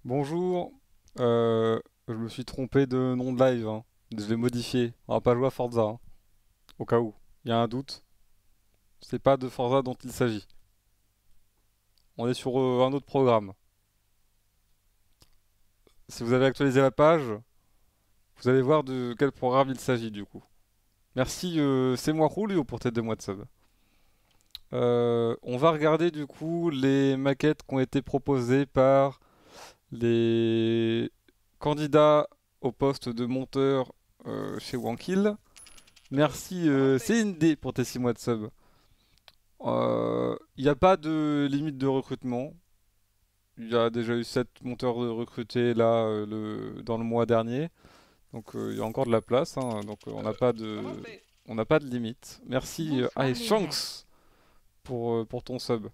Bonjour, je me suis trompé de nom de live, hein. Je l'ai modifié. On va pas jouer à Forza, hein, au cas où. Il y a un doute. C'est pas de Forza dont il s'agit. On est sur un autre programme. Si vous avez actualisé la page, vous allez voir de quel programme il s'agit du coup. Merci, c'est moi Julio pour tes 2 mois de sub. On va regarder du coup les maquettes qui ont été proposées par les candidats au poste de monteur chez Wankill. Merci CND pour tes 6 mois de sub. Il n'y a pas de limite de recrutement. Il y a déjà eu 7 monteurs recrutés là dans le mois dernier. Donc il y a encore de la place, hein. Donc on n'a pas de limite. Merci Bonsoir les refs. Shanks pour ton sub.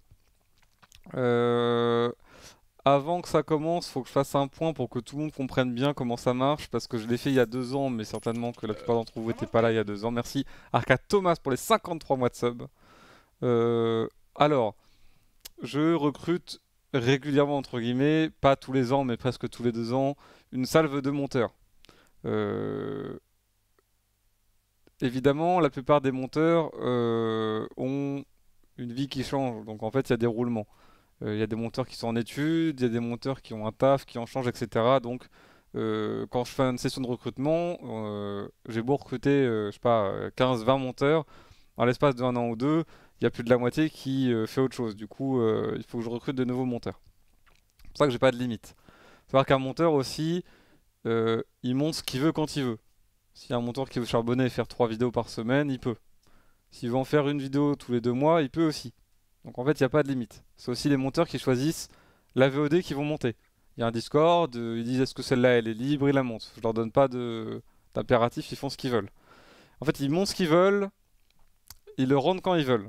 Euh, Avant que ça commence, faut que je fasse un point pour que tout le monde comprenne bien comment ça marche, parce que je l'ai fait il y a 2 ans, mais certainement que la plupart d'entre vous n'étaient pas là il y a 2 ans. Merci Arcade Thomas pour les 53 mois de sub. Euh, alors, je recrute régulièrement, entre guillemets, pas tous les ans, mais presque tous les 2 ans, une salve de monteurs. Euh, Évidemment, la plupart des monteurs ont une vie qui change, donc en fait, il y a des roulements. Il y a des monteurs qui sont en études, il y a des monteurs qui ont un taf, qui en changent, etc. Donc, quand je fais une session de recrutement, j'ai beau recruter, je sais pas, 15-20 monteurs, dans l'espace d'un an ou deux, il y a plus de la moitié qui fait autre chose. Du coup, il faut que je recrute de nouveaux monteurs. C'est pour ça que j'ai pas de limite. Faut savoir qu'un monteur aussi, il monte ce qu'il veut quand il veut. S'il y a un monteur qui veut charbonner et faire 3 vidéos par semaine, il peut. S'il veut en faire une vidéo tous les 2 mois, il peut aussi. Donc en fait, il n'y a pas de limite. C'est aussi les monteurs qui choisissent la VOD qu'ils vont monter. Il y a un Discord, ils disent est-ce que celle-là elle est libre, ils la montent. Je leur donne pas d'impératif, ils font ce qu'ils veulent. En fait, ils montent ce qu'ils veulent, ils le rendent quand ils veulent.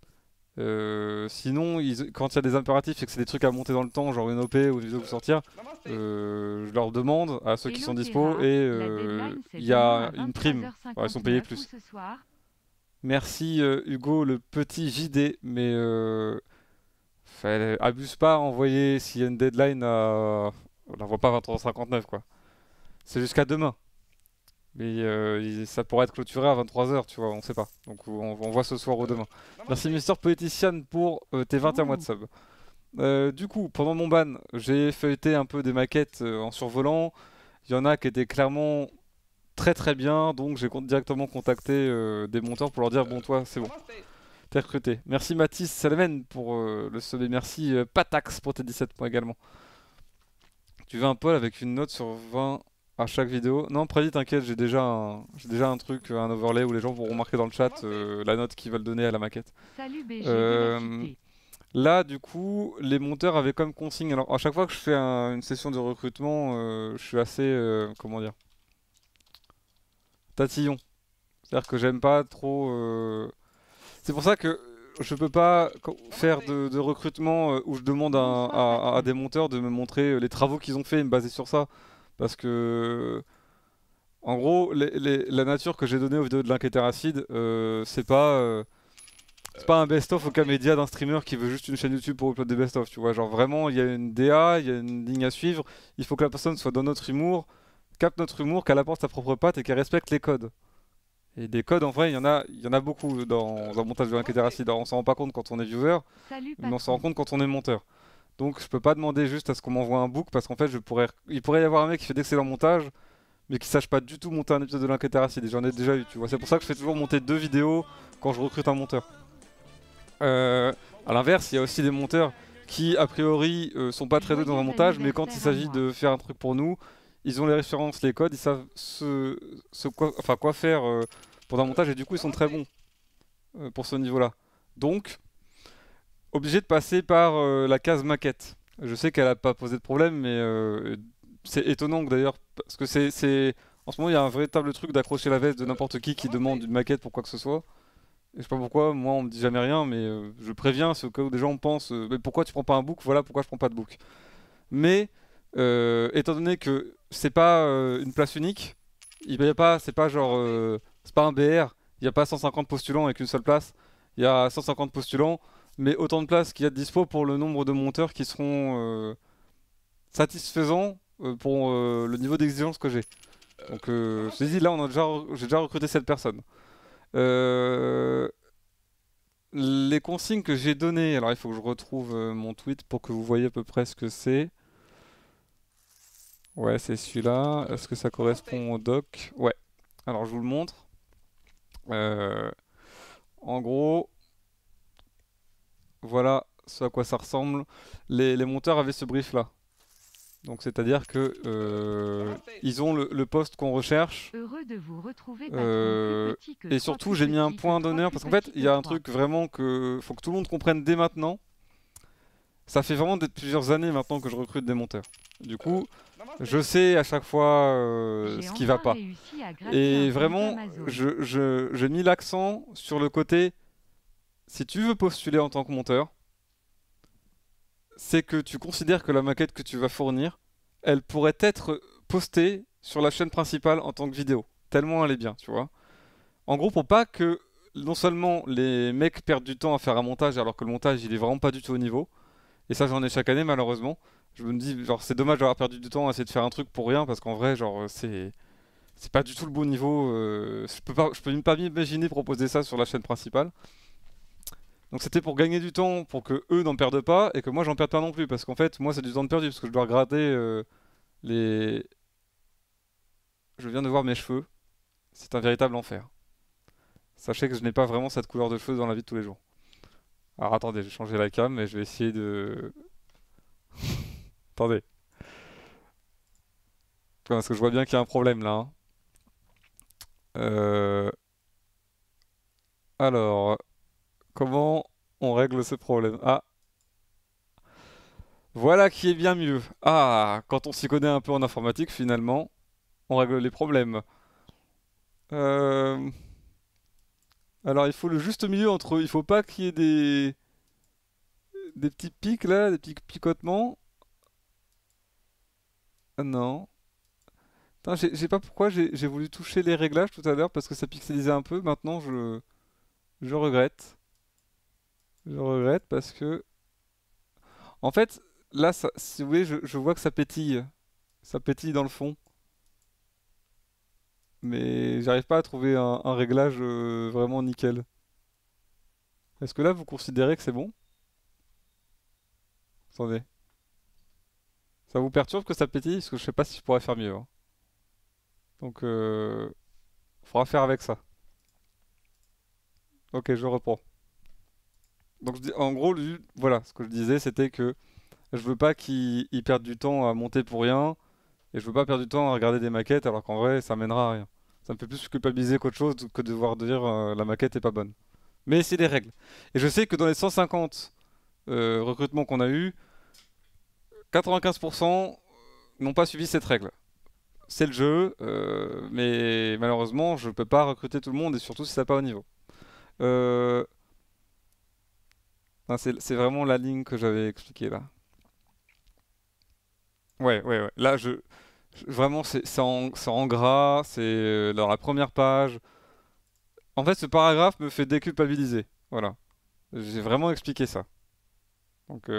Sinon, quand il y a des impératifs et que c'est des trucs à monter dans le temps, genre une OP ou une vidéo pour sortir, je leur demande à ceux qui sont Hello dispo Terra, et la deadline c'est il y demain a à une prime. Ouais, ils sont payés 23h59 ou plus. ce soir. Merci Hugo, le petit JD, mais abuse pas à envoyer s'il y a une deadline à. On la voit pas 23h59 quoi. C'est jusqu'à demain. Mais ça pourrait être clôturé à 23h, tu vois, on sait pas. Donc on voit ce soir ou demain. Merci Mister Politician pour tes 21 mois de Ouh, sub. Du coup, pendant mon ban, j'ai feuilleté un peu des maquettes en survolant. Il y en a qui étaient clairement très très bien, donc j'ai directement contacté des monteurs pour leur dire bon toi c'est bon, t'es recruté. Merci Mathis Salmen pour le sub et merci Patax pour tes 17 points également. Tu veux un poll avec une note sur 20 à chaque vidéo? Non, Prédit, t'inquiète, j'ai déjà un truc, un overlay où les gens vont remarquer dans le chat la note qu'ils veulent donner à la maquette. salut BG de la Euh, cité. Là, du coup, les monteurs avaient comme consigne. Alors, à chaque fois que je fais une session de recrutement, je suis assez, comment dire, tatillon. C'est-à-dire que j'aime pas trop. C'est pour ça que je peux pas faire de recrutement où je demande Bonsoir à Pascal. des monteurs de me montrer les travaux qu'ils ont fait et me baser sur ça. Parce que, en gros, la nature que j'ai donnée aux vidéos de Acide, c'est pas un best-of au cas média d'un streamer qui veut juste une chaîne YouTube pour upload des best-of, tu vois. Genre vraiment, il y a une DA, il y a une ligne à suivre. Il faut que la personne soit dans notre humour, capte notre humour, qu'elle apporte sa propre patte et qu'elle respecte les codes. Et des codes, en vrai, il y en a beaucoup dans un montage de Acide. Alors, on s'en rend pas compte quand on est viewer, Salut mais on s'en rend patron. compte quand on est monteur. Donc, je peux pas demander juste à ce qu'on m'envoie un book parce qu'en fait, il pourrait y avoir un mec qui fait d'excellents montages, mais qui sache pas du tout monter un épisode de Acide. Et j'en ai déjà eu, tu vois. C'est pour ça que je fais toujours monter 2 vidéos quand je recrute un monteur. Euh, à l'inverse, il y a aussi des monteurs qui, a priori, sont pas très doués dans un Joyeux montage, mais quand il anniversaire à s'agit moi. de faire un truc pour nous, ils ont les références, les codes, ils savent quoi faire pour un montage, et du coup, ils sont très bons pour ce niveau-là. Donc, obligé de passer par la case maquette. Je sais qu'elle a pas posé de problème, mais c'est étonnant d'ailleurs, parce que en ce moment, il y a un véritable truc d'accrocher la veste de n'importe qui demande une maquette pour quoi que ce soit. Et je sais pas pourquoi, moi on me dit jamais rien, mais je préviens, c'est au cas où des gens me pensent mais pourquoi tu prends pas un book? Voilà pourquoi je prends pas de book. Mais étant donné que c'est pas une place unique, il y a pas, c'est pas genre, c'est pas un BR, il y a pas 150 postulants avec une seule place, il y a 150 postulants, mais autant de places qu'il y a de dispo pour le nombre de monteurs qui seront satisfaisant pour le niveau d'exigence que j'ai. Donc je t'ai dit, là, j'ai déjà recruté cette personne. Euh, les consignes que j'ai données, alors il faut que je retrouve mon tweet pour que vous voyez à peu près ce que c'est. Ouais, c'est celui-là. Est-ce que ça correspond au doc? Ouais. Alors je vous le montre. Euh, en gros, voilà ce à quoi ça ressemble. Les monteurs avaient ce brief-là. Donc c'est-à-dire que ils ont le poste qu'on recherche. Heureux de vous retrouver, patron. euh, Plus petit que et 3 surtout, plus j'ai mis un petit que point 3 d'honneur plus parce qu'en fait, petit il que y a un 3. truc vraiment que faut que tout le monde comprenne dès maintenant. Ça fait vraiment plusieurs années maintenant que je recrute des monteurs. Du coup, je sais à chaque fois J'ai ce qui va enfin pas. réussi à gratter Et un compte vraiment, Amazon. j'ai mis l'accent sur le côté, si tu veux postuler en tant que monteur, c'est que tu considères que la maquette que tu vas fournir, elle pourrait être postée sur la chaîne principale en tant que vidéo. Tellement elle est bien, tu vois. En gros, pour pas que non seulement les mecs perdent du temps à faire un montage alors que le montage il est vraiment pas du tout au niveau, et ça j'en ai chaque année malheureusement. Je me dis, genre, c'est dommage d'avoir perdu du temps à essayer de faire un truc pour rien parce qu'en vrai, genre, c'est pas du tout le bon niveau. Je peux même pas m'imaginer proposer ça sur la chaîne principale. Donc c'était pour gagner du temps, pour que eux n'en perdent pas et que moi j'en perde pas non plus. Parce qu'en fait, moi c'est du temps de perdu parce que je dois gratter les. Je viens de voir mes cheveux. C'est un véritable enfer. Sachez que je n'ai pas vraiment cette couleur de cheveux dans la vie de tous les jours. Alors attendez, j'ai changé la cam et je vais essayer de. Attendez. Parce que je vois bien qu'il y a un problème là, hein. Euh, Alors, comment on règle ce problème? Ah, voilà qui est bien mieux. Ah, quand on s'y connaît un peu en informatique, finalement, on règle les problèmes. Euh, Alors, il faut le juste milieu entre. Il faut pas qu'il y ait des petits pics là, des petits picotements. Ah, non. Putain, j'ai pas pourquoi j'ai voulu toucher les réglages tout à l'heure parce que ça pixelisait un peu. Maintenant, je regrette. Je regrette parce que. En fait, là, si vous voulez, je vois que ça pétille. Ça pétille dans le fond. Mais j'arrive pas à trouver un réglage vraiment nickel. Est-ce que là, vous considérez que c'est bon? Attendez. Ça vous perturbe que ça pétille? Parce que je sais pas si je pourrais faire mieux, hein. Donc, faudra faire avec ça. Ok, je reprends. Donc, en gros, voilà, ce que je disais, c'était que je veux pas qu'ils perdent du temps à monter pour rien, et je veux pas perdre du temps à regarder des maquettes, alors qu'en vrai, ça mènera à rien. Ça me fait plus culpabiliser qu'autre chose que de devoir dire la maquette est pas bonne. Mais c'est des règles. Et je sais que dans les 150 recrutements qu'on a eu, 95% n'ont pas suivi cette règle. C'est le jeu, mais malheureusement, je peux pas recruter tout le monde et surtout si ça n'a pas au niveau. Euh, non, c'est vraiment la ligne que j'avais expliquée là. Ouais, ouais, ouais. Là, vraiment, c'est en gras, c'est dans la première page. En fait, ce paragraphe me fait déculpabiliser. Voilà. J'ai vraiment expliqué ça. Donc,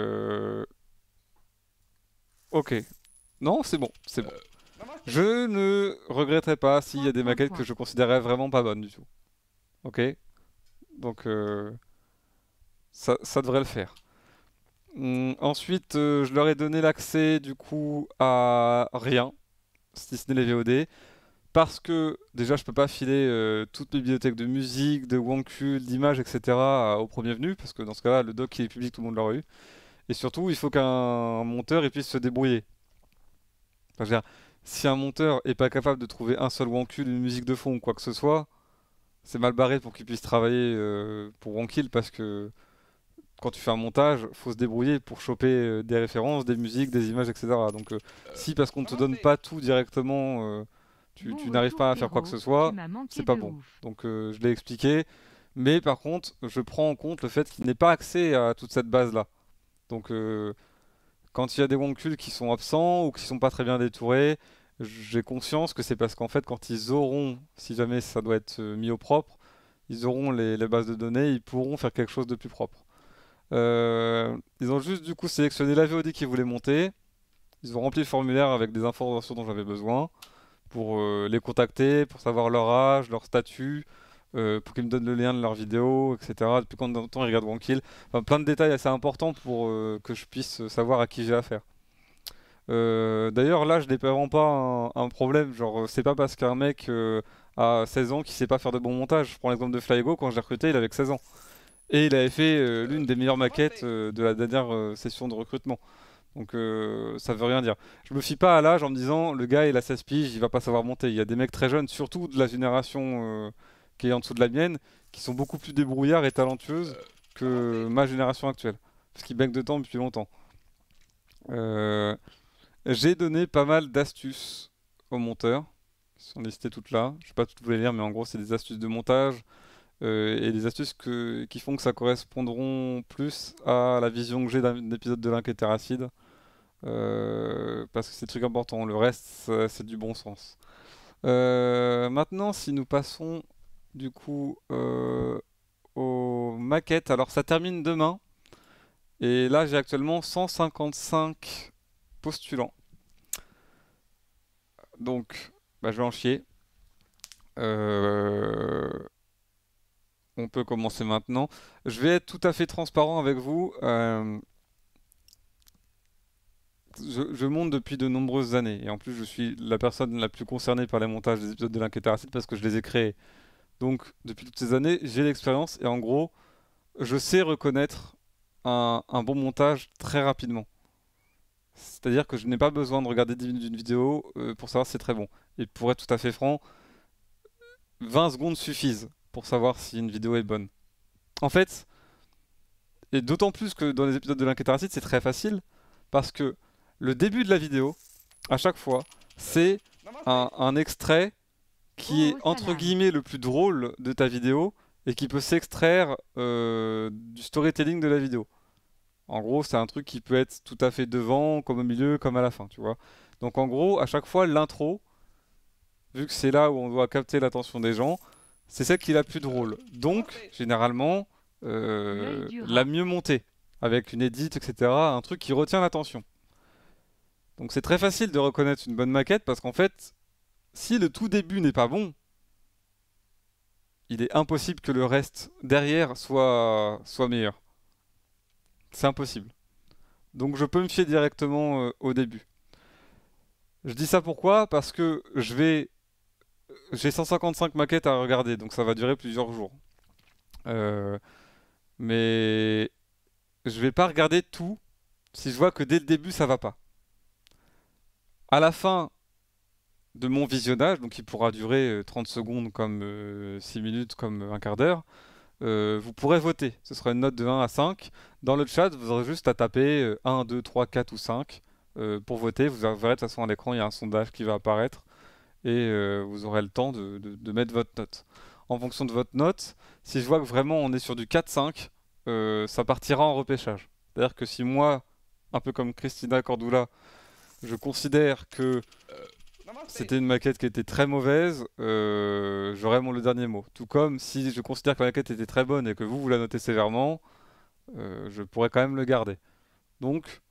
ok. Non, c'est bon, c'est bon. Je ne regretterai pas s'il y a Point, des point, maquettes que point. je considérais vraiment pas bonnes du tout. Ok? Donc, ça devrait le faire. Ensuite, je leur ai donné l'accès du coup à rien, si ce n'est les VOD, parce que déjà je peux pas filer toute mes bibliothèques de musique, de Wonkul, d'images, etc. Au premier venu, parce que dans ce cas-là, le doc qui est public, tout le monde l'aurait eu. Et surtout, il faut qu'un monteur il puisse se débrouiller. Enfin, je veux dire, si un monteur est pas capable de trouver un seul Wonkul, une musique de fond ou quoi que ce soit, c'est mal barré pour qu'il puisse travailler pour Wonkil, parce que quand tu fais un montage, faut se débrouiller pour choper des références, des musiques, des images, etc. Donc si parce qu'on ne te donne pas tout directement, Bon tu n'arrives retour, pas à faire quoi que ce Pierrot. Tu soit, m'as c'est manqué pas de bon. ouf. Donc je l'ai expliqué, mais par contre, je prends en compte le fait qu'il n'ait pas accès à toute cette base-là. Donc quand il y a des Wonkul qui sont absents ou qui sont pas très bien détourés, j'ai conscience que c'est parce qu'en fait, quand ils auront, si jamais ça doit être mis au propre, ils auront les bases de données, ils pourront faire quelque chose de plus propre. Ils ont juste du coup sélectionné la VOD qu'ils voulaient monter. Ils ont rempli le formulaire avec des informations dont j'avais besoin pour les contacter, pour savoir leur âge, leur statut, pour qu'ils me donnent le lien de leur vidéo, etc. Depuis combien de temps ils regardent Wankill. Enfin, plein de détails assez importants pour que je puisse savoir à qui j'ai affaire. D'ailleurs, là, je n'ai vraiment pas un problème. Genre, c'est pas parce qu'un mec a 16 ans qu'il sait pas faire de bon montage. Je prends l'exemple de Flygo, quand je l'ai recruté, il avait que 16 ans. Et il avait fait l'une des meilleures maquettes de la dernière session de recrutement. Donc ça veut rien dire. Je me fie pas à l'âge en me disant le gars il a 16 piges, il va pas savoir monter. Il y a des mecs très jeunes, surtout de la génération qui est en dessous de la mienne, qui sont beaucoup plus débrouillards et talentueuses que ma génération actuelle. Parce qu'ils baignent dedans depuis longtemps. Euh, j'ai donné pas mal d'astuces aux monteurs, qui sont listées toutes là. Je vais pas toutes vous les lire, mais en gros c'est des astuces de montage et des astuces qui font que ça correspondront plus à la vision que j'ai d'un épisode de Link et Terracide. Parce que c'est des trucs importants. Le reste, c'est du bon sens. Maintenant, si nous passons du coup aux maquettes, alors ça termine demain. Et là, j'ai actuellement 155 postulants. Donc, bah, je vais en chier. Euh, on peut commencer maintenant. Je vais être tout à fait transparent avec vous. Je monte depuis de nombreuses années et en plus je suis la personne la plus concernée par les montages des épisodes de Link et Terracide parce que je les ai créés. Donc depuis toutes ces années, j'ai l'expérience et en gros, je sais reconnaître un bon montage très rapidement. C'est-à-dire que je n'ai pas besoin de regarder 10 minutes d'une vidéo pour savoir si c'est très bon. Et pour être tout à fait franc, 20 secondes suffisent pour savoir si une vidéo est bonne. En fait, et d'autant plus que dans les épisodes de Link et Terracide, c'est très facile parce que le début de la vidéo, à chaque fois, c'est un extrait qui est Oh, entre salade. guillemets le plus drôle de ta vidéo et qui peut s'extraire du storytelling de la vidéo. En gros, c'est un truc qui peut être tout à fait devant, comme au milieu, comme à la fin, tu vois. Donc en gros, à chaque fois, l'intro, vu que c'est là où on doit capter l'attention des gens, c'est celle qui est la plus drôle. Donc, généralement, L'œil du la rat. mieux montée, avec une edit, etc. Un truc qui retient l'attention. Donc c'est très facile de reconnaître une bonne maquette parce qu'en fait, si le tout début n'est pas bon, il est impossible que le reste derrière soit meilleur. C'est impossible. Donc je peux me fier directement au début. Je dis ça pourquoi? Parce que j'ai 155 maquettes à regarder, donc ça va durer plusieurs jours. Euh, mais je vais pas regarder tout si je vois que dès le début ça va pas. À la fin de mon visionnage, donc il pourra durer 30 secondes comme 6 minutes, comme un quart d'heure, vous pourrez voter. Ce sera une note de 1 à 5. Dans le chat, vous aurez juste à taper 1, 2, 3, 4 ou 5 pour voter. Vous verrez de toute façon à l'écran, il y a un sondage qui va apparaître et vous aurez le temps de mettre votre note. En fonction de votre note, si je vois que vraiment on est sur du 4-5, ça partira en repêchage. C'est-à-dire que si moi, un peu comme Christina Cordula, je considère que c'était une maquette qui était très mauvaise, j'aurais le dernier mot. Tout comme si je considère que la maquette était très bonne et que vous la notez sévèrement, je pourrais quand même le garder. Donc,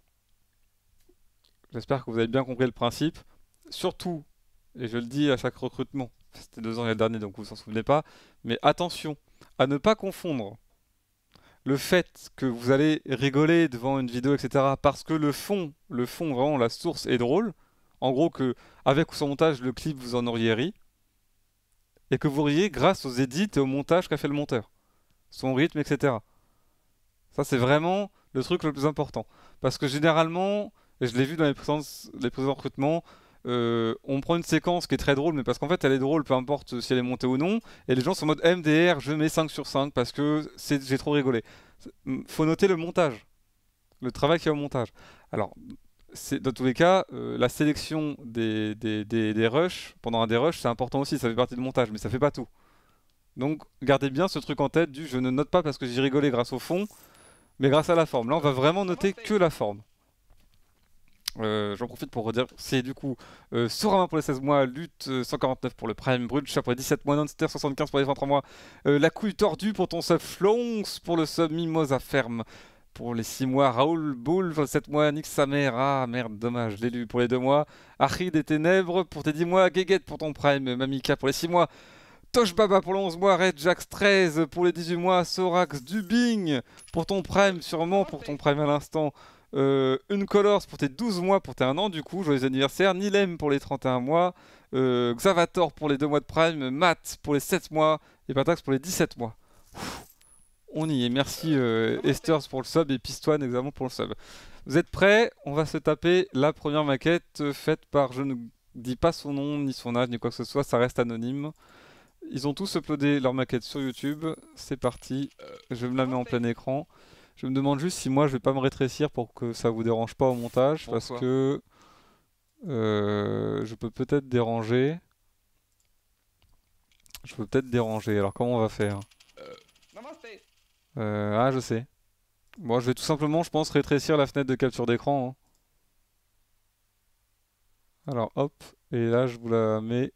j'espère que vous avez bien compris le principe. Surtout, et je le dis à chaque recrutement, c'était 2 ans il y a le dernier donc vous vous en souvenez pas, mais attention à ne pas confondre le fait que vous allez rigoler devant une vidéo, etc. parce que le fond vraiment la source est drôle. En gros que avec ou sans montage, le clip vous en auriez ri. Et que vous riez grâce aux edits et au montage qu'a fait le monteur. Son rythme, etc. Ça, c'est vraiment le truc le plus important. Parce que généralement, et je l'ai vu dans les précédents recrutements, on prend une séquence qui est très drôle, mais parce qu'en fait, elle est drôle, peu importe si elle est montée ou non, et les gens sont en mode MDR, je mets 5 sur 5 parce que j'ai trop rigolé. Faut noter le montage, le travail qu'il y a au montage. Alors, dans tous les cas, la sélection des rushs, pendant un des rushs, c'est important aussi, ça fait partie du montage, mais ça fait pas tout. Donc gardez bien ce truc en tête du je ne note pas parce que j'ai rigolé grâce au fond, mais grâce à la forme. Là, on va vraiment noter que la forme. J'en profite pour redire, c'est du coup Sorama pour les 16 mois, Lutte 149 pour le Prime, Brunch pour les 17 mois, Nonster 75 pour les 23 mois, La couille tordue pour ton sub, Flonks pour le sub, Mimosa ferme pour les 6 mois. Raoul Boule pour les 7 mois. Nix sa mère. Ah merde, dommage, je l'ai lu pour les 2 mois. Achid des Ténèbres pour tes 10 mois. Guéguette pour ton Prime. Mamika pour les 6 mois. Tosh Baba pour les 11 mois. Red Jax 13 pour les 18 mois. Sorax Dubing pour ton Prime, sûrement pour ton Prime à l'instant. Une Colors pour tes 12 mois, pour tes 1 an du coup, joyeux anniversaire. Nilem pour les 31 mois. Xavator pour les 2 mois de Prime. Matt pour les 7 mois. Et Patax pour les 17 mois. On y est. Merci Esters pour le sub et Pistoine également pour le sub. Vous êtes prêts? On va se taper la première maquette faite par, je ne dis pas son nom, ni son âge, ni quoi que ce soit, ça reste anonyme. Ils ont tous uploadé leur maquette sur YouTube. C'est parti. Je me la mets en plein écran. Je me demande juste si moi je vais pas me rétrécir pour que ça vous dérange pas au montage. Parce que je peux peut-être déranger. Je peux peut-être déranger. Alors comment on va faire? Ah, je sais. Bon, je vais tout simplement, je pense, rétrécir la fenêtre de capture d'écran, hein. Alors, hop. Et là, je vous la mets.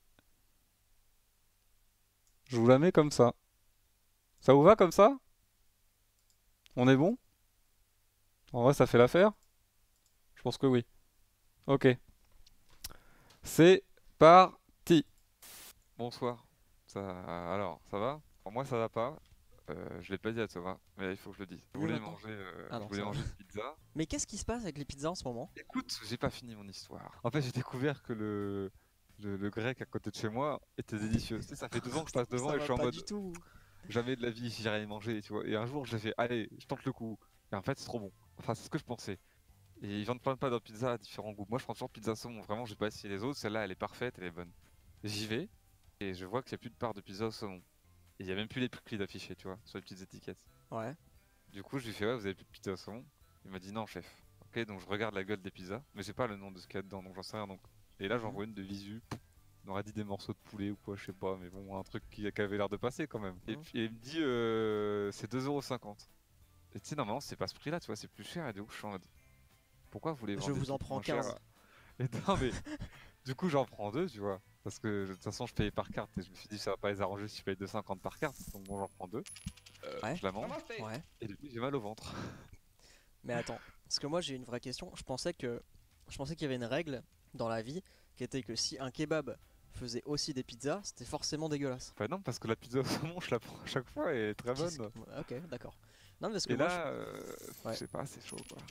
Je vous la mets comme ça. Ça vous va comme ça? On est bon? En vrai, ça fait l'affaire? Je pense que oui. Ok. C'est parti. Bonsoir. Alors, ça va? Pour moi, ça va pas. Je l'ai pas dit à Thomas, mais il faut que je le dise. Je voulais manger une pizza. Mais qu'est-ce qui se passe avec les pizzas en ce moment? Écoute, j'ai pas fini mon histoire. En fait, j'ai découvert que le grec à côté de chez moi était délicieux. Tu sais, ça fait 2 ans que je passe devant et je suis en mode jamais de la vie j'irai y manger, tu vois. Et un jour, j'ai fait allez, je tente le coup. Et en fait, c'est trop bon. Enfin, c'est ce que je pensais. Et ils vendent plein de plats de pizza à différents goûts. Moi, je prends toujours pizza saumon. Vraiment, j'ai pas essayé les autres. Celle-là, elle est parfaite, elle est bonne. J'y vais et je vois qu'il n'y a plus de part de pizza au saumon. Et il n'y a même plus les prix d'afficher, tu vois, sur les petites étiquettes. Ouais. Du coup, je lui fais ouais, vous avez plus de pizza au saumon? Il m'a dit non, chef. Ok, donc je regarde la gueule des pizzas, mais j'ai pas le nom de ce qu'il y a dedans, donc j'en sais rien. Donc... Et là, j'en vois une de visu. On aurait dit des morceaux de poulet ou quoi, je sais pas, mais bon, un truc qui avait l'air de passer quand même. Et puis il me dit c'est 2,50 €. Et tu sais, normalement, c'est pas ce prix-là, tu vois, c'est plus cher. Et du coup, je suis en mode pourquoi vous voulez vendre Je des vous en trucs prends moins chers 15. Et non, mais du coup, j'en prends 2, tu vois. Parce que de toute façon, je paye par carte et je me suis dit, ça va pas les arranger si je paye 2,50 par carte. Donc bon, j'en prends 2. Ouais. Je la mange. Ouais. Et depuis, j'ai mal au ventre. Mais attends, parce que moi j'ai une vraie question. Je pensais qu'il y avait une règle dans la vie qui était que si un kebab faisait aussi des pizzas, c'était forcément dégueulasse. Enfin, non, parce que la pizza au saumon, je la prends à chaque fois et elle est très bonne. Ok, d'accord. Non, mais parce que Et moi, là, Ouais. je sais pas, c'est chaud quoi.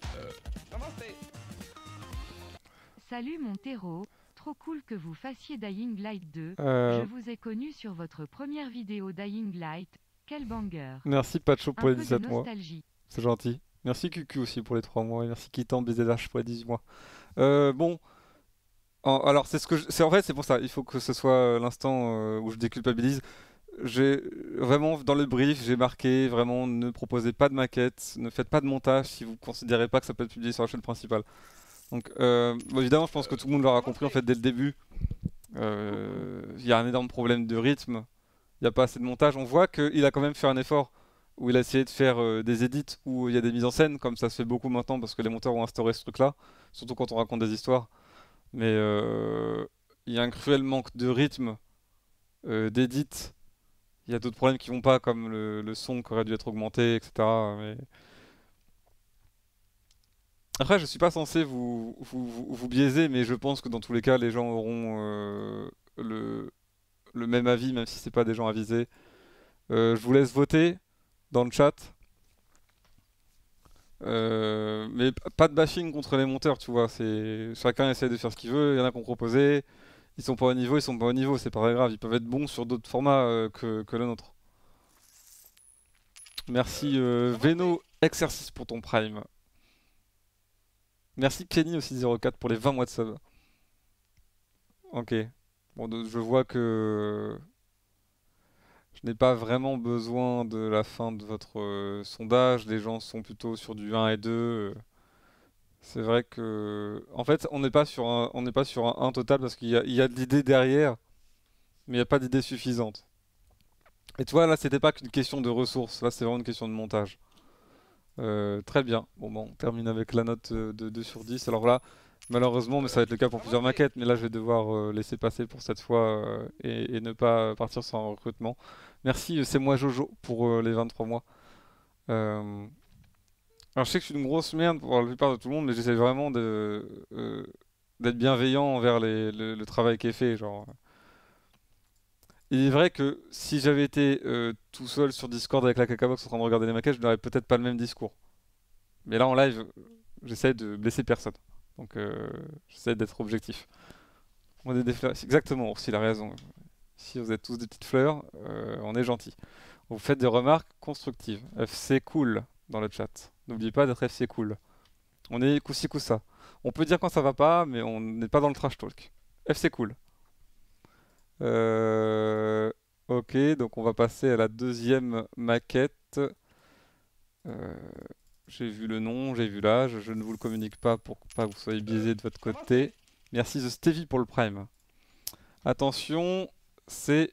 Salut Montero, trop cool que vous fassiez Dying Light 2. Euh, Je vous ai connu sur votre première vidéo Dying Light. Quel banger. Merci Pacho pour Un les peu de 17 mois. nostalgie. C'est gentil. Merci QQ aussi pour les 3 mois. Et merci Kitan BZH pour les 18 mois. Bon. Alors, c'est en fait, c'est pour ça. Il faut que ce soit l'instant où je déculpabilise. J'ai vraiment, dans le brief, j'ai marqué vraiment ne proposez pas de maquette, ne faites pas de montage si vous considérez pas que ça peut être publié sur la chaîne principale. Donc, bon, évidemment, je pense que tout le monde l'aura compris en fait dès le début. Il y a un énorme problème de rythme. Il n'y a pas assez de montage. On voit qu'il a quand même fait un effort où il a essayé de faire des edits où il y a des mises en scène, comme ça se fait beaucoup maintenant parce que les monteurs ont instauré ce truc-là, surtout quand on raconte des histoires. Mais il y a un cruel manque de rythme, d'edit. Il y a d'autres problèmes qui vont pas, comme le son qui aurait dû être augmenté, etc. Mais... Après, je suis pas censé vous biaiser, mais je pense que dans tous les cas, les gens auront le même avis, même si c'est pas des gens avisés. Je vous laisse voter dans le chat. Mais pas de bashing contre les monteurs, tu vois. Chacun essaie de faire ce qu'il veut. Il y en a qui ont proposé. Ils sont pas au niveau, ils sont pas au niveau. C'est pas très grave. Ils peuvent être bons sur d'autres formats que le nôtre. Merci Veno Exercice pour ton Prime. Merci Kenny aussi 04 pour les 20 mois de sub. Ok. Bon, je vois que je n'ai pas vraiment besoin de la fin de votre sondage. Les gens sont plutôt sur du 1 et 2. C'est vrai que, en fait, on n'est pas sur un 1 total parce qu'il y a de l'idée derrière, mais il n'y a pas d'idée suffisante. Et tu vois, là, c'était pas qu'une question de ressources. Là, c'est vraiment une question de montage. Très bien. Bon, on termine avec la note de 2 sur 10. Alors là, malheureusement, mais ça va être le cas pour plusieurs maquettes, mais là, je vais devoir laisser passer pour cette fois et ne pas partir sur un recrutement. Merci, c'est moi Jojo pour les 23 mois. Alors je sais que je suis une grosse merde pour la plupart de tout le monde, mais j'essaie vraiment d'être bienveillant envers le travail qui est fait. Genre. Il est vrai que si j'avais été tout seul sur Discord avec la Cacabox en train de regarder les maquettes, je n'aurais peut-être pas le même discours. Mais là en live, j'essaie de blesser personne. Donc j'essaie d'être objectif. On est des fleurs. Exactement, Oursi il a raison. Si vous êtes tous des petites fleurs, on est gentil. Vous faites des remarques constructives. FC cool dans le chat. N'oubliez pas d'être FC cool. On est coussi coussa. On peut dire quand ça va pas, mais on n'est pas dans le trash talk. FC cool. Euh, Ok, donc on va passer à la deuxième maquette. Euh, J'ai vu le nom, j'ai vu l'âge. Je ne vous le communique pas pour pas que vous soyez biaisé de votre côté. Merci The Stevie pour le prime. Attention, c'est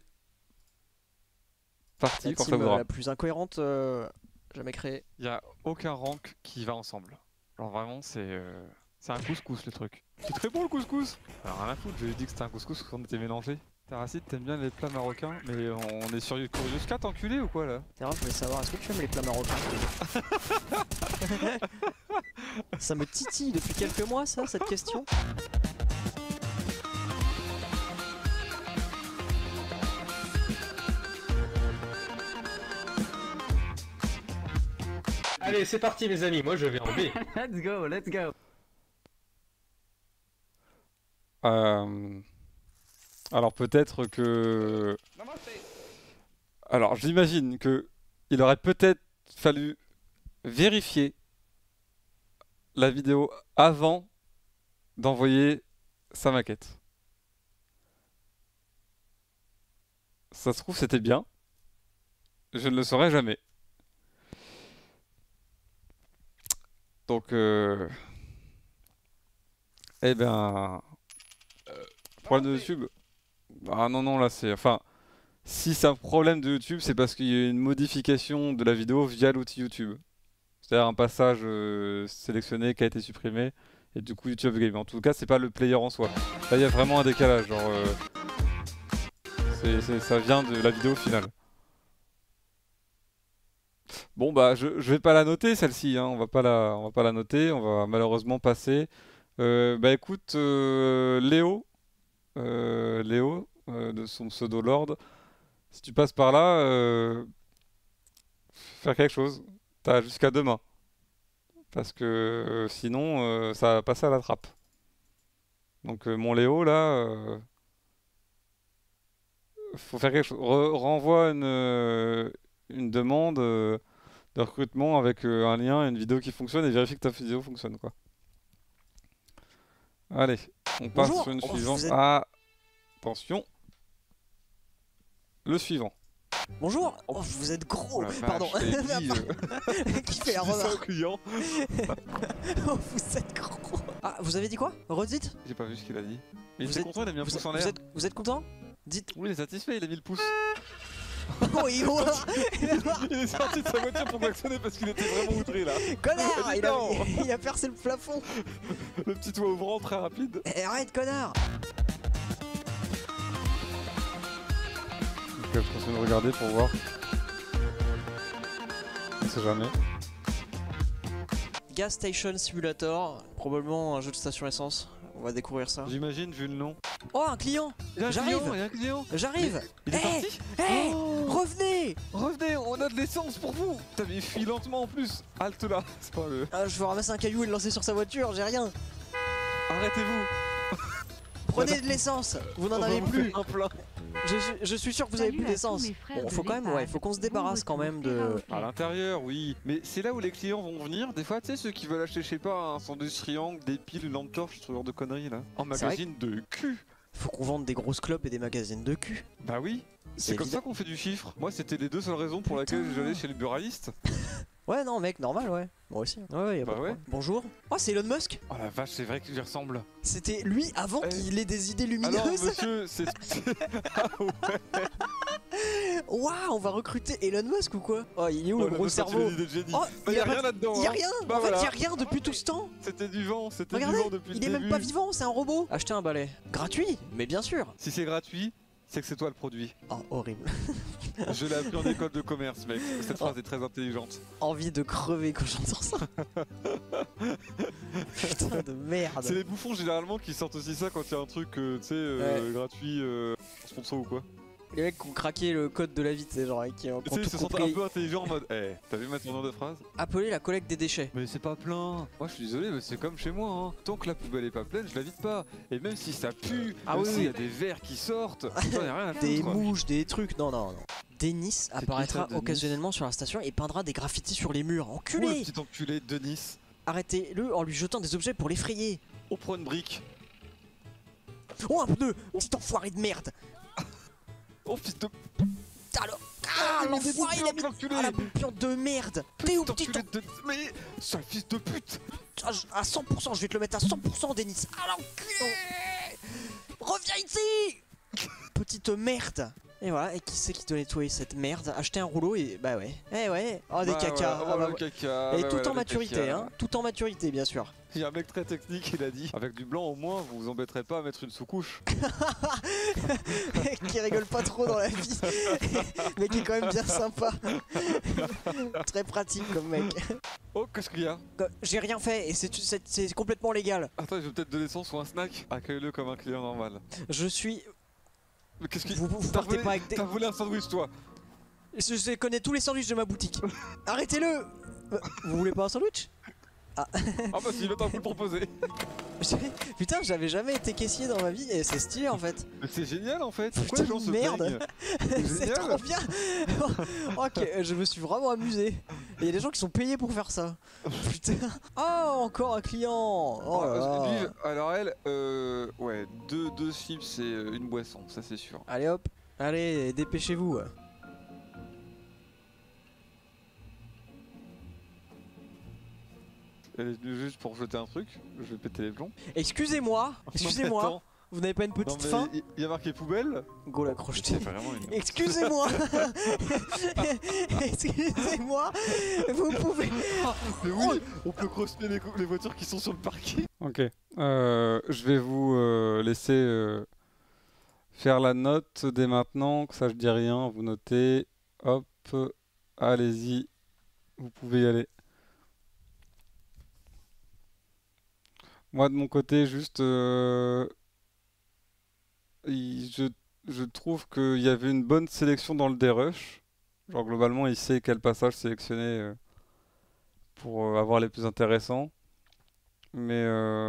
parti La quand ça team voudra. la plus incohérente jamais créée. Il n'y a aucun rank qui va ensemble. Genre vraiment, c'est un couscous le truc. C'est très bon le couscous. Alors rien à foutre, j'ai dit que c'était un couscous qu'on était mélangé. Taracide, t'aimes bien les plats marocains, mais on est sur Curious Cat enculé ou quoi là? Terra, je voulais savoir, est-ce que tu aimes les plats marocains? Ça me titille depuis quelques mois, ça, cette question. Allez, c'est parti mes amis, moi je vais en B. Let's go, let's go. Alors peut-être que... Alors j'imagine que il aurait peut-être fallu vérifier la vidéo avant d'envoyer sa maquette. Ça se trouve c'était bien. Je ne le saurais jamais. Donc, eh ben, problème de YouTube. Ah non, non, là c'est. Enfin, si c'est un problème de YouTube, c'est parce qu'il y a une modification de la vidéo via l'outil YouTube. C'est-à-dire un passage sélectionné qui a été supprimé, et du coup YouTube Game. En tout cas, c'est pas le player en soi. Là, il y a vraiment un décalage. Genre, ça vient de la vidéo finale. Bon bah je vais pas la noter celle-ci, hein. On va pas la noter, on va malheureusement passer. Bah écoute, Léo, de son pseudo Lord, si tu passes par là, faire quelque chose. T'as jusqu'à demain. Parce que sinon, ça va passer à la trappe. Donc mon Léo là, faut faire quelque chose. Renvoie une demande de recrutement avec un lien, une vidéo qui fonctionne et vérifie que ta vidéo fonctionne quoi. Allez, on passe Bonjour. sur une Oh, suivante. vous êtes- Ah, attention. Le suivant. Bonjour. Oh, vous êtes gros. Oh la vache, Pardon. je t'ai dit, Qui fait la je dis ça au remarque? client. Oh, vous êtes gros. Ah, vous avez dit quoi? Redites. J'ai pas vu ce qu'il a dit. Mais il Vous était êtes- content, il a mis un pouce en l'air. Vous êtes content? Dites. Oui, il est satisfait, il a mis le pouce. Oh, il Il est sorti de sa voiture pour klaxonner parce qu'il était vraiment outré là. Connard, il a, Non. il a percé le plafond. Le petit toit ouvrant très rapide. Eh, arrête, connard. Donc je continue de regarder pour voir. On sait jamais. Gas Station Simulator, probablement un jeu de station essence. On va découvrir ça. J'imagine vu le nom. Oh, un client. J'arrive. Il y a un client. J'arrive. Il est Eh, parti. eh, Oh. revenez. Revenez, on a de l'essence pour vous. Putain mais il fuit lentement en plus. Halte là. C'est pas le... Ah, je veux ramasser un caillou et le lancer sur sa voiture, j'ai rien. Arrêtez-vous. Prenez de l'essence, vous n'en On va avez vous plus. faire un plein. Je suis sûr que vous avez Salut plus à tous d'essence. mes frères Bon, de faut quand même, l'EHPAD. ouais, faut qu'on se Bon débarrasse quand retour, même Terra de. au À l'intérieur, oui. Mais c'est là où les clients vont venir. Des fois, tu sais, ceux qui veulent acheter, je sais pas, un sandwich triangle, des piles, une lampe torche, ce genre de conneries là. En C'est vrai magazine de cul. Faut qu'on vende des grosses clopes et des magazines de cul. Bah oui. C'est comme évident. ça qu'on fait du chiffre. Moi, c'était les deux seules raisons pour lesquelles Putain. j'allais chez le buraliste. Ouais, non, mec, normal, ouais. Moi aussi. Ouais, y a Bah pas de ouais. problème. Bonjour. Oh, c'est Elon Musk. Oh la vache, c'est vrai qu'il lui ressemble. C'était lui avant Eh. qu'il ait des idées Alors, lumineuses. monsieur, c'est. Ah ouais. Waouh, on va recruter Elon Musk ou quoi? Oh, il est où Oh, le la gros meuf, c'est une cerveau? idée de génie. Oh, Bah, y y a a pas rien de- là-dedans. Y a hein. rien. Bah En fait, voilà. y a rien depuis tout ce temps. C'était du vent, c'était du Regardez, vent depuis il le est début. même pas vivant, c'est un robot. Acheter un balai. Gratuit? Mais bien sûr. Si c'est gratuit, c'est que c'est toi le produit. Oh, horrible. Je l'ai appris en école de commerce, mec. Cette phrase est très intelligente. Envie de crever quand j'entends ça. Putain de merde. C'est les bouffons généralement qui sortent aussi ça quand il y a un truc, tu sais, gratuit, sponsor ou quoi. Les mecs qui ont craqué le code de la vie, tu sais, genre, et qui ont Tu sais, ils tout se sentent compris. un peu intelligents en mode, eh, t'as vu ma tournure de phrase? Appeler la collecte des déchets. Mais c'est pas plein. Moi je suis désolé, mais c'est comme chez moi. Hein. Tant que la poubelle est pas pleine, je la vide pas. Et même si ça pue, Ah même oui, s'il y oui. a des vers qui sortent, putain, y a rien à Des foutre. mouches, des trucs. Non, non, non. Denis apparaîtra qui ça, Denis occasionnellement sur la station et peindra des graffitis sur les murs. Oh, le Enculé! petit enculé de Denis. Arrêtez-le en lui jetant des objets pour l'effrayer. On prend une brique. Oh, un pneu! Petit enfoiré de merde! Oh fils de Alors, ah, l'enfoiré, il a mis... l'enculé. Ah, la boupion de merde! T'es où, petit enculé de... Mais sale fils de pute. À 100%, je vais te le mettre à 100%, Denis. Ah, l'enculé! Reviens ici! Petite merde! Et voilà, et qui c'est qui doit nettoyer cette merde? Acheter un rouleau et... Bah ouais. Eh ouais. Oh, des Bah, caca. voilà, Ah, bah, le caca. et bah, tout voilà, en le maturité, caca. hein. Tout en maturité, bien sûr. Il y a un mec très technique, il a dit avec du blanc au moins, vous vous embêterez pas à mettre une sous-couche. Qui rigole pas trop dans la vie, mais qui est quand même bien sympa. Très pratique comme mec. Oh, qu'est-ce qu'il y a? J'ai rien fait et c'est complètement légal. Attends, je vais peut-être donner son ou un snack. Accueille-le comme un client normal. Je suis... Mais qu'est-ce qu'il... Vous T'as partez volé- pas avec des... T'as volé un sandwich toi. Je connais tous les sandwichs de ma boutique. Arrêtez-le. Vous voulez pas un sandwich? Ah bah si, t'as vous proposer. Putain, j'avais jamais été caissier dans ma vie et c'est stylé en fait. Mais c'est génial en fait. Pourquoi Putain, les gens se merde. plaignent? C'est génial. trop bien. Ok, je me suis vraiment amusé. Et il y a des gens qui sont payés pour faire ça. Putain. Oh, encore un client. Oh là là. Lui, alors elle, ouais, deux chips et une boisson, ça c'est sûr. Allez hop, allez, dépêchez-vous. Elle est venue juste pour jeter un truc, je vais péter les plombs. Excusez-moi, excusez-moi, Attends, vous n'avez pas une non petite mais faim? il y a marqué poubelle. Go la crocheté. C'est vraiment une... Excusez-moi. Excusez-moi, vous pouvez... Mais oui, on peut crocheter les voitures qui sont sur le parking. Ok, je vais vous laisser faire la note dès maintenant, que ça je dis rien, vous notez, hop, allez-y, vous pouvez y aller. Moi de mon côté, juste, je trouve qu'il y avait une bonne sélection dans le D-Rush. Genre globalement, il sait quel passage sélectionner pour avoir les plus intéressants. Mais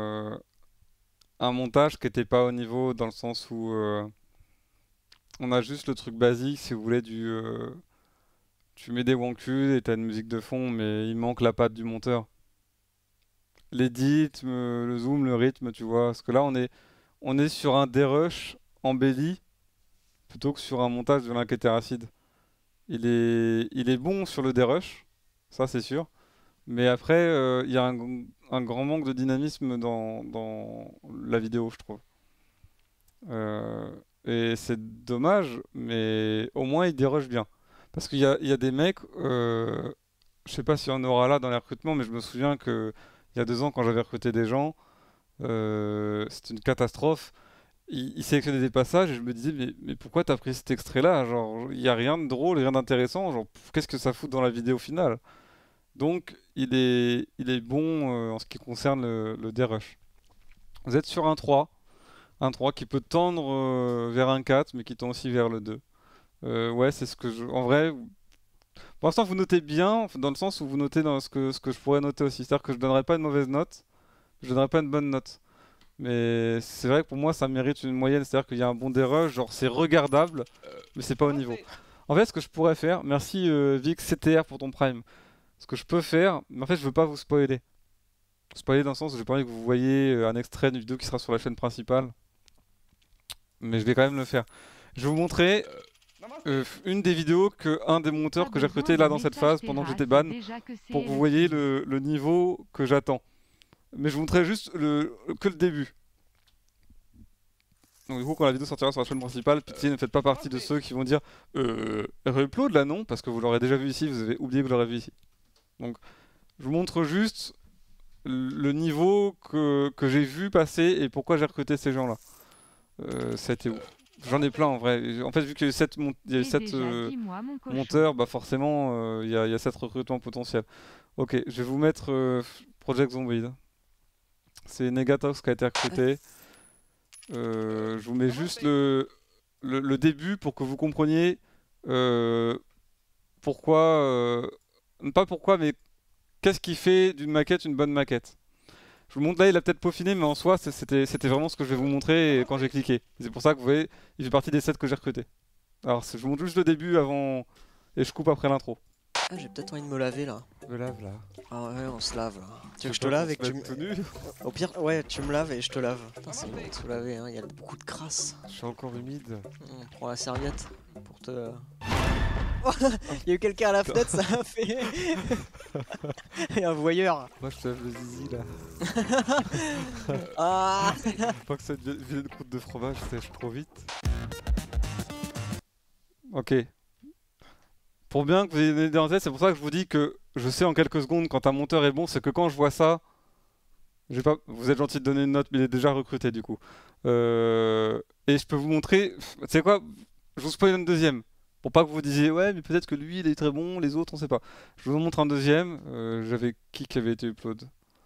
un montage qui était pas au niveau dans le sens où on a juste le truc basique, si vous voulez, tu mets des wankus et t'as une musique de fond, mais il manque la patte du monteur. L'édit, le zoom, le rythme, tu vois. Parce que là, on est sur un D-Rush embelli plutôt que sur un montage de l'Inquiéter Acide. Il est bon sur le D-Rush, ça c'est sûr. Mais après, il y a un grand manque de dynamisme dans la vidéo, je trouve. Et c'est dommage, mais au moins il déroge bien. Parce qu'il y a des mecs, je sais pas s'il y en aura là dans les recrutements, mais je me souviens que il y a 2 ans, quand j'avais recruté des gens, c'était une catastrophe. Ils sélectionnaient des passages et je me disais, mais pourquoi t'as pris cet extrait-là? Genre, il n'y a rien de drôle, rien d'intéressant. Genre, qu'est-ce que ça fout dans la vidéo finale? Donc, il est bon en ce qui concerne le D-Rush. Vous êtes sur un 3 qui peut tendre vers un 4, mais qui tend aussi vers le 2. Ouais, c'est ce que je... En vrai, pour l'instant, vous notez bien, dans le sens où vous notez dans ce que je pourrais noter aussi. C'est-à-dire que je donnerai pas une mauvaise note, je donnerai pas une bonne note. Mais c'est vrai que pour moi, ça mérite une moyenne. C'est-à-dire qu'il y a un bon dérush, genre c'est regardable, mais c'est pas au niveau. En fait, ce que je pourrais faire, merci Vic CTR pour ton Prime. Ce que je peux faire, mais en fait, je veux pas vous spoiler. Spoiler dans le sens où j'ai pas envie que vous voyez un extrait d'une vidéo qui sera sur la chaîne principale. Mais je vais quand même le faire. Je vais vous montrer une des vidéos que un des monteurs que j'ai recruté là dans cette phase pendant que j'étais ban, pour que vous voyez le niveau que j'attends. Mais je vous montrerai juste que le début. Donc du coup, quand la vidéo sortira sur la chaîne principale, pitié, ne faites pas partie de ceux qui vont dire Reupload là non, parce que vous l'aurez déjà vu ici, vous avez oublié que vous l'aurez vu ici. Donc je vous montre juste le niveau que j'ai vu passer et pourquoi j'ai recruté ces gens-là. Ça a été ouf. J'en ai plein en vrai. En fait, vu qu'il y a eu 7, il y a eu Et sept, déjà, dis-moi, mon cochon. monteurs, bah forcément, il y a 7 recrutements potentiels. Ok, je vais vous mettre Project Zomboid. C'est Negatox qui a été recruté. Je vous mets juste le début pour que vous compreniez pourquoi, pas pourquoi, mais qu'est-ce qui fait d'une maquette une bonne maquette. Je vous montre là, il a peut-être peaufiné, mais en soi, c'était vraiment ce que je vais vous montrer quand j'ai cliqué. C'est pour ça que vous voyez, il fait partie des 7 que j'ai recrutés. Alors, je vous montre juste le début avant, et je coupe après l'intro. Ah, j'ai peut-être envie de me laver là. Je me lave là. Ah ouais, on se lave là. Tu veux que je te lave et que tu me... tout nu. Au pire, ouais, tu me laves et je te lave. Putain, c'est bon de se laver, hein. Il y a beaucoup de crasse. Je suis encore humide. On prend la serviette pour te... Il y a eu quelqu'un à la fenêtre, ça a fait... Et un voyeur. Moi, je te lave le zizi là. Ah. Pas que cette vilaine croûte de fromage sèche trop vite. Ok. Pour bien que vous ayez une idée en tête, c'est pour ça que je vous dis que je sais en quelques secondes quand un monteur est bon, c'est que quand je vois ça, pas... vous êtes gentil de donner une note, mais il est déjà recruté du coup. Et je peux vous montrer, tu sais quoi, je vous spoil une deuxième, pour pas que vous disiez ouais mais peut-être que lui il est très bon, les autres on sait pas. Je vous montre un deuxième, j'avais qui avait été upload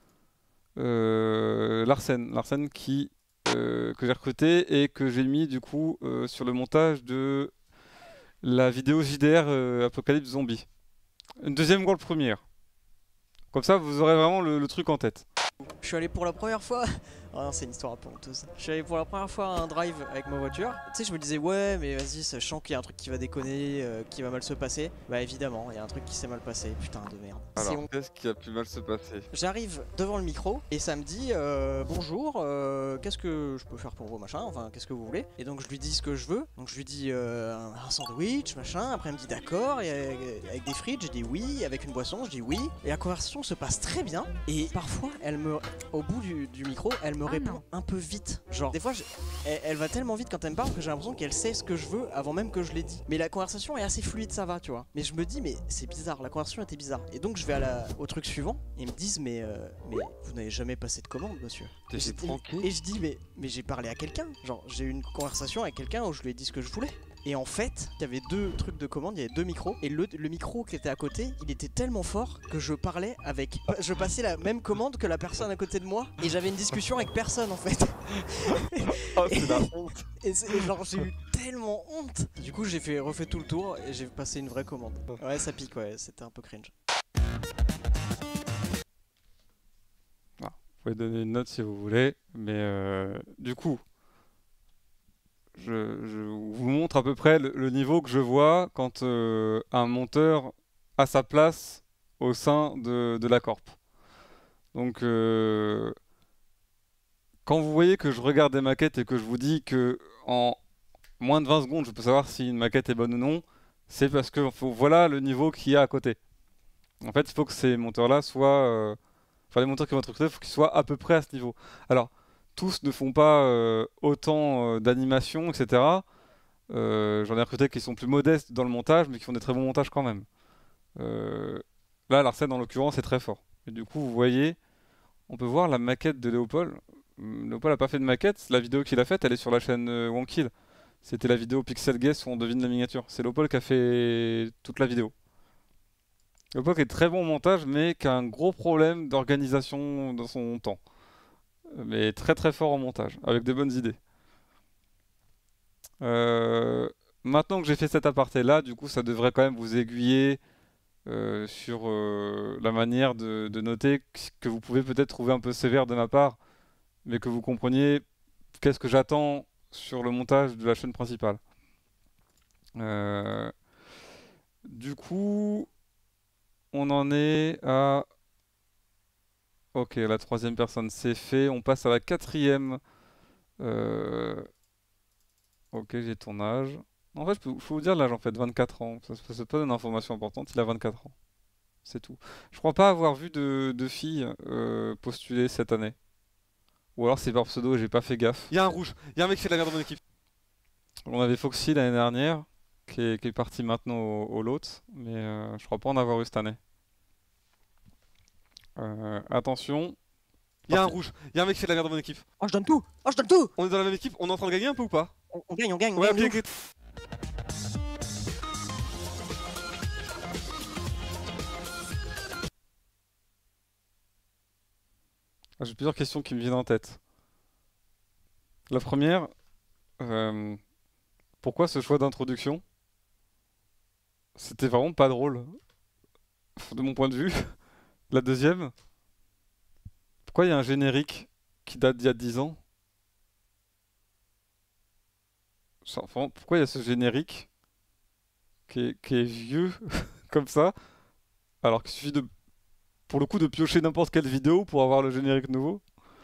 Larsen que j'ai recruté et que j'ai mis du coup sur le montage de la vidéo JDR Apocalypse Zombie. Une deuxième world première. Comme ça, vous aurez vraiment le truc en tête. Je suis allé pour la première fois... Ah non, c'est une histoire un peu honteuse. Je suis allé pour la première fois à un drive avec ma voiture. Tu sais, je me disais, ouais, mais vas-y, sachant qu'il y a un truc qui va déconner, qui va mal se passer. Bah évidemment, il y a un truc qui s'est mal passé. Putain de merde. Alors, qu'est-ce qui a pu mal se passer? J'arrive devant le micro et ça me dit bonjour, qu'est-ce que je peux faire pour vous, machin, enfin qu'est-ce que vous voulez. Et donc je lui dis ce que je veux. Donc je lui dis un sandwich, machin. Après elle me dit d'accord, et avec des frites, je dis oui. Avec une boisson, je dis oui. Et la conversation se passe très bien. Et parfois, au bout du micro, elle me répond un peu vite. Genre, des fois, elle va tellement vite quand elle me parle que j'ai l'impression qu'elle sait ce que je veux avant même que je l'ai dit. Mais la conversation est assez fluide, ça va, tu vois. Mais je me dis, mais c'est bizarre, la conversation était bizarre. Et donc, je vais au truc suivant. Et ils me disent, mais vous n'avez jamais passé de commande, monsieur. Et je dis, mais j'ai parlé à quelqu'un. Genre, j'ai eu une conversation avec quelqu'un où je lui ai dit ce que je voulais. Et en fait, il y avait 2 trucs de commande, il y avait 2 micros. Et le micro qui était à côté, il était tellement fort que je parlais avec... Je passais la même commande que la personne à côté de moi. Et j'avais une discussion avec personne en fait. Oh, c'est la honte. Et genre j'ai eu tellement honte. Du coup j'ai refait tout le tour et j'ai passé une vraie commande. Ouais, ça pique, ouais, c'était un peu cringe. Vous pouvez donner une note si vous voulez. Mais du coup... Je vous montre à peu près le niveau que je vois quand un monteur a sa place au sein de la corp. Donc, quand vous voyez que je regarde des maquettes et que je vous dis que en moins de 20 secondes, je peux savoir si une maquette est bonne ou non, c'est parce que voilà le niveau qu'il y a à côté. En fait, il faut que ces monteurs-là soient... Enfin, les monteurs qui vont être recrutés, il faut qu'ils soient à peu près à ce niveau. Alors, tous ne font pas autant d'animation, etc. J'en ai recruté qui sont plus modestes dans le montage, mais qui font des très bons montages quand même. Là, Larsen, en l'occurrence, est très fort. Et du coup, vous voyez, on peut voir la maquette de Léopold. Léopold n'a pas fait de maquette. La vidéo qu'il a faite, elle est sur la chaîne Wonkill. C'était la vidéo Pixel Guess où on devine la miniature. C'est Léopold qui a fait toute la vidéo. Léopold qui est très bon au montage, mais qui a un gros problème d'organisation dans son temps. Mais très très fort en montage, avec des bonnes idées. Maintenant que j'ai fait cet aparté là, du coup ça devrait quand même vous aiguiller sur la manière de noter que vous pouvez peut-être trouver un peu sévère de ma part, mais que vous compreniez qu'est-ce que j'attends sur le montage de la chaîne principale. Du coup, on en est à... Ok, la 3e personne c'est fait, on passe à la 4e. Ok, j'ai ton âge. En fait, je peux vous dire l'âge en fait, 24 ans. Ça c'est pas une information importante, il a 24 ans. C'est tout. Je crois pas avoir vu de filles postuler cette année. Ou alors c'est par pseudo et j'ai pas fait gaffe. Il y a un rouge, il y a un mec qui fait de la merde dans mon équipe. On avait Foxy l'année dernière, qui est parti maintenant au lot, mais je crois pas en avoir eu cette année. Attention. Il y a un rouge, il y a un mec qui fait de la merde dans mon équipe. Oh, je donne tout. Oh, je donne tout. On est dans la même équipe, on est en train de gagner un peu ou pas? On gagne, on gagne, on Ouais, gagne. ok, ok. Ah, j'ai plusieurs questions qui me viennent en tête. La première, euh, pourquoi ce choix d'introduction? C'était vraiment pas drôle, de mon point de vue. La deuxième, pourquoi il y a un générique qui date d'il y a 10 ans? Enfin, pourquoi il y a ce générique qui est vieux comme ça, alors qu'il suffit de, pour le coup, de piocher n'importe quelle vidéo pour avoir le générique nouveau?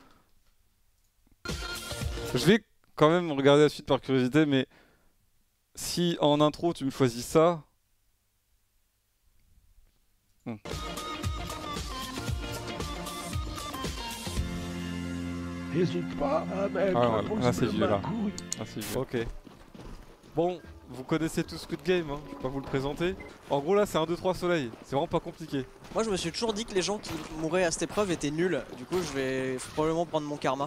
Je vais quand même regarder la suite par curiosité, mais si en intro tu me choisis ça... N'hésite pas à mettre Ah, un voilà. pouce Là, c'est bleu, vieux, ma là. couille. Ah, c'est vieux. Ok. Bon, vous connaissez tous Squid Game, hein, je vais pas vous le présenter. En gros, là, c'est 1, 2, 3 soleil. C'est vraiment pas compliqué. Moi je me suis toujours dit que les gens qui mouraient à cette épreuve étaient nuls. Du coup je vais probablement prendre mon karma.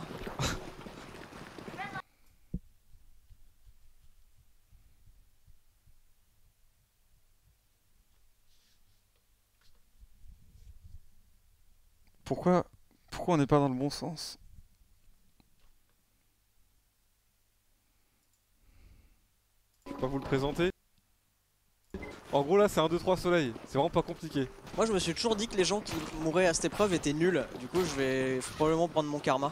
Pourquoi on n'est pas dans le bon sens? Je vais pas vous le présenter. En gros, là, c'est 1, 2, 3 soleil. C'est vraiment pas compliqué. Moi je me suis toujours dit que les gens qui mouraient à cette épreuve étaient nuls. Du coup je vais probablement prendre mon karma.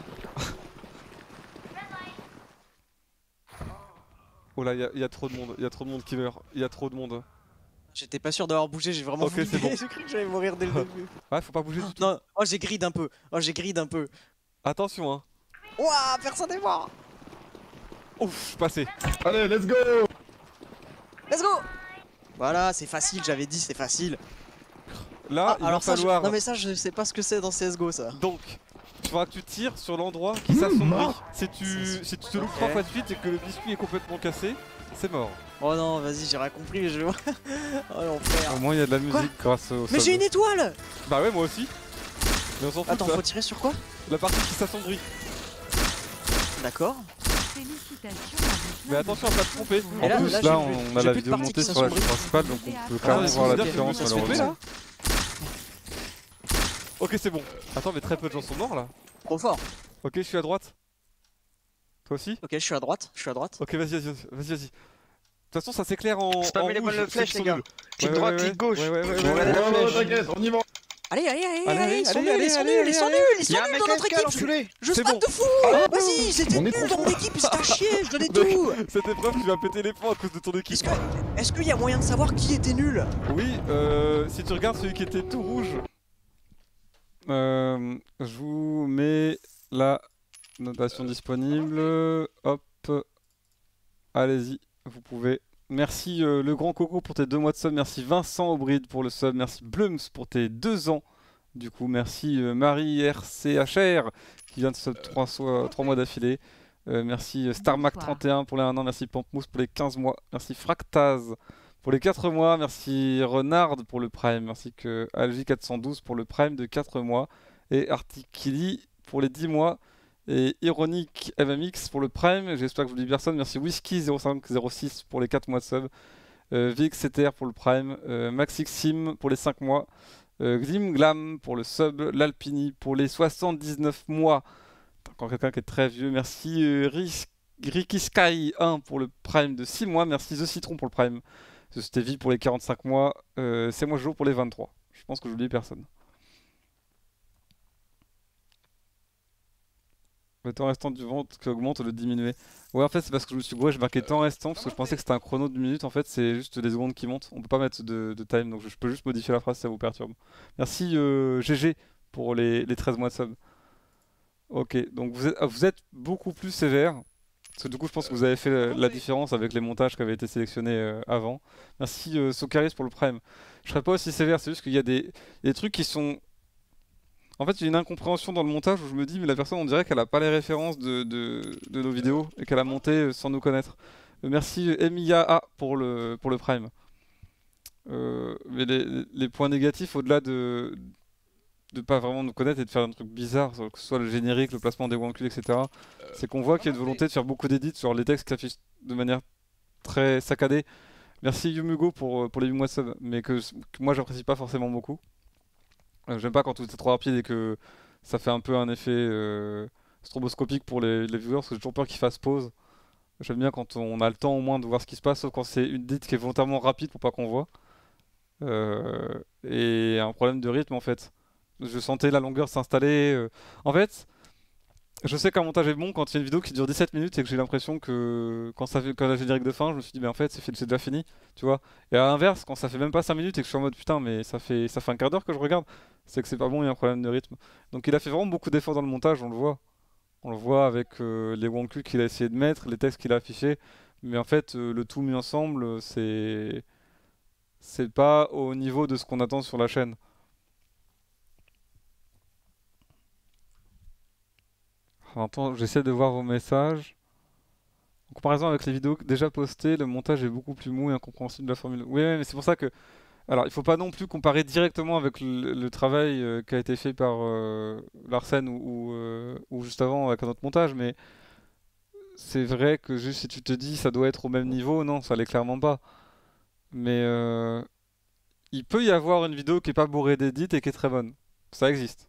Oh là, il y a trop de monde. Il y a trop de monde qui meurt. Il y a trop de monde. J'étais pas sûr d'avoir bougé, j'ai vraiment Ok, voulu. c'est bon. J'ai cru que j'allais mourir dès le début. Ouais, faut pas bouger du tout. Non, oh j'ai grid un peu. Oh j'ai grid un peu. Attention, hein. Ouah, personne n'est mort. Ouf, je suis passé. Allez, let's go. Let's go. Voilà, c'est facile, j'avais dit c'est facile. Là, Ah, il va alors ça, falloir... non mais ça je sais pas ce que c'est dans CSGO ça. Donc, il faudra que tu tires sur l'endroit qui s'assombrit. mort. Si tu te loupes 3 fois de suite et que le biscuit est complètement cassé, c'est mort. Oh non, vas-y, j'ai rien compris, je vais. Oh l'enfer. Au moins, il y a de la musique grâce au Mais sub. j'ai une étoile. Bah ouais, moi aussi. Mais on s'en fout Attends, de ça. faut tirer sur quoi? La partie qui s'assombrit. D'accord. Félicitations à vous. Mais attention à pas te tromper. Et En là, plus, là, là, j'ai on plus- a j'ai la plus de vidéo partie montée qui sur la chaîne s'assombrit. principale, donc on peut Ah, clairement c'est voir la bien, différence ça se fait malheureusement. là Ok, c'est bon. Attends, mais très peu de gens sont morts là. Trop fort. Ok, je suis à droite. Toi aussi? Ok, je suis à droite, je suis à droite. Ok, vas-y. De toute façon, ça s'éclaire en Spammez les rouge, bonnes ceux flèches, qui les sont gars. nuls. Clic Ouais, droit, ouais, clic gauche. ouais, ouais, ouais, Regardez la Oh, flèche. t'inquiète, on y va. Allez, Allez, ils sont allez, nuls, allez, ils sont allez, nuls, ils sont allez, nuls, ils sont Y'a un nuls mec dans notre AFK, équipe. l'enculé. Je C'est stack bon. de fou. Vas-y, c'était On est nul trop dans mon fort. équipe, c'est à chier, je donnais tout. Cette épreuve, tu vas péter les points à cause de ton équipe. Est-ce qu'il y a moyen de savoir qui était nul? Oui, si tu regardes celui qui était tout rouge, je vous mets la notation disponible. Hop, allez-y, vous pouvez. Merci le grand Coco pour tes 2 mois de sub. Merci Vincent Aubrid pour le sub. Merci Blums pour tes 2 ans. Du coup, merci Marie RCHR qui vient de sub 3 mois d'affilée. Merci Starmac31 pour les 1 an. Merci Pampmousse pour les 15 mois. Merci Fractaz pour les 4 mois. Merci Renard pour le Prime. Merci que Algie412 pour le Prime de 4 mois. Et Artikili pour les 10 mois. Et Ironic MMX pour le Prime. J'espère que je vous dis personne. Merci Whisky0506 pour les 4 mois de sub. VXCTR pour le Prime. Maxixim pour les 5 mois. Glim Glam pour le sub. L'Alpini pour les 79 mois. Encore quelqu'un qui est très vieux. Merci Ricky Sky 1 pour le Prime de 6 mois. Merci The Citron pour le Prime. Stevie pour les 45 mois. C'est moi Joe pour les 23. Je pense que j'oublie personne. Le temps restant du vent qui augmente ou le diminuer. Ouais, en fait, c'est parce que je me suis gouré, je marquais temps restant parce que je pensais que c'était un chrono de minutes. En fait, c'est juste des secondes qui montent. On peut pas mettre de time, donc je peux juste modifier la phrase si ça vous perturbe. Merci GG pour les 13 mois de sub. Ok, donc vous êtes beaucoup plus sévère. Parce que du coup, je pense que vous avez fait la différence avec les montages qui avaient été sélectionnés avant. Merci Socaris pour le Prime. Je serais pas aussi sévère, c'est juste qu'il y a des trucs qui sont. En fait, il y a une incompréhension dans le montage où je me dis, mais la personne, on dirait qu'elle a pas les références de nos vidéos et qu'elle a monté sans nous connaître. Merci Emiya A pour le Prime. Mais les points négatifs, au-delà de pas vraiment nous connaître et de faire un truc bizarre, que ce soit le générique, le placement des wankuls, etc., c'est qu'on voit qu'il y a une volonté de faire beaucoup d'édits sur les textes qui s'affichent de manière très saccadée. Merci Yumugo pour les 8 mois de sub, mais que moi j'apprécie pas forcément beaucoup. J'aime pas quand tout est trop rapide et que ça fait un peu un effet stroboscopique pour les viewers, parce que j'ai toujours peur qu'ils fassent pause. J'aime bien quand on a le temps au moins de voir ce qui se passe, sauf quand c'est une dite qui est volontairement rapide pour pas qu'on voit. Et un problème de rythme en fait. Je sentais la longueur s'installer. En fait, je sais qu'un montage est bon quand il y a une vidéo qui dure 17 minutes et que j'ai l'impression que quand la générique de fin, je me suis dit, mais en fait, c'est déjà fini, tu vois. Et à l'inverse, quand ça fait même pas 5 minutes et que je suis en mode putain, mais ça fait un quart d'heure que je regarde, c'est que c'est pas bon, il y a un problème de rythme. Donc il a fait vraiment beaucoup d'efforts dans le montage, on le voit. On le voit avec les wonkus qu'il a essayé de mettre, les textes qu'il a affichés. Mais en fait, le tout mis ensemble, c'est pas au niveau de ce qu'on attend sur la chaîne. Attends, j'essaie de voir vos messages. En comparaison avec les vidéos déjà postées, le montage est beaucoup plus mou et incompréhensible de la formule. Oui, mais c'est pour ça que... Alors, il faut pas non plus comparer directement avec le travail qui a été fait par Larsen ou juste avant avec un autre montage, mais c'est vrai que juste si tu te dis ça doit être au même niveau, non, ça l'est clairement pas. Mais il peut y avoir une vidéo qui est pas bourrée d'édits et qui est très bonne. Ça existe.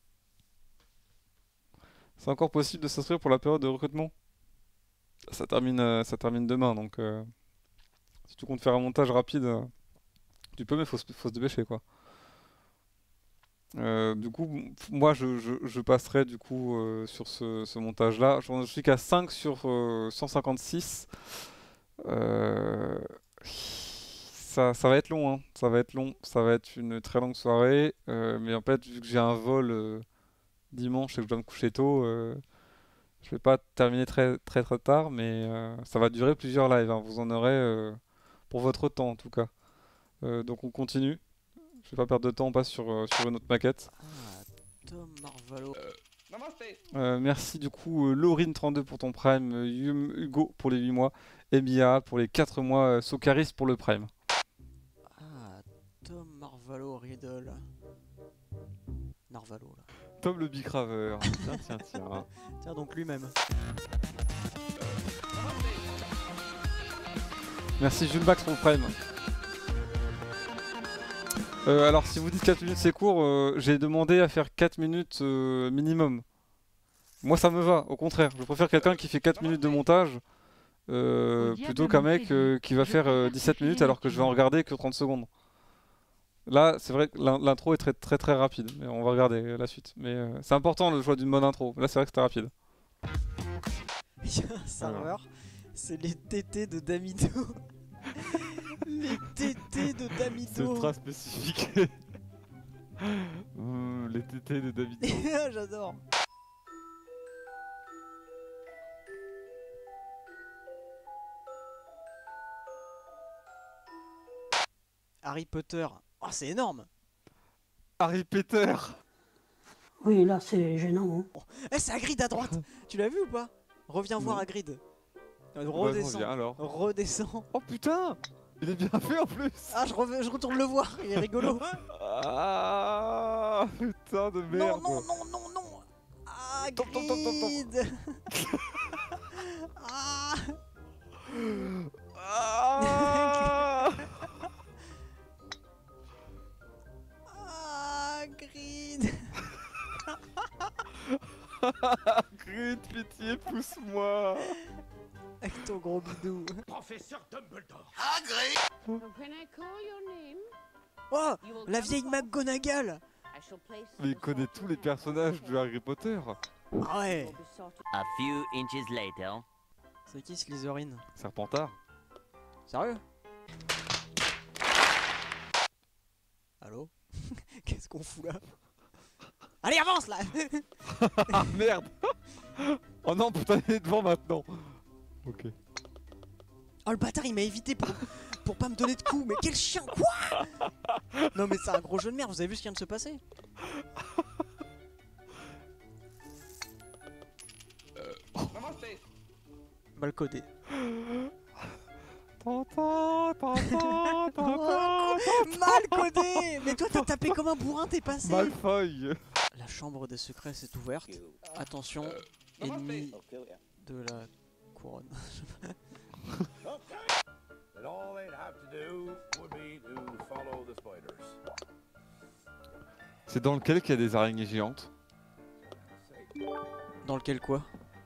C'est encore possible de s'inscrire pour la période de recrutement? Ça termine demain, donc si tu comptes faire un montage rapide, tu peux, mais faut se dépêcher, quoi. Du coup, moi je passerai du coup sur ce montage-là. Je suis qu'à 5 sur 156. Ça va être long, hein. Ça va être long. Ça va être une très longue soirée. Mais en fait, vu que j'ai un vol dimanche et que je dois me coucher tôt, je vais pas terminer très tard, mais ça va durer plusieurs lives, hein. Vous en aurez pour votre temps en tout cas. Donc on continue. Je vais pas perdre de temps, on passe sur une autre maquette. Ah, Tom Marvalo. Merci du coup Laurine32 pour ton prime, Hugo pour les 8 mois, et Mia pour les 4 mois, Socaris pour le prime. Ah, Tom Marvalo Riddle. Narvalo là. Tom le bicraveur. Tiens. Tiens donc lui-même. Merci Jules Max pour le prime. Alors si vous dites 4 minutes c'est court, j'ai demandé à faire 4 minutes minimum. Moi ça me va, au contraire. Je préfère quelqu'un qui fait 4 minutes de montage plutôt qu'un mec qui va faire 17 minutes alors que je vais en regarder que 30 secondes. Là c'est vrai que l'intro est très rapide, mais on va regarder la suite. Mais c'est important le choix d'une bonne intro. Là c'est vrai que c'était rapide. Il y a un serveur, c'est les TT de Damido. Les TT de Damido. C'est ultra spécifique. Les tétés de David. J'adore. Harry Potter. Oh, c'est énorme. Harry Potter. Oui, là, c'est gênant. Hein. Eh, c'est Hagrid à droite. Tu l'as vu ou pas? Reviens voir Hagrid. Redescends. Bah, alors. Redescends. Oh putain, il est bien fait en plus. Ah, je retourne le voir. Il est rigolo. Ah putain de merde. Non. Ah, Top. Hagrid. Ah. Ah Hagrid. Grid, pitié, pousse-moi. Avec ton gros bidou. Professeur Dumbledore. When I call your name, Oh, la vieille McGonagall. I shall place Mais il connaît tous les personnages de Harry Potter. Ah ouais. A few inches later. C'est qui Slytherin? Serpentard. Sérieux? Allô? Qu'est-ce qu'on fout là? Allez, avance là! Ah merde. Oh non, putain, il est devant maintenant. Ok. Oh le bâtard, il m'a évité pour pas me donner de coups. Mais quel chien, quoi? Non mais c'est un gros jeu de merde, vous avez vu ce qui vient de se passer? Mal codé. Mal codé! Mais toi t'as tapé comme un bourrin, t'es passé! Malfoy. La chambre des secrets s'est ouverte. Attention, ennemi de la couronne. C'est dans lequel qu'il y a des araignées géantes? Dans lequel quoi?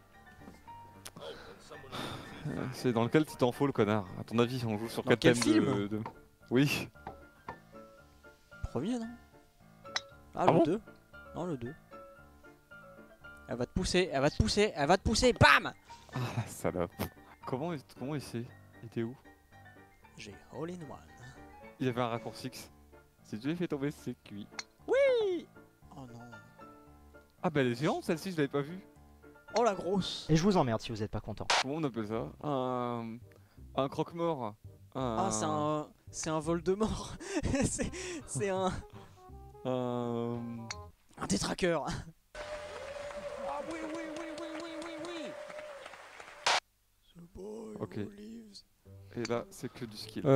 C'est dans lequel Titanfall, connard? À ton avis, on joue sur Dans quel quel thème film de... Oui. Premier, non? Ah, Ah le bon 2. Non, le 2. Elle va te pousser, elle va te pousser, elle va te pousser, BAM! Ah, la salope. Comment il sait? Il était où? J'ai all in one. Il y avait un raccourci. Si tu l'as fait tomber, c'est cuit. Oui! Oh non. Ah bah elle est géante celle-ci, je l'avais pas vue. Oh la grosse! Et je vous emmerde si vous êtes pas content. Comment on appelle ça? Un croque-mort. Ah, c'est un vol de mort. c'est un détraqueur. Ah oui, oui, oui, oui, oui, oui, oui. The boy Ok. who lives. Et là, c'est que du skill.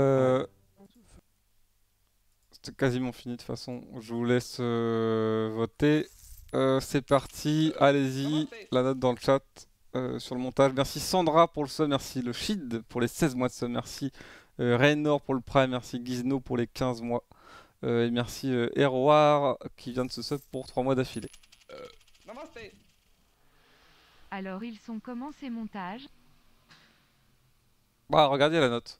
C'était quasiment fini de toute façon. Je vous laisse voter. C'est parti, allez-y. La note dans le chat sur le montage. Merci Sandra pour le sub, merci le Shid pour les 16 mois de sub, merci Raynor pour le Prime, merci Gizno pour les 15 mois. Et merci Erwar qui vient de se sub pour 3 mois d'affilée. Alors ils sont comment ces montages? Bah regardez la note.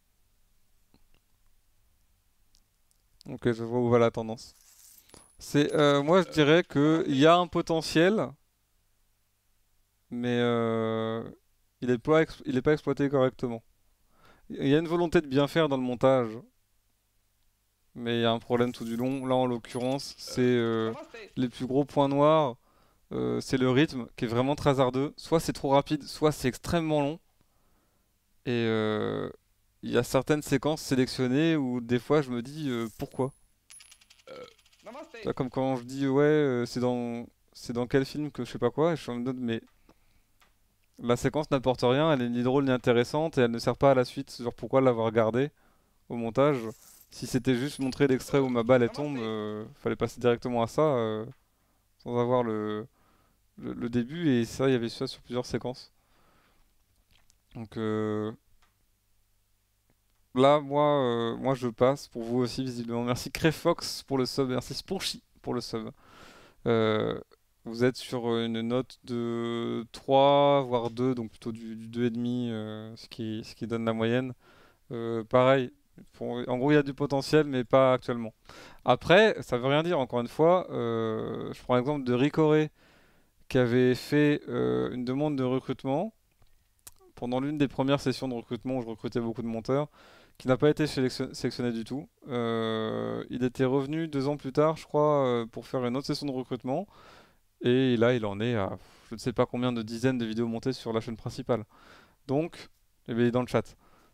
Ok, je vois où va la tendance. C'est moi je dirais que il y a un potentiel, mais il est pas exploité correctement. Il y a une volonté de bien faire dans le montage, mais il y a un problème tout du long. Là en l'occurrence, c'est les plus gros points noirs. C'est le rythme qui est vraiment très hasardeux. Soit c'est trop rapide, soit c'est extrêmement long. Et il y a certaines séquences sélectionnées où des fois je me dis pourquoi. Comme quand je dis ouais c'est dans quel film que je sais pas quoi et je me demande mais la séquence n'apporte rien, elle est ni drôle ni intéressante et elle ne sert pas à la suite. Genre pourquoi l'avoir regardé au montage? Si c'était juste montrer l'extrait où ma balle elle tombe, fallait passer directement à ça sans avoir le début et ça il y avait ça sur plusieurs séquences. Donc là, moi je passe, pour vous aussi visiblement. Merci Créfox pour le sub, merci Sponchy pour le sub. Vous êtes sur une note de 3, voire 2, donc plutôt du 2,5, ce qui donne la moyenne. Pareil, en gros il y a du potentiel, mais pas actuellement. Après, ça veut rien dire, encore une fois. Je prends l'exemple de Ricoré, qui avait fait une demande de recrutement pendant l'une des premières sessions de recrutement où je recrutais beaucoup de monteurs, qui n'a pas été sélectionné du tout. Il était revenu 2 ans plus tard, je crois, pour faire une autre session de recrutement. Et là, il en est à je ne sais pas combien de dizaines de vidéos montées sur la chaîne principale. Donc, eh bien, il est dans le chat.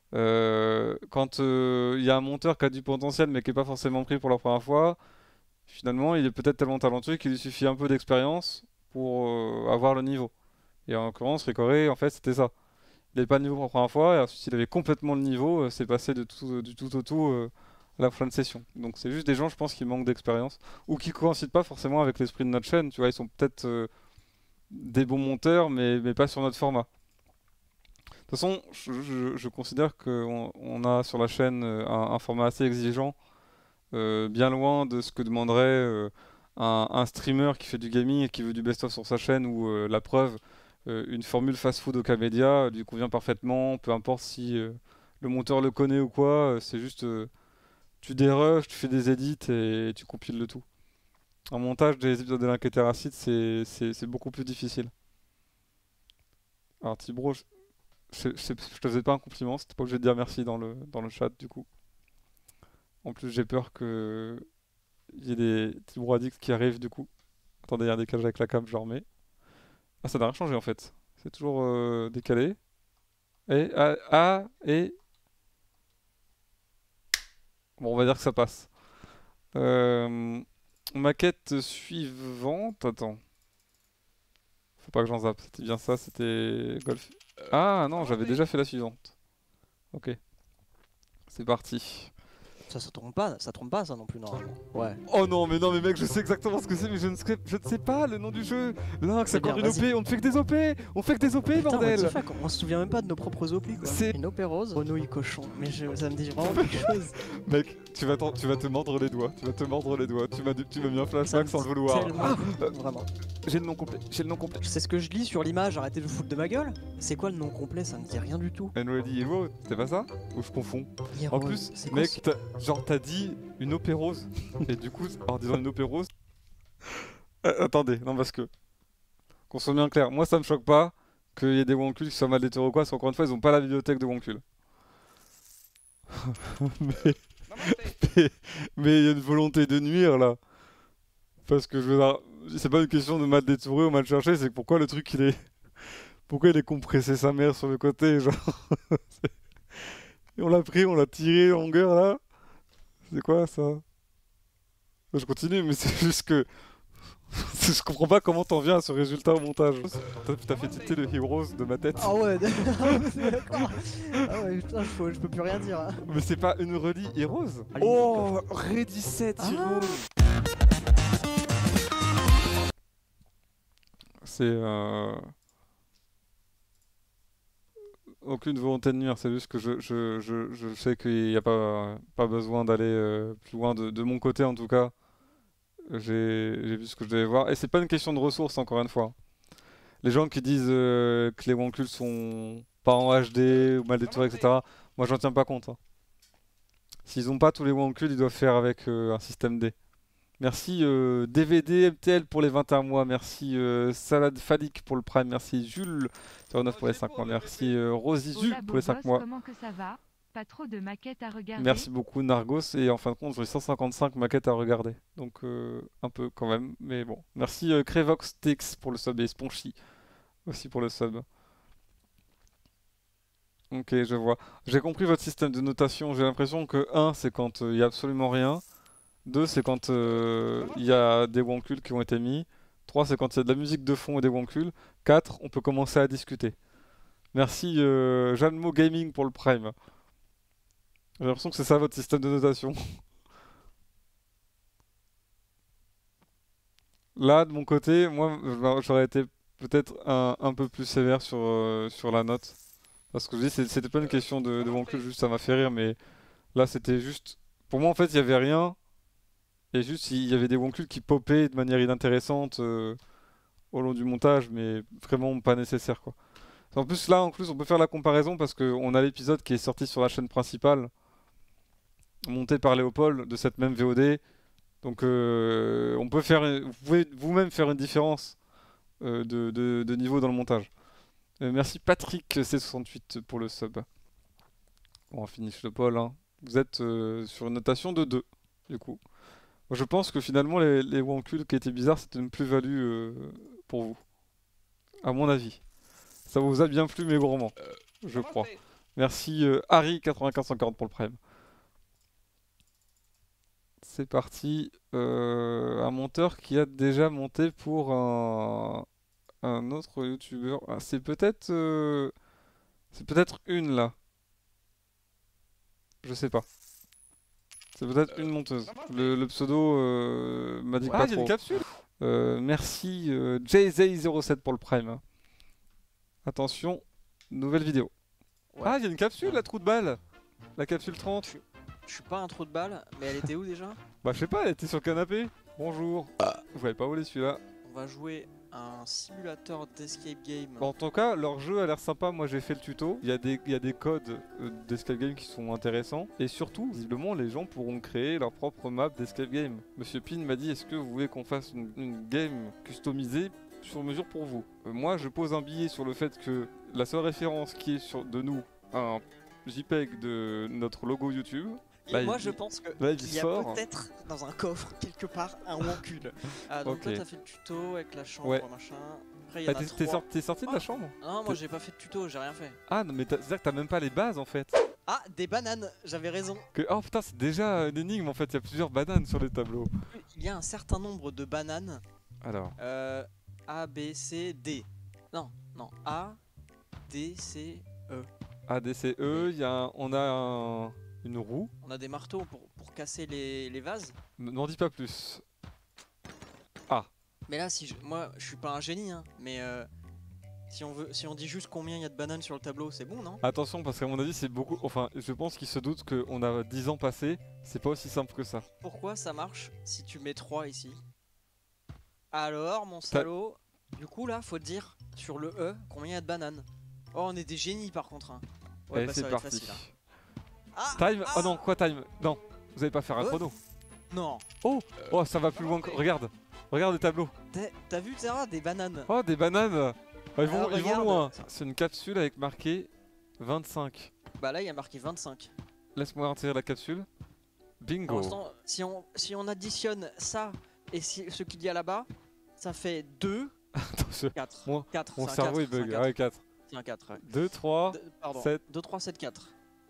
Quand il y a un monteur qui a du potentiel mais qui n'est pas forcément pris pour la première fois, finalement, il est peut-être tellement talentueux qu'il lui suffit un peu d'expérience pour avoir le niveau. Et en l'occurrence, Ricoré, en fait, c'était ça. Il n'avait pas le niveau pour la première fois, et ensuite il avait complètement le niveau, c'est passé du tout au tout à la fin de session. Donc c'est juste des gens, je pense, qui manquent d'expérience, ou qui ne coïncident pas forcément avec l'esprit de notre chaîne, tu vois, ils sont peut-être des bons monteurs, mais pas sur notre format. De toute façon, je considère qu'on a sur la chaîne un format assez exigeant, bien loin de ce que demanderait un streamer qui fait du gaming et qui veut du best-of sur sa chaîne, ou la preuve, une formule fast-food Okamedia lui convient parfaitement, peu importe si le monteur le connaît ou quoi, c'est juste tu dérushes, tu fais des edits et tu compiles le tout. Un montage des épisodes de l'Inquiéteur Acide, c'est beaucoup plus difficile. Alors Tibro, je te faisais pas un compliment, c'était pas obligé de dire merci dans le chat du coup. En plus j'ai peur que il y ait des Tibro addicts qui arrivent du coup. Attendez, il y a un décalage avec la cam, je le remets. Ah, ça n'a rien changé en fait. C'est toujours décalé. Et et bon, on va dire que ça passe. Maquette suivante. Attends. Faut pas que j'en zappe. C'était bien ça, c'était golf. Ah non, j'avais déjà fait la suivante. Ok. C'est parti. Ça trompe pas ça non plus normalement. Ouais. Oh non mais mec, je sais exactement ce que c'est mais je ne sais pas le nom du jeu. Lynx, C'est encore bien, une OP, vas-y. on ne fait que des OP. On fait que des OP Putain, bordel. what the fuck, on se souvient même pas de nos propres OP quoi. C'est une OP rose, renouille cochon, mais ça me dit vraiment quelque chose. Mec, tu vas te mordre les doigts. Tu vas te mordre les doigts. Tu m'as mis un flashback sans le vouloir. Tellement, vraiment. J'ai le nom complet. J'ai le nom complet. C'est ce que je lis sur l'image, arrêtez de vous foutre de ma gueule. C'est quoi le nom complet? Ça me dit rien du tout. Unready Hero, c'était pas ça? Ou je confonds? En plus, c'est quoi mec, t'as dit une opérose. Et du coup, en disant une opérose. Attendez, non, parce que. Qu'on soit bien clair, moi ça me choque pas qu'il y ait des Wonkul qui soient mal détourés ou quoi, parce qu'encore une fois, ils ont pas la bibliothèque de Wonkul. mais il y a une volonté de nuire là. Parce que je veux dire, c'est pas une question de mal détouré ou mal cherché, c'est que pourquoi le truc il est. Pourquoi il est compressé sa mère sur le côté, genre. Et on l'a pris, on l'a tiré en longueur là. C'est quoi ça? Je continue, mais c'est juste que. Je comprends pas comment t'en viens à ce résultat au montage. T'as fait titer le Heroes de ma tête. Ah ouais, d'accord. Ah ouais, putain, je peux plus rien dire. Hein. Mais c'est pas une relie Heroes? Allez, Oh, Ready 7 Heroes. C'est aucune volonté de nuire, c'est juste que je sais qu'il n'y a pas besoin d'aller plus loin de mon côté en tout cas. J'ai vu ce que je devais voir. Et c'est pas une question de ressources encore une fois. Les gens qui disent que les Wonkul sont pas en HD ou mal détourés, etc. Moi j'en tiens pas compte. Hein. S'ils ont pas tous les Wonkul, ils doivent faire avec un système D. Merci DVD MTL pour les 21 mois. Merci Salade Fadik pour le Prime. Merci Jules 09 pour les 5 mois. Merci Rosizu Hola, pour les 5 Bobos, mois. comment que ça va? Pas trop de maquettes à regarder. Merci beaucoup Nargos et en fin de compte j'ai 155 maquettes à regarder donc un peu quand même mais bon merci Crevox TX pour le sub et Sponchy aussi pour le sub. Ok je vois, j'ai compris votre système de notation, j'ai l'impression que 1 c'est quand il y a absolument rien, 2 c'est quand il y a des Wonkul qui ont été mis, 3 c'est quand il y a de la musique de fond et des Wonkul, 4 on peut commencer à discuter. Merci Jeanmo Gaming pour le Prime. J'ai l'impression que c'est ça votre système de notation. Là, de mon côté, moi, j'aurais été peut-être un peu plus sévère sur la note. Parce que je dis, c'était pas une question de Wonkul, juste ça m'a fait rire, mais là, c'était juste. Pour moi, en fait, il y avait rien. Et juste, il y avait des Wonkul qui popaient de manière inintéressante au long du montage, mais vraiment pas nécessaire, quoi. En plus, là, on peut faire la comparaison parce qu'on a l'épisode qui est sorti sur la chaîne principale. Monté par Léopold de cette même VOD. Donc on peut faire, vous pouvez vous-même faire une différence de niveau dans le montage. Merci Patrick C68 pour le sub. Bon, on finish le poll. Hein. Vous êtes sur une notation de 2 du coup. Moi, je pense que finalement les Wonkul qui étaient bizarres c'était une plus-value pour vous. À mon avis. Ça vous a bien plu mes gourmands. Je crois. Merci Harry9540 pour le prime. C'est parti. Un monteur qui a déjà monté pour un autre youtubeur. Ah, c'est peut-être une là. Je sais pas. C'est peut-être une monteuse. Le pseudo m'a dit que pas trop. Ah, il y a une capsule. Merci JZ07 pour le prime. Attention, nouvelle vidéo. Ouais. Ah, il y a une capsule, la trou de balle. La capsule 30. Je suis pas un trou de balle, mais elle était où déjà? Bah je sais pas, elle était sur le canapé. Bonjour. Vous l'avez pas volé celui-là. On va jouer un simulateur d'escape game. Bon, en tout cas, leur jeu a l'air sympa. Moi j'ai fait le tuto. Il y a des codes d'escape game qui sont intéressants. Et surtout, visiblement, les gens pourront créer leur propre map d'escape game. Monsieur Pin m'a dit, est-ce que vous voulez qu'on fasse une game customisée sur mesure pour vous? Moi je pose un billet sur le fait que la seule référence qui est de nous, un JPEG de notre logo YouTube. Et moi je pense que il y a peut-être dans un coffre quelque part un Wonkul. Donc toi t'as fait le tuto avec la chambre machin. Après il y en a t'es sorti de la chambre? Non moi j'ai pas fait de tuto, j'ai rien fait. Ah non mais c'est-à-dire que t'as même pas les bases en fait. Ah des bananes, j'avais raison. Oh putain c'est déjà une énigme en fait, il y a plusieurs bananes sur les tableaux. Il y a un certain nombre de bananes. Alors A, B, C, D. Non, A, D, C, E. A, D, C, E, on a une roue. On a des marteaux pour casser les vases. N'en dis pas plus. Ah. Mais là, moi je suis pas un génie, hein, mais Si on dit juste combien il y a de bananes sur le tableau, c'est bon, non? Attention, parce qu'à mon avis, c'est beaucoup. Enfin, je pense qu'il se doute qu'on a 10 ans passés. C'est pas aussi simple que ça. Pourquoi ça marche si tu mets 3 ici? Alors, mon salaud, du coup, là, faut te dire sur le E combien il y a de bananes. Oh, on est des génies par contre. Hein. Ouais, Allez, bah, c'est ça va être parti. facile. Hein. Ah, Time. Oh non, quoi time? Non, vous allez pas faire un chrono. non. Oh, ça va plus loin que. Regarde. Regarde les tableaux. T'as vu, Sarah, des bananes? Oh, des bananes. Oh, ils vont regarde. loin. C'est une capsule avec marqué 25. Bah là, il y a marqué 25. Laisse-moi retirer la capsule. Pour Bingo. l'instant, si on additionne ça et ce qu'il y a là-bas, ça fait 2, Attention. 4. Mon 4, Mon cerveau il bug. Ouais, 4. C'est un 4, ouais. 2, 3. Pardon, 7. 2, 3, 7, 4.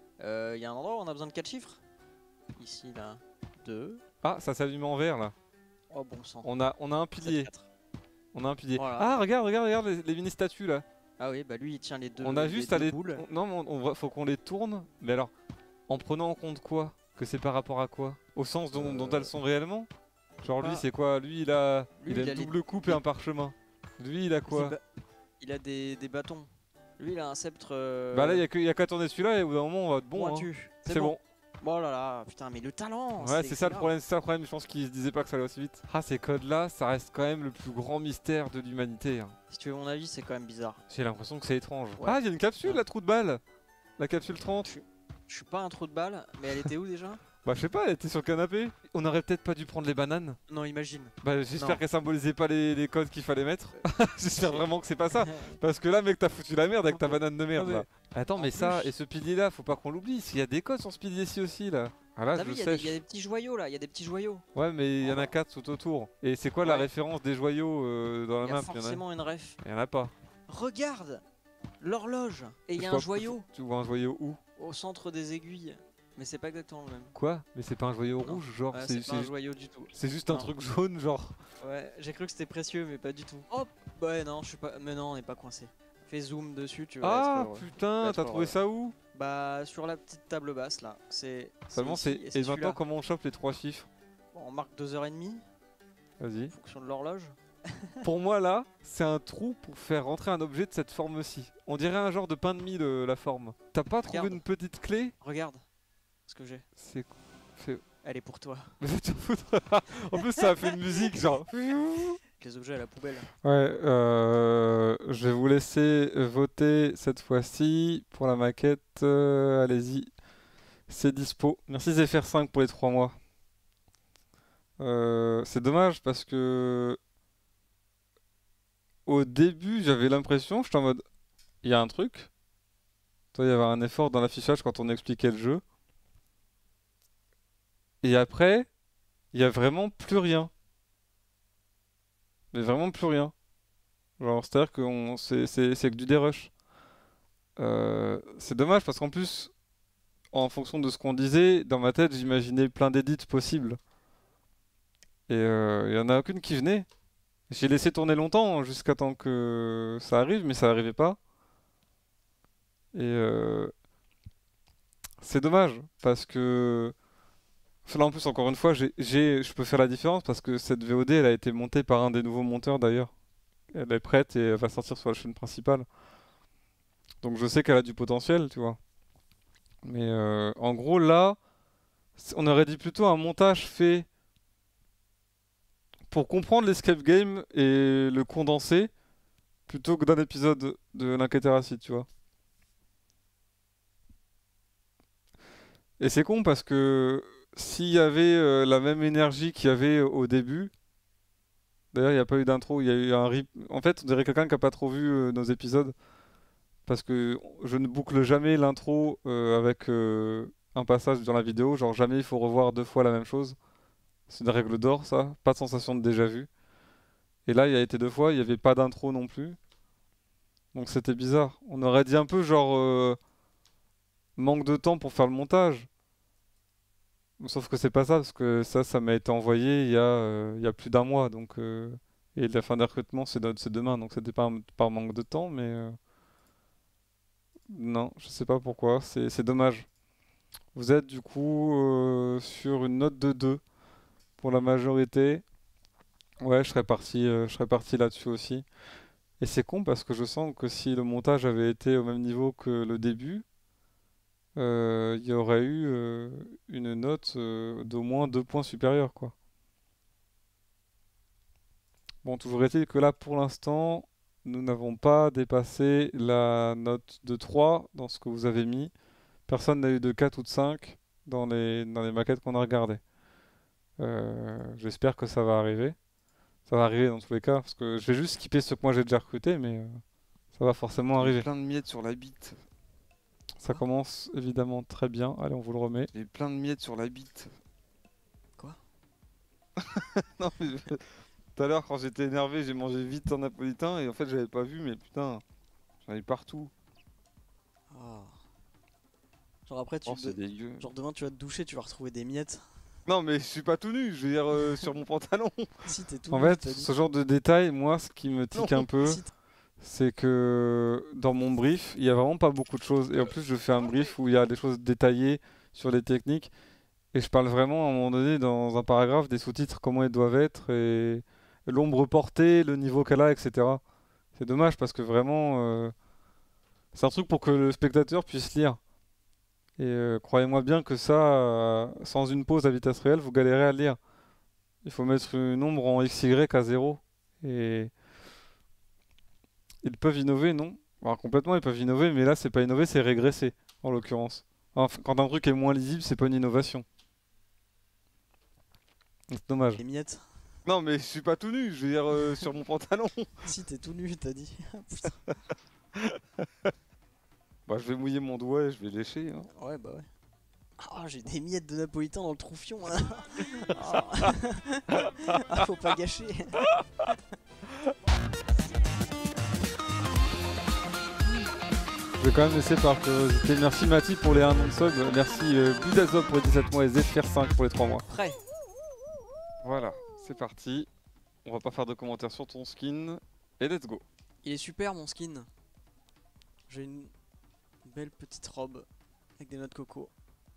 Il y a un endroit où on a besoin de 4 chiffres. Ici, là. 2. Ah, ça s'allume en vert là. Oh, bon sang. On a un pilier. 7, 4. On a un pilier. Voilà. Ah, regarde les mini statues là. Ah oui, bah lui il tient les deux. On a juste à deux les. boules. Non, mais faut qu'on les tourne. Mais alors, en prenant en compte quoi? Que c'est par rapport à quoi? Au sens dont elles sont réellement? Genre lui Ah. c'est quoi? Lui il a Lui, une les- double coupe et un parchemin. Lui il a quoi? Il a des bâtons. Lui il a un sceptre. Bah là il y a qu'à tourner celui-là et au bout d'un moment on va être bon. Hein. pointu. C'est bon. Oh là là, putain, mais le talent. Ouais, c'est ça le problème, je pense qu'ils se disaient pas que ça allait aussi vite. Ah, ces codes-là, ça reste quand même le plus grand mystère de l'humanité. Hein. Si tu veux mon avis, c'est quand même bizarre. J'ai l'impression que c'est étrange. Ouais. Ah, il y a une capsule, Ouais. la trou de balle. La capsule 30. Je suis pas un trou de balle, mais elle était où déjà? Bah, je sais pas, elle était sur le canapé. On aurait peut-être pas dû prendre les bananes. Non, imagine. Bah, j'espère Non. qu'elle symbolisait pas les codes qu'il fallait mettre. J'espère vraiment que c'est pas ça. Parce que là, mec, t'as foutu la merde avec ta banane de merde Ah, mais- là. Attends, mais En ça, plus- et ce pilier là, faut pas qu'on l'oublie. S'il y a des codes sur ce pilier-ci aussi là. Ah là, T'as je vu, le il y sèche. a des petits joyaux là, il y a des petits joyaux. Ouais, mais il y en a 4 tout autour. Et c'est quoi la Ouais. référence des joyaux dans la Il y map? a forcément une ref. Il y en a pas. Regarde l'horloge. Et il y a Quoi, un joyau Tu vois un joyau où? au centre des aiguilles. Mais c'est pas exactement le même. Quoi? Mais c'est pas un joyau Non. rouge, genre Ouais, c'est pas un joyau du tout. c'est juste un Non. truc jaune, genre. Ouais, j'ai cru que c'était précieux, mais pas du tout. Hop. Ouais, non, je suis pas. Mais non, on n'est pas coincé. Fais zoom dessus, tu vas Ah être heureux. putain, Être t'as trouvé heureux. ça où? Bah, sur la petite table basse là. C'est. Seulement ici, c'est. c'est Et maintenant, celui-là. comment on chope les 3 chiffres? Bon, on marque 2h30 Vas-y. en fonction de l'horloge. Pour moi, là, c'est un trou pour faire rentrer un objet de cette forme-ci. On dirait un genre de pain de mie, la forme. T'as pas trouvé Regarde. une petite clé? Regarde ce que j'ai. C'est. Elle est pour toi. Mais va te foutre. En plus, ça a fait une musique, genre. Les objets à la poubelle. Ouais, je vais vous laisser voter cette fois-ci pour la maquette. Allez-y, c'est dispo. Merci ZFR5 pour les 3 mois. C'est dommage parce que au début, j'avais l'impression, j'étais en mode, il y a un truc. Toi, il y avait un effort dans l'affichage quand on expliquait le jeu. Et après, il y a vraiment plus rien. Mais vraiment plus rien. Genre, c'est-à-dire que c'est que du dérush. C'est dommage parce qu'en plus, en fonction de ce qu'on disait, dans ma tête, j'imaginais plein d'édits possibles. Et il y en a aucune qui venait. J'ai laissé tourner longtemps jusqu'à temps que ça arrive, mais ça arrivait pas. Et c'est dommage parce que là en plus encore une fois, je peux faire la différence parce que cette VOD, elle a été montée par un des nouveaux monteurs d'ailleurs. Elle est prête et elle va sortir sur la chaîne principale. Donc je sais qu'elle a du potentiel, tu vois. Mais en gros là, on aurait dit plutôt un montage fait pour comprendre l'escape game et le condenser plutôt que d'un épisode de l'Enquêteur Acide, tu vois. Et c'est con parce que s'il y avait la même énergie qu'il y avait au début, d'ailleurs il n'y a pas eu d'intro, il y a eu un rip. En fait, on dirait quelqu'un qui n'a pas trop vu nos épisodes. Parce que je ne boucle jamais l'intro avec un passage dans la vidéo, genre jamais il faut revoir 2 fois la même chose. C'est une règle d'or ça, pas de sensation de déjà vu. Et là il y a été 2 fois, il n'y avait pas d'intro non plus. Donc c'était bizarre. On aurait dit un peu genre manque de temps pour faire le montage. Sauf que c'est pas ça, parce que ça m'a été envoyé il y a plus d'un mois. Donc, et la fin des recrutements c'est demain, donc c'était pas par manque de temps, mais... Non, je sais pas pourquoi, c'est dommage. Vous êtes du coup sur une note de 2 pour la majorité. Ouais, je serais parti là-dessus aussi. Et c'est con parce que je sens que si le montage avait été au même niveau que le début, il y aurait eu une note d'au moins 2 points supérieure, quoi. Bon, toujours est-il que là, pour l'instant, nous n'avons pas dépassé la note de 3 dans ce que vous avez mis. Personne n'a eu de 4 ou de 5 dans les maquettes qu'on a regardées. J'espère que ça va arriver. Ça va arriver dans tous les cas, parce que je vais juste skipper ce que moi j'ai déjà recruté, mais ça va forcément arriver. Plein de miettes sur la bite. Ça commence évidemment très bien. Allez, on vous le remet. J'ai plein de miettes sur la bite. Quoi? Non, mais tout à l'heure, quand j'étais énervé, j'ai mangé vite un napolitain et en fait, j'avais pas vu, mais putain, j'en ai partout. Ah. Genre après, Oh, c'est dégueu. genre demain, tu vas te doucher, tu vas retrouver des miettes. Non, mais je suis pas tout nu, je veux dire sur mon pantalon. Si, t'es tout En nu, fait, t'as dit. ce genre de détail, moi, ce qui me tique Non, un peu, Si, c'est que dans mon brief, il y a vraiment pas beaucoup de choses. Et en plus, je fais un brief où il y a des choses détaillées sur les techniques. Et je parle vraiment à un moment donné dans un paragraphe des sous-titres, comment ils doivent être, et l'ombre portée, le niveau qu'elle a, etc. C'est dommage parce que vraiment, c'est un truc pour que le spectateur puisse lire. Et croyez-moi bien que ça, sans une pause à vitesse réelle, vous galérez à le lire. Il faut mettre une ombre en XY à 0. Et ils peuvent innover, non? Alors, complètement, ils peuvent innover, mais là, c'est pas innover, c'est régresser, en l'occurrence. Enfin, quand un truc est moins lisible, c'est pas une innovation. C'est dommage. des miettes. Non, mais je suis pas tout nu, je veux dire sur mon pantalon. Si, t'es tout nu, t'as dit. Putain. Bah, je vais mouiller mon doigt et je vais lécher. Hein. Ouais, bah ouais. Ah, j'ai des miettes de napolitain dans le troufion là. Ah. Ah, faut pas gâcher. Je vais quand même laisser par curiosité. Merci Mati pour les 1 an de sub. Merci Budazov pour les 17 mois et ZFR5 pour les 3 mois. Prêt. Voilà, c'est parti. On va pas faire de commentaires sur ton skin. Et let's go. Il est super mon skin. J'ai une belle petite robe avec des noix de coco.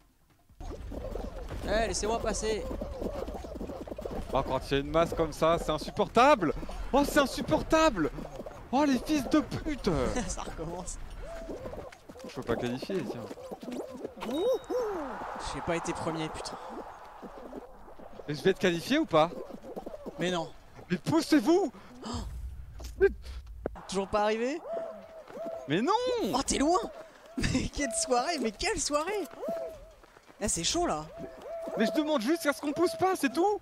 Eh, laissez-moi passer. Oh, quand il y a une masse comme ça, c'est insupportable. Oh, c'est insupportable. Oh, les fils de pute. Ça recommence. Je peux pas qualifier, tiens. J'ai pas été premier, putain. Et je vais être qualifié ou pas? Mais non. Mais poussez-vous. Toujours pas arrivé? Mais non. Oh, t'es loin. Mais quelle soirée, mais quelle soirée. Eh, c'est chaud là. Mais je demande juste à ce qu'on pousse pas, c'est tout.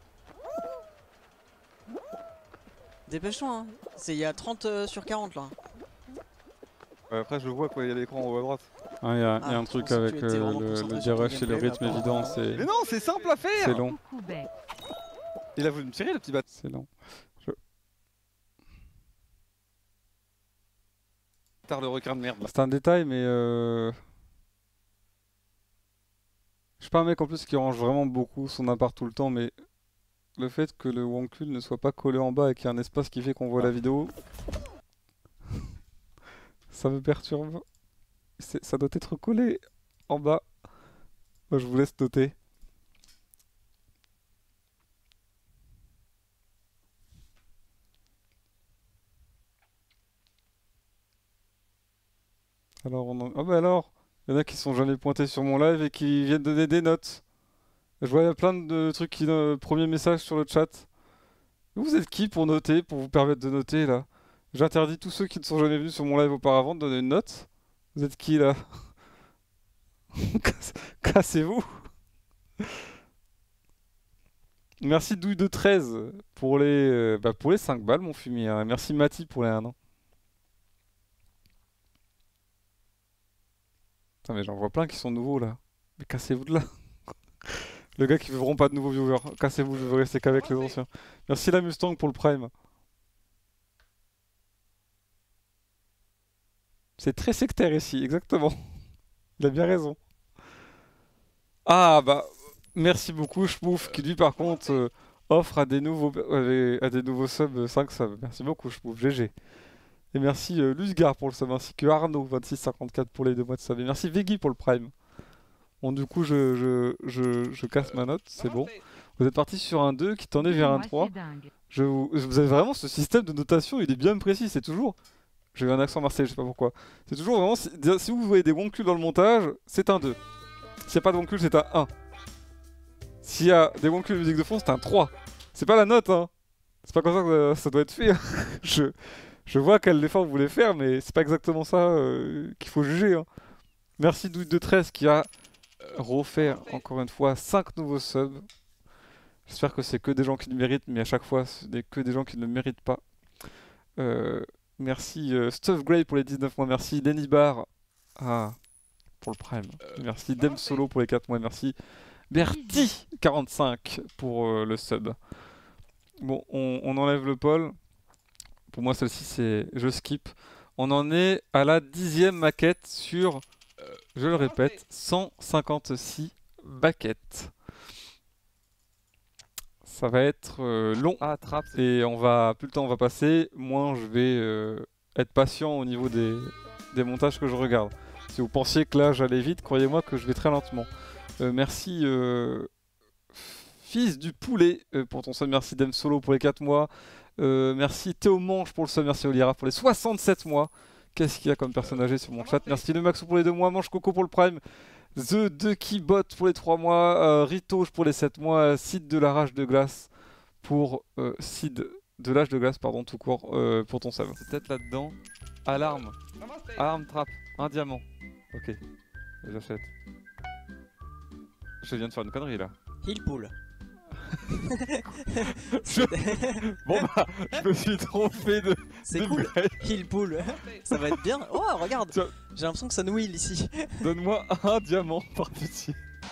Dépêche-toi, hein. Il y a 30 sur 40 là. Après, je vois quoi, il y a l'écran en haut à droite. Il y a Ah, un truc je pensais que avec tu étais vraiment le concentré sur ton D-Rush et le gameplay, rythme là, évident, apparemment. c'est Mais non, c'est simple à c'est faire. long. Coucou bec. Il a voulu me tirer le petit bat. C'est long. Tard le requin de merde. Là. C'est un détail, mais je suis pas un mec en plus qui range vraiment beaucoup son appart tout le temps, mais le fait que le Wonkul ne soit pas collé en bas et qu'il y a un espace qui fait qu'on voit la vidéo, ça me perturbe. Ça doit être collé en bas. Moi, je vous laisse noter. Alors, ah bah alors, il y en a qui sont jamais pointés sur mon live et qui viennent donner des notes. Je vois il y a plein de trucs qui premier message sur le chat. Vous êtes qui pour noter, pour vous permettre de noter là? J'interdis tous ceux qui ne sont jamais venus sur mon live auparavant de donner une note. Vous êtes qui là? Cassez-vous. Merci Douille de 13 pour les 5 balles mon fumier. Hein. Merci Mati pour les 1 an. Putain mais j'en vois plein qui sont nouveaux là. Mais cassez-vous de là. Le gars qui veut vraiment pas de nouveaux viewers. Cassez-vous, je veux rester qu'avec les anciens. Merci la Mustang pour le Prime. C'est très sectaire ici, exactement. Il a bien raison. Ah bah, merci beaucoup Schmouf, qui lui par contre offre à des nouveaux subs 5 subs. Merci beaucoup Schmouf, GG. Et merci Lusgar pour le sub, ainsi que Arnaud, 2654 pour les 2 mois de sub. Et merci Veggie pour le Prime. Bon du coup je casse ma note, c'est bon. Vous êtes parti sur un 2 qui tendait vers un Moi, 3. c'est dingue. Vous avez vraiment ce système de notation, il est bien précis, c'est toujours... J'ai eu un accent marseillais, je sais pas pourquoi. C'est toujours vraiment... Si vous voyez des bons culs dans le montage, c'est un 2. S'il n'y a pas de bons culs, c'est un 1. S'il y a des bons culs de musique de fond, c'est un 3. C'est pas la note, hein. C'est pas comme ça que ça doit être fait. Je vois quel effort vous voulez faire, mais c'est pas exactement ça qu'il faut juger, hein. Merci Douille de 13 qui a refaire encore une fois 5 nouveaux subs. J'espère que c'est que des gens qui le méritent, mais à chaque fois, ce n'est que des gens qui ne le méritent pas. Merci Stuff Grey pour les 19 mois. Merci Lenny Bar pour le Prime. Merci Dem Solo pour les 4 mois. Merci Bertie45 pour le sub. Bon, on enlève le poll. Pour moi, celle-ci, c'est je skip. On en est à la 10e maquette sur, je le répète, 156 baquettes. Ça va être long et plus le temps va passer, moins je vais être patient au niveau des montages que je regarde. Si vous pensiez que là j'allais vite, croyez-moi que je vais très lentement. Merci Fils du Poulet pour ton sub, merci Dem Solo pour les 4 mois, merci Théo Manche pour le sub, merci Olira pour les 67 mois. Qu'est-ce qu'il y a comme personne âgée sur mon chat? Merci Le Maxou pour les 2 mois, Manche Coco pour le Prime. The Ducky Bot pour les 3 mois, Ritoche pour les 7 mois, Sid de la Rage de Glace pour Sid de l'âge de glace, pardon, tout court, pour ton sub. C'est peut-être là-dedans. Alarme. Alarme trap. Un diamant. Ok. J'achète. Je viens de faire une connerie là. Heal pool. Bon bah, je me suis trompé de. C'est de cool. blague. Heal pool. Ça va être bien. Oh, regarde. J'ai l'impression que ça nous heal ici. Donne-moi un diamant par pitié.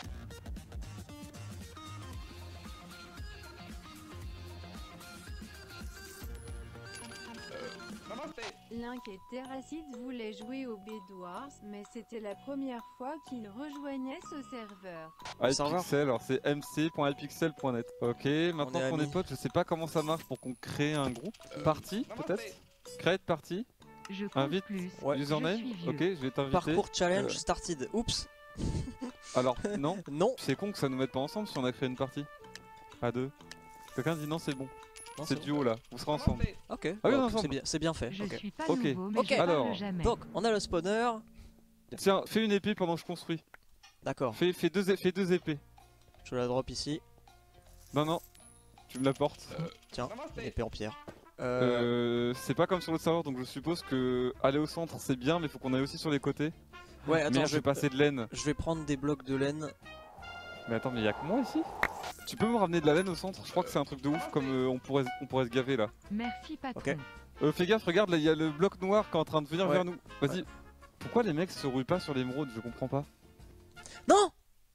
Link et Terracid voulaient jouer au Bedwars, mais c'était la première fois qu'ils rejoignaient ce serveur. iPixel, alors c'est mc.ipixel.net. Ok, maintenant qu'on est potes, je sais pas comment ça marche pour qu'on crée un groupe. Party, peut-être. Create party. Invite plus. Ouais. Username. Ok, je vais t'inviter. Parcours challenge started. Oups. Alors, non. Non. C'est con que ça nous mette pas ensemble si on a créé une partie. À deux. Quelqu'un dit non, c'est bon. C'est duo là, vous serez ensemble. Ok, ah, oui, donc c'est bien fait. Je ok, suis pas ok. nouveau, mais ok. je parle Alors, jamais. Donc on a le spawner. Tiens, fais une épée pendant que je construis. D'accord. Fais deux épées. Je la drop ici. Non, non, tu me la portes. Tiens, une épée en pierre. C'est pas comme sur le serveur, donc je suppose que aller au centre c'est bien, mais faut qu'on aille aussi sur les côtés. Ouais, attends, merde, je vais passer de laine. Je vais prendre des blocs de laine. Mais attends, mais y'a que moi ici? Tu peux me ramener de la laine au centre? Je crois que c'est un truc de ouf, comme on pourrait se gaver là. Merci patron. Ok. Fais gaffe, regarde, là il y a le bloc noir qui est en train de venir vers nous. Vas-y. Ouais. Pourquoi les mecs se rouillent pas sur l'émeraude? Je comprends pas. Non!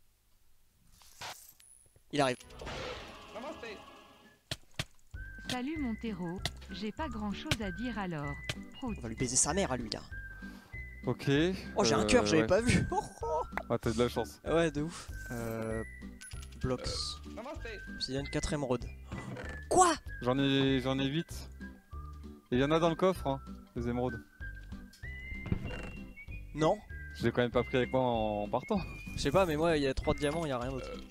Il arrive. Salut Montero, j'ai pas grand chose à dire alors. Prout. On va lui baiser sa mère à lui là. Ok. Oh, j'ai un cœur, j'avais ouais. pas vu. Ah, t'as de la chance. Ouais, de ouf. Blocks. Obsidian 4 émeraudes. Quoi? J'en ai 8. Et il y en a dans le coffre, hein, les émeraudes. Non. Je l'ai quand même pas pris avec moi en partant. Je sais pas, mais moi il y a 3 diamants, il y a rien d'autre.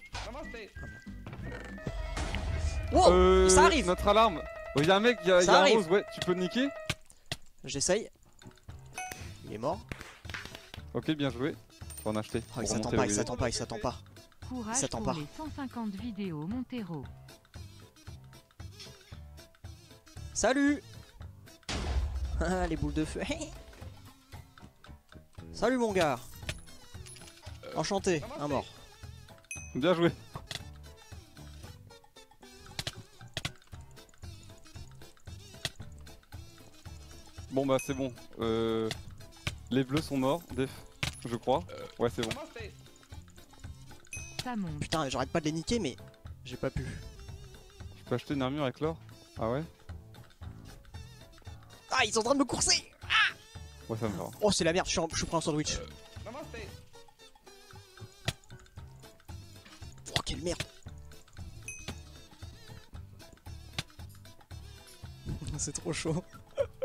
Wow, ça arrive. Notre alarme. Il y a un mec, il y a un rose, ouais, tu peux le niquer? J'essaye. Il est mort. Ok, bien joué. Faut en acheter. Oh, il s'attend pas, il s'attend pas, il s'attend pas. Courage s'attend pour pas. les 150 vidéos Montero. Salut. Les boules de feu. Salut mon gars. Enchanté, un mort. Bien joué. Bon bah c'est bon. Les bleus sont morts, def, je crois. Ouais c'est bon. Ça monte. Putain, j'arrête pas de les niquer mais j'ai pas pu. Je peux acheter une armure avec l'or? Ah ouais? Ah, ils sont en train de me courser. Ouais ça me va. Oh c'est la merde, je suis pris en sandwich. Oh quelle merde. C'est trop chaud.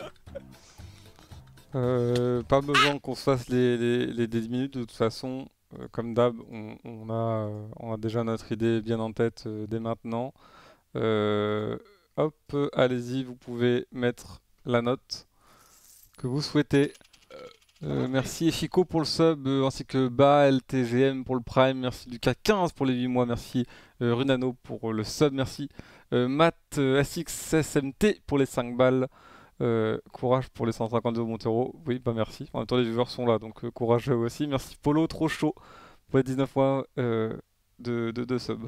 Pas besoin qu'on se fasse les 10 minutes de toute façon. comme d'hab, on a déjà notre idée bien en tête dès maintenant. Hop, allez-y, vous pouvez mettre la note que vous souhaitez. Merci Effico pour le sub, ainsi que Ba LTGM pour le Prime, merci Lucas 15 pour les 8 mois, merci Runano pour le sub, merci Matt SX SMT pour les 5 balles, courage pour les 152 Montero, oui bah merci, en même temps les viewers sont là donc courage à eux aussi, merci Polo trop chaud pour les 19 mois de sub.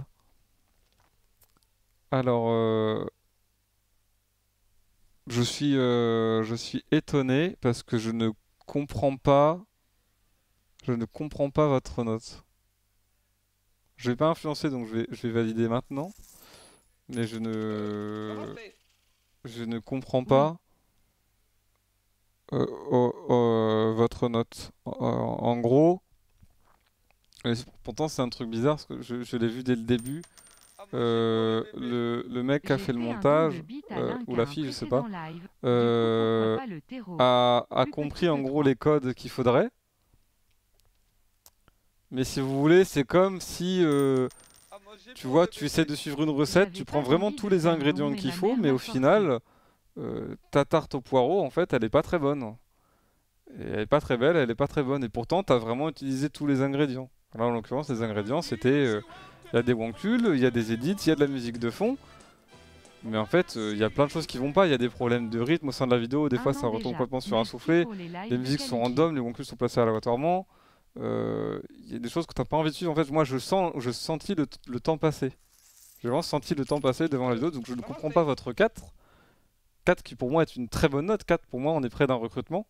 Alors je suis étonné parce que je ne comprends pas votre note. Je vais pas influencer donc je vais valider maintenant. Mais je ne comprends pas votre note. En gros, pourtant c'est un truc bizarre parce que je l'ai vu dès le début. Le mec qui a fait le montage, ou la fille, je sais pas, a compris en gros les codes qu'il faudrait. Mais si vous voulez, c'est comme si, tu vois, tu essaies de suivre une recette, tu prends vraiment tous les ingrédients qu'il faut, mais au final, ta tarte au poireau, en fait, elle est pas très bonne. Et elle est pas très belle, elle est pas très bonne. Et pourtant, tu as vraiment utilisé tous les ingrédients. Alors, en l'occurrence, les ingrédients, c'était... il y a des wankuls, il y a des edits, il y a de la musique de fond. Mais en fait, il y a plein de choses qui vont pas. Il y a des problèmes de rythme au sein de la vidéo. Des fois, ça retombe complètement sur un soufflet. Les musiques sont random, les wankuls sont placés aléatoirement. Il y a des choses que tu n'as pas envie de suivre. En fait, moi, je sentis le temps passer. J'ai vraiment senti le temps passer devant la vidéo. Donc, je ne comprends pas votre 4. 4 qui, pour moi, est une très bonne note. 4, pour moi, on est près d'un recrutement.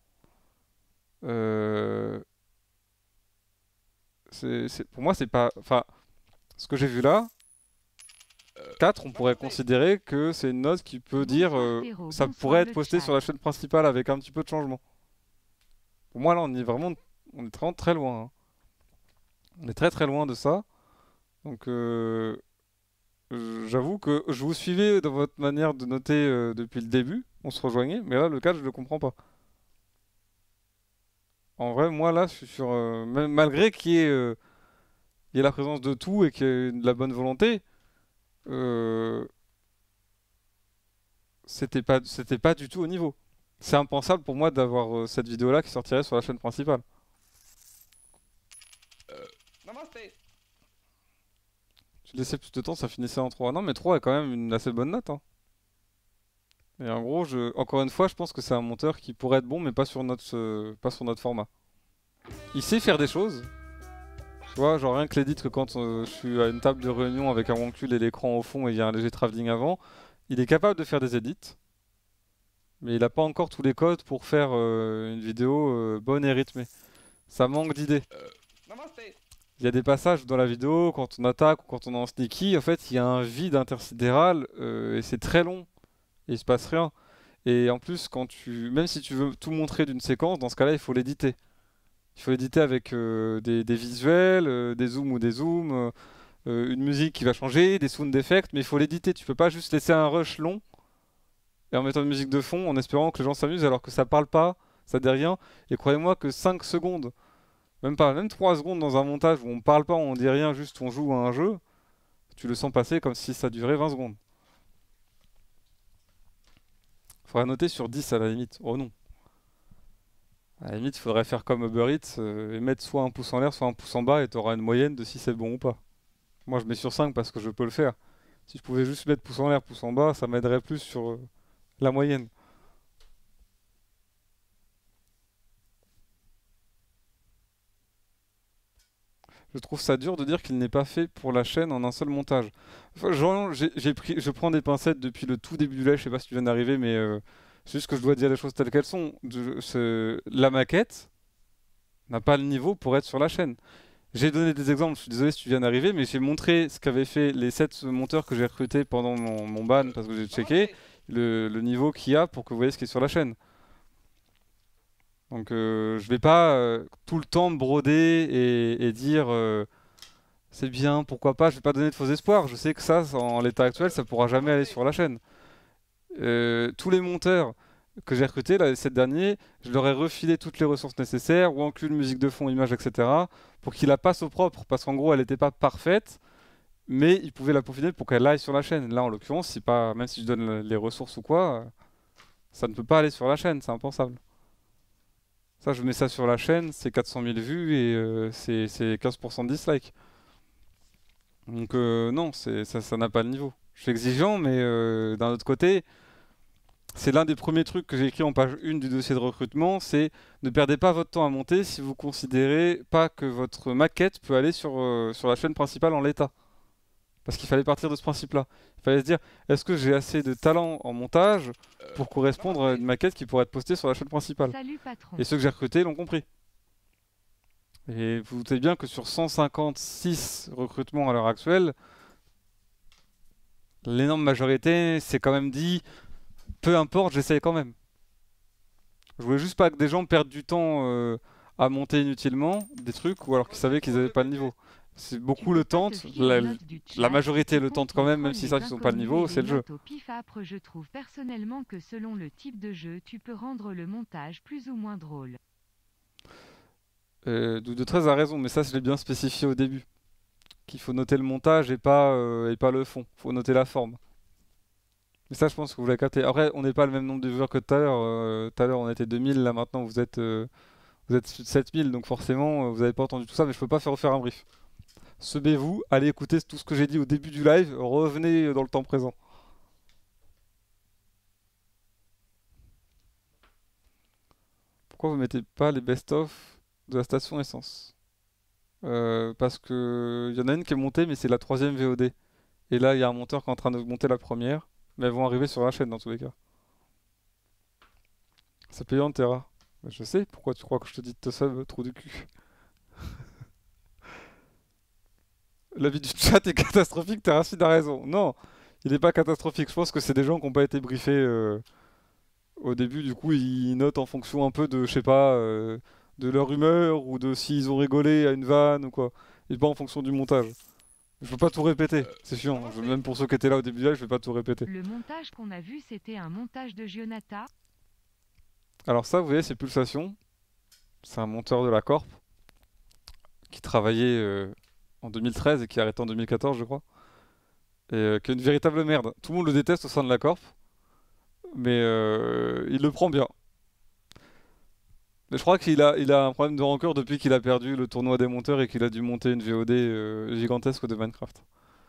Pour moi, c'est pas... Enfin, ce que j'ai vu là... 4, on pourrait considérer que c'est une note qui peut dire ça pourrait être posté sur la chaîne principale avec un petit peu de changement. Pour moi là on est vraiment très loin. Hein. On est très très loin de ça. Donc j'avoue que je vous suivais dans votre manière de noter depuis le début. On se rejoignait, mais là le 4 je le comprends pas. En vrai moi là je suis sur... malgré qu'il y ait la présence de tout et qu'il y ait de la bonne volonté... c'était pas du tout au niveau. C'est impensable pour moi d'avoir cette vidéo là qui sortirait sur la chaîne principale. Tu laissais plus de temps, ça finissait en 3. Non mais 3 est quand même une assez bonne note. Hein. Et en gros, encore une fois, je pense que c'est un monteur qui pourrait être bon mais pas sur notre format. Il sait faire des choses. Tu vois, genre rien que l'édit que quand je suis à une table de réunion avec un wankul et l'écran au fond et il y a un léger travelling avant, il est capable de faire des edits, mais il n'a pas encore tous les codes pour faire une vidéo bonne et rythmée. Ça manque d'idées. Il y a des passages dans la vidéo, quand on attaque ou quand on est en sneaky, en fait il y a un vide intersidéral et c'est très long et il se passe rien. Et en plus, même si tu veux tout montrer d'une séquence, dans ce cas-là il faut l'éditer. Il faut éditer avec des visuels, des zooms ou des zooms, une musique qui va changer, des sound effects, mais il faut l'éditer. Tu peux pas juste laisser un rush long et en mettant une musique de fond en espérant que les gens s'amusent alors que ça parle pas, ça dit rien. Et croyez-moi que 5 secondes, même 3 secondes dans un montage où on parle pas, on dit rien, juste on joue à un jeu, tu le sens passer comme si ça durait 20 secondes. Faudrait noter sur 10 à la limite. Oh non. À la limite, il faudrait faire comme Uber Eats et mettre soit un pouce en l'air, soit un pouce en bas et tu auras une moyenne de si c'est bon ou pas. Moi, je mets sur 5 parce que je peux le faire. Si je pouvais juste mettre pouce en l'air, pouce en bas, ça m'aiderait plus sur la moyenne. Je trouve ça dur de dire qu'il n'est pas fait pour la chaîne en un seul montage. Enfin, je prends des pincettes depuis le tout début du live, je sais pas si tu viens d'arriver, mais... c'est juste que je dois dire les choses telles qu'elles sont. La maquette n'a pas le niveau pour être sur la chaîne. J'ai donné des exemples, je suis désolé si tu viens d'arriver, mais j'ai montré ce qu'avaient fait les 7 monteurs que j'ai recrutés pendant mon ban, parce que j'ai checké le niveau qu'il y a pour que vous voyez ce qui est sur la chaîne. Donc je vais pas tout le temps me broder et dire c'est bien, pourquoi pas, je vais pas donner de faux espoirs. Je sais que ça, en l'état actuel, ça pourra jamais aller sur la chaîne. Tous les monteurs que j'ai recrutés, là, les 7 derniers, je leur ai refilé toutes les ressources nécessaires, ou inclus une musique de fond, image, etc., pour qu'ils la passent au propre, parce qu'en gros, elle n'était pas parfaite, mais ils pouvaient la peaufiner pour qu'elle aille sur la chaîne. Là, en l'occurrence, c'est pas, même si je donne les ressources ou quoi, ça ne peut pas aller sur la chaîne, c'est impensable. Ça, je mets ça sur la chaîne, c'est 400 000 vues et c'est 15% de dislikes. Donc non, ça n'a pas de niveau. Je suis exigeant, mais d'un autre côté, c'est l'un des premiers trucs que j'ai écrit en page 1 du dossier de recrutement, c'est ne perdez pas votre temps à monter si vous considérez pas que votre maquette peut aller sur la chaîne principale en l'état. Parce qu'il fallait partir de ce principe-là. Il fallait se dire, est-ce que j'ai assez de talent en montage pour correspondre à une maquette qui pourrait être postée sur la chaîne principale? Salut patron. Et ceux que j'ai recrutés l'ont compris. Et vous vous doutez bien que sur 156 recrutements à l'heure actuelle, l'énorme majorité s'est quand même dit, peu importe, j'essaye quand même. Je voulais juste pas que des gens perdent du temps à monter inutilement des trucs, ou alors qu'ils savaient qu'ils n'avaient pas le niveau. C'est beaucoup le tentent, la majorité le tente quand même, même si ça qu'ils n'ont pas le niveau, c'est le jeu. Au pif âpre, je trouve personnellement que selon le type de jeu, tu peux rendre le montage plus ou moins drôle. De 13 a raison, mais ça je l'ai bien spécifié au début. Qu'il faut noter le montage et pas le fond, faut noter la forme. Mais ça je pense que vous l'avez capté. Après, on n'est pas le même nombre de viewers que tout à l'heure. Tout à l'heure on était 2000, là maintenant vous êtes 7000, donc forcément vous n'avez pas entendu tout ça, mais je peux pas faire refaire un brief. Sebez-vous, allez écouter tout ce que j'ai dit au début du live, revenez dans le temps présent. Pourquoi vous mettez pas les best-of de la station essence? Parce que y en a une qui est montée, mais c'est la 3ème VOD. Et là, il y a un monteur qui est en train de monter la première, mais elles vont arriver sur la chaîne dans tous les cas. C'est payant, Terra. Je sais, pourquoi tu crois que je te dis de te sub, trou du cul? L'avis du chat est catastrophique, Terracide a raison. Non, il n'est pas catastrophique. Je pense que c'est des gens qui n'ont pas été briefés au début. Du coup, ils notent en fonction un peu de, je sais pas, de leur humeur ou de s'ils ont rigolé à une vanne ou quoi. Et pas en fonction du montage. Je peux pas tout répéter, c'est chiant. Même pour ceux qui étaient là au début du live, je vais pas tout répéter. Le montage qu'on a vu, c'était un montage de Gionata. Alors ça, vous voyez, c'est Pulsation. C'est un monteur de la Corp qui travaillait en 2013 et qui a arrêté en 2014, je crois. Et qui est une véritable merde. Tout le monde le déteste au sein de la Corp, mais il le prend bien. Mais je crois qu'il a un problème de rancœur depuis qu'il a perdu le tournoi des monteurs et qu'il a dû monter une VOD gigantesque de Minecraft.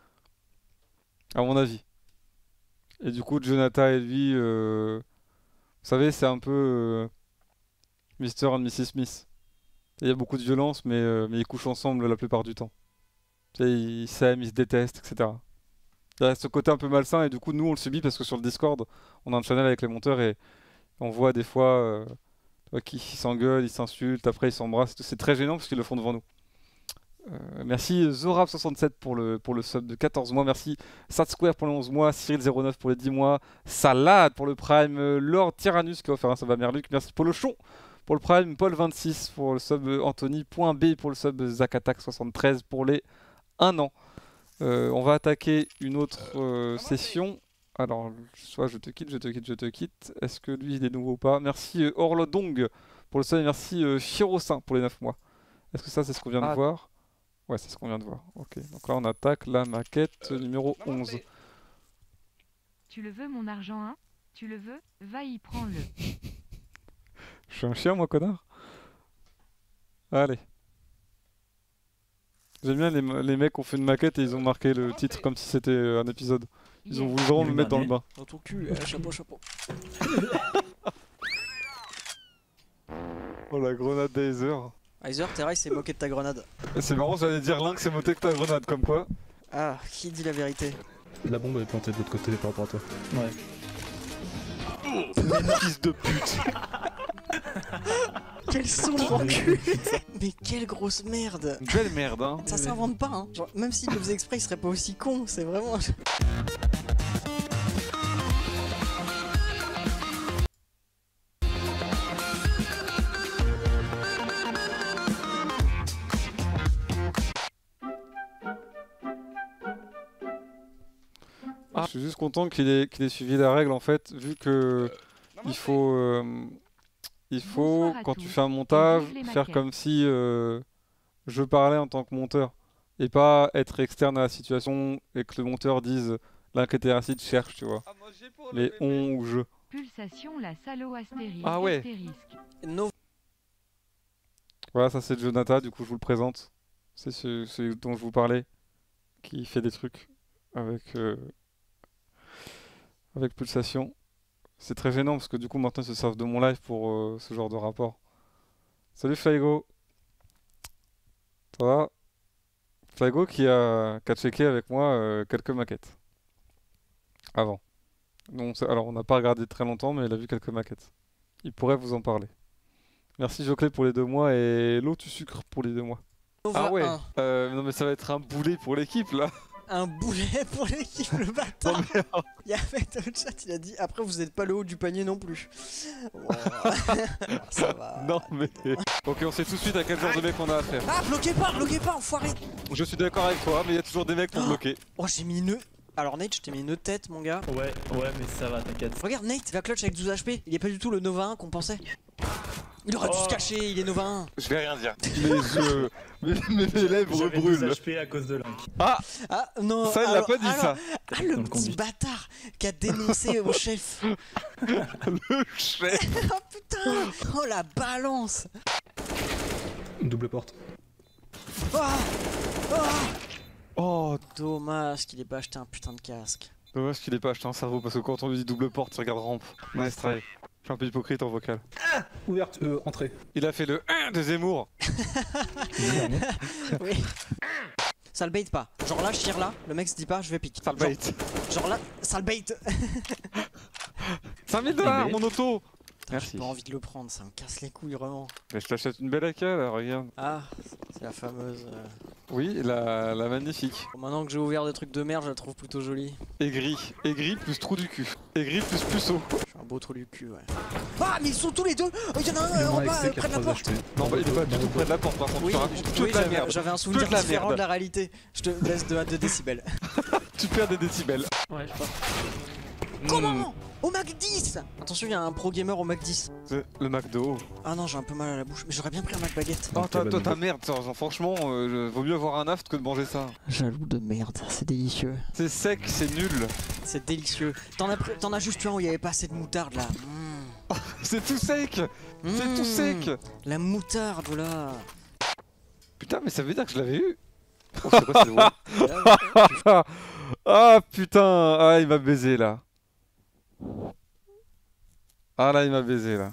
À mon avis. Et du coup, Jonathan et lui, vous savez, c'est un peu Mr. and Mrs. Smith. Il y a beaucoup de violence, mais ils couchent ensemble la plupart du temps. Tu sais, ils s'aiment, ils se détestent, etc. Il y a ce côté un peu malsain et du coup, nous, on le subit parce que sur le Discord, on a un channel avec les monteurs et on voit des fois qu'ils s'engueulent, ils s'insultent, après ils s'embrassent. C'est très gênant parce qu'ils le font devant nous. Merci Zorab67 pour le sub de 14 mois. Merci Satsquare pour les 11 mois. Cyril09 pour les 10 mois. Salade pour le Prime. Lord Tyrannus qui a offert un sub à Merluc. Merci Polochon pour le Prime. Paul26 pour le sub Anthony.B pour le sub Zakatak73 pour les 1 an. On va attaquer une autre session. Alors, soit je te quitte. Est-ce que lui il est nouveau ou pas? Merci Orlodong pour le sub. Merci Chirosin pour les 9 mois. Est-ce que ça c'est ce qu'on vient de voir? Ouais, c'est ce qu'on vient de voir. Ok, donc là on attaque la maquette numéro 11. Tu le veux mon argent, hein? Tu le veux? Va y, prends-le. Je suis un chien moi, connard? Allez. J'aime bien les mecs qui ont fait une maquette et ils ont marqué le titre comme si c'était un épisode. Ils ont voulu vraiment me mettre dans le bain. Dans ton cul, chapeau. Oh la grenade d'Aether. Aizer, Terra il s'est moqué de ta grenade. C'est marrant, j'allais dire Lynx c'est moqué de ta grenade, comme quoi. Ah, qui dit la vérité? La bombe elle est plantée de l'autre côté par rapport à toi. Ouais. Fils de pute. Quel son d'enculé. Mais quelle grosse merde. Une belle merde, hein. Ça s'invente pas, hein. Genre, même s'il le faisait exprès, il serait pas aussi con, c'est vraiment... Je suis juste content qu'il ait suivi la règle en fait, vu que il faut Bonsoir à quand tous. tu fais un montage, Vive les faire maquettes. comme si je parlais en tant que monteur et pas être externe à la situation et que le monteur dise l'incrétéracide cherche, tu vois. Les on ou je. Pulsation la salo astérisque. Ah ouais. astérisque. No. Voilà, ça c'est Jonathan, du coup je vous le présente. C'est celui dont je vous parlais, qui fait des trucs avec Pulsation. C'est très gênant parce que du coup maintenant ils se servent de mon live pour ce genre de rapport. Salut Flygo. Ça va? Flygo qui a checké avec moi quelques maquettes. Avant. Alors on n'a pas regardé très longtemps mais il a vu quelques maquettes. Il pourrait vous en parler. Merci Joclé pour les 2 mois et l'eau tu sucres pour les 2 mois. Nova Ah ouais. 1. Non mais ça va être un boulet pour l'équipe là. Un boulet pour l'équipe, le bâtard. Il y a un mec dans le chat, il a dit après vous n'êtes pas le haut du panier non plus. Bon, ça va. Non mais... Ok, on sait tout de suite à quel genre de mec on a affaire. Ah, bloquez pas, enfoiré. Je suis d'accord avec toi, mais il y a toujours des mecs pour bloquer. Oh, j'ai mis une... Alors Nate, je t'ai mis une tête, mon gars. Ouais, mais ça va, t'inquiète. Regarde Nate, il va clutch avec 12 HP. Il est pas du tout le Nova 1 qu'on pensait. Il aurait dû se cacher, il est Nova 1. Je vais rien dire. Mes lèvres J'avais brûlent. 12 HP à cause de Link. Ah non. Ça, il l'a pas dit ça. Ah, le petit bâtard qui a dénoncé au chef. Le chef. Oh putain. Oh la balance. Double porte. Oh, Dommage qu'il ait pas acheté un putain de casque. dommage qu'il ait pas acheté un cerveau parce que quand on lui dit double porte, il regarde rampe. Nice try. Je suis un peu hypocrite en vocal. Ouverte, entrée. Il a fait le 1 de Zemmour. Oui. Ça le bait pas. Genre là, je tire là, le mec se dit pas, je vais pique. Ça le bait. Genre là, ça le bait. 5000 $, mon auto. J'ai Merci. pas envie de le prendre, ça me casse les couilles vraiment. Mais je t'achète une belle AK là, regarde. Ah, c'est la fameuse. Oui, la magnifique. Bon, maintenant que j'ai ouvert des trucs de merde, je la trouve plutôt jolie. Aigri plus trou du cul. Aigri plus puceau. Je suis un beau trou du cul, ouais. Ah, mais ils sont tous les deux. Oh, y en a un en bas, près de la porte. Non, bah, il est pas du tout près de la porte par contre. Oui, tu racontes toute oui, la merde. j'avais un souvenir Toute la différent merde. de la réalité. Je te laisse de 2 décibels. Tu perds des décibels. Ouais, je pense. Comment Au Mac 10. Attention, il y a un pro gamer au Mac 10. C'est le McDo. Ah non, j'ai un peu mal à la bouche, mais j'aurais bien pris un Mac baguette. Oh, toi, ta merde, genre, franchement, vaut mieux avoir un aft que de manger ça. Jaloux de merde, c'est délicieux. C'est sec, c'est nul. C'est délicieux. T'en as juste eu un où il y avait pas assez de moutarde là. C'est tout sec. C'est tout sec. La moutarde là. Putain, mais ça veut dire que je l'avais eu. Oh, je sais pas si c'est vrai. Ah putain, ah il m'a baisé là. Ah là il m'a baisé là.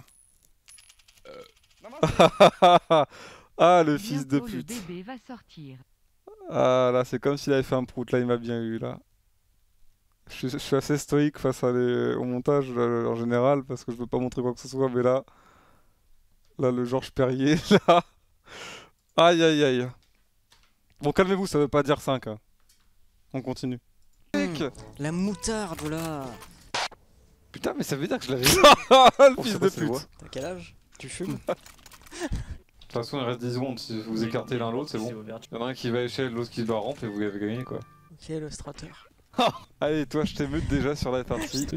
Ah le fils de Bientôt, pute. Le bébé va sortir. Ah là c'est comme s'il avait fait un prout, là il m'a bien eu là. Je suis assez stoïque face au montage en général parce que je veux pas montrer quoi que ce soit, mais là le Georges Perrier là. Aïe aïe aïe. Bon calmez-vous, ça veut pas dire 5 hein. On continue. La moutarde là. Putain mais ça veut dire que je l'avais eu. Le fils de pute. T'as quel âge? Tu fumes? De toute façon il reste 10 secondes, si vous écartez l'un l'autre c'est bon. Il y en a un qui va à échelle, l'autre qui va rampe et vous avez gagné quoi. Ok le strateur. Allez toi je t'émute déjà sur la partie.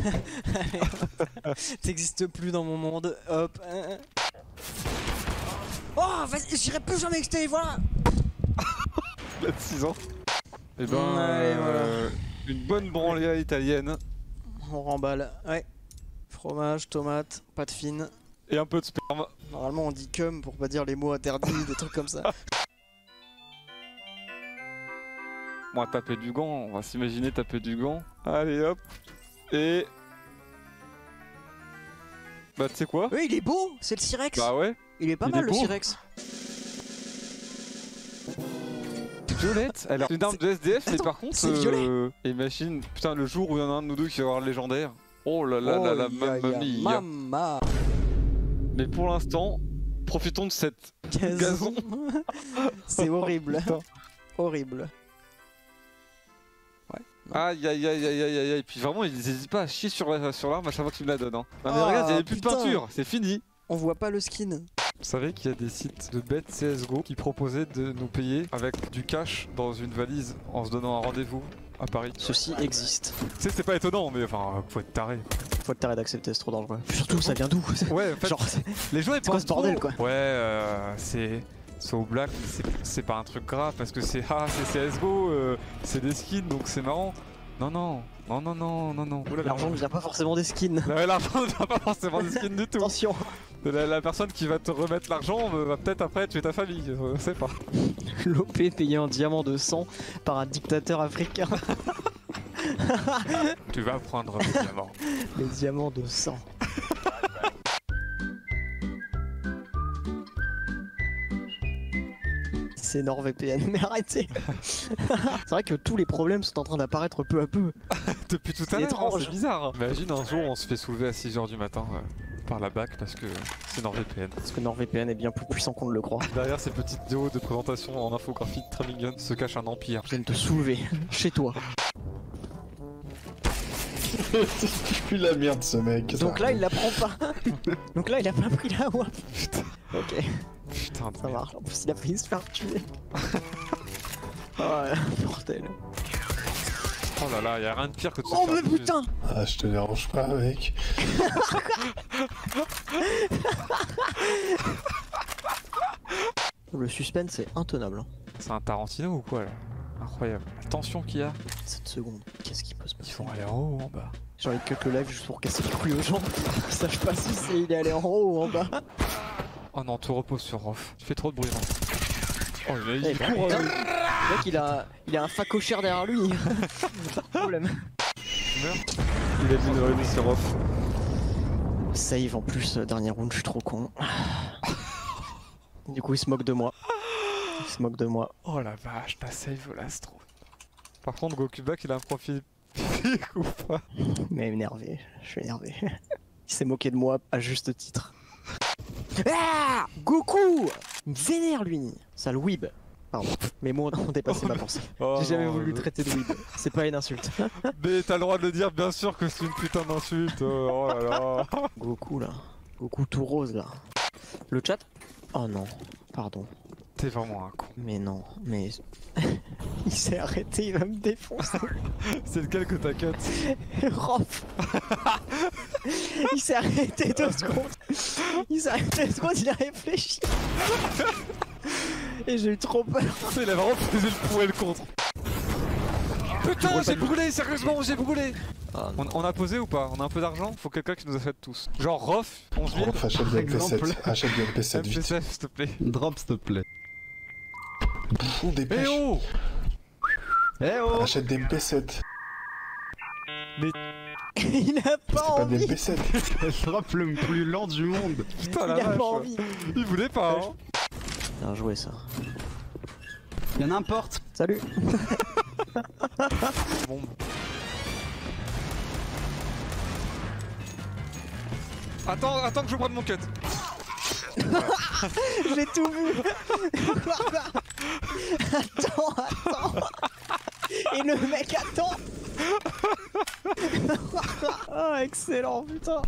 T'existes plus dans mon monde, hop. Oh vas-y, j'irai plus jamais XT, voilà. Il a 6 ans. Et ben Allez, voilà. une bonne branlée à l'italienne. On remballe, ouais. Fromage, tomate, pâte fine. Et un peu de sperme. Normalement on dit cum pour pas dire les mots interdits, des trucs comme ça. Moi taper du gant, on va s'imaginer taper du gant. Allez hop. Et... Bah tu sais quoi? Oui il est beau, c'est le Cyrex. Bah ouais. Il est pas il mal est le beau. Cyrex. Violette, elle a une arme de SDF, mais par contre, c'est violet. imagine, putain, le jour où il y en a un de nous deux qui va avoir le légendaire. Oh là là là là, mamma mia. Mamma. Mais pour l'instant, profitons de cette gazon. C'est horrible. Horrible. Ouais. Aïe aïe aïe aïe aïe aïe. Et puis vraiment, ils hésitent pas à chier sur l'arme à chaque fois qu'ils me la donnent. Hein. Non mais Ah, regarde, il n'y avait plus de putain. peinture, c'est fini. On voit pas le skin. Vous savez qu'il y a des sites de bêtes CSGO qui proposaient de nous payer avec du cash dans une valise en se donnant un rendez-vous à Paris. Ceci existe. Tu sais, c'est pas étonnant, mais enfin, faut être taré. faut que t'arrêtes d'accepter, c'est trop dangereux. Surtout, ça vient d'où? Ouais, en fait, Genre, les gens ils quoi pensent ce bordel, quoi? Ouais, c'est au black, mais c'est pas un truc grave parce que c'est CSGO, c'est des skins donc c'est marrant. Non, non, non, non, non, non, non. L'argent ne vient pas forcément des skins. Ouais, l'argent ne vient pas forcément des skins du tout. Attention. La personne qui va te remettre l'argent va peut-être après tuer ta famille, je sais pas. L'OP payé en diamant de sang par un dictateur africain. Tu vas prendre le diamant. Les diamants de sang. C'est NordVPN, mais arrêtez. C'est vrai que tous les problèmes sont en train d'apparaître peu à peu. Depuis tout à C'est l'heure, étrange. c'est bizarre. Imagine un jour on se fait soulever à 6h du matin par la BAC parce que c'est NordVPN. Parce que NordVPN est bien plus puissant qu'on ne le croit. Derrière ces petites vidéos de présentation en infographie très mignonne se cache un empire. Ils viennent te soulever chez toi. Plus la merde ce mec. Donc là il la prend pas. Donc là il a pas pris la WAP. Ok, Putain, ça marche. En plus il a failli se faire tuer. Oh bordel. Oh là là, y'a rien de pire que de se Oh faire mais tuer. putain. Ah, je te dérange pas, mec. Le suspense est intenable. Hein. C'est un Tarantino ou quoi là? Incroyable. La tension qu'il y a. 7 secondes. Qu'est-ce qui peut se passer? Ils vont aller en haut ou en bas. J'ai envie de cut le live juste pour casser les couilles aux gens. Je sache pas si c'est il est allé en haut ou en bas. Oh non, tout repose sur Rof. Tu fais trop de bruit. Rof. Oh il Eh, court. putain. Le mec il a un facochère derrière lui. Pas de problème. Il a dit une remise sur Rof. Save en plus, dernier round, je suis trop con. Du coup il se moque de moi. Il se moque de moi. Oh la vache, t'as save l'astro. Par contre, Goku Black il a un profil pique ou pas? Mais énervé, je suis énervé. Il s'est moqué de moi à juste titre. Ah Goku Il me vénère lui. Sale weeb. Pardon, mes mots ont dépassé ma pensée. Oh J'ai jamais non, voulu le traiter de weeb. C'est pas une insulte. Mais t'as le droit de le dire, bien sûr que c'est une putain d'insulte. Oh là là. Goku là. Goku tout rose là. Le chat? Oh non, pardon. T'es vraiment un con. Mais non, mais... il s'est arrêté, il va me défoncer. C'est lequel que t'as cut? Rof. Il s'est arrêté 2 secondes. Il s'est arrêté 2 secondes, il a réfléchi. Et j'ai eu trop peur. Il a vraiment pesé le pour et le contre. Putain, j'ai brûlé, sérieusement, j'ai brûlé. Ah, On a posé ou pas? On a un peu d'argent? Faut quelqu'un qui nous achète tous. Genre Rof, 11 000. Rof, achète des MP7. Achète des MP7 vite. MP7, s'il te plaît. Drop s'il te plaît. Ou des Eh pêches. oh! Eh oh! Achète des MP7. il a pas Pas des envie. MP7. Drop le plus lent du monde. Putain, Il la a vache. pas envie. Il voulait pas, hein. Bien joué ça. Y'a n'importe. Salut. Bon. Attends que je prenne mon cut. J'ai tout vu. Attends. Et le mec attend. Oh excellent putain.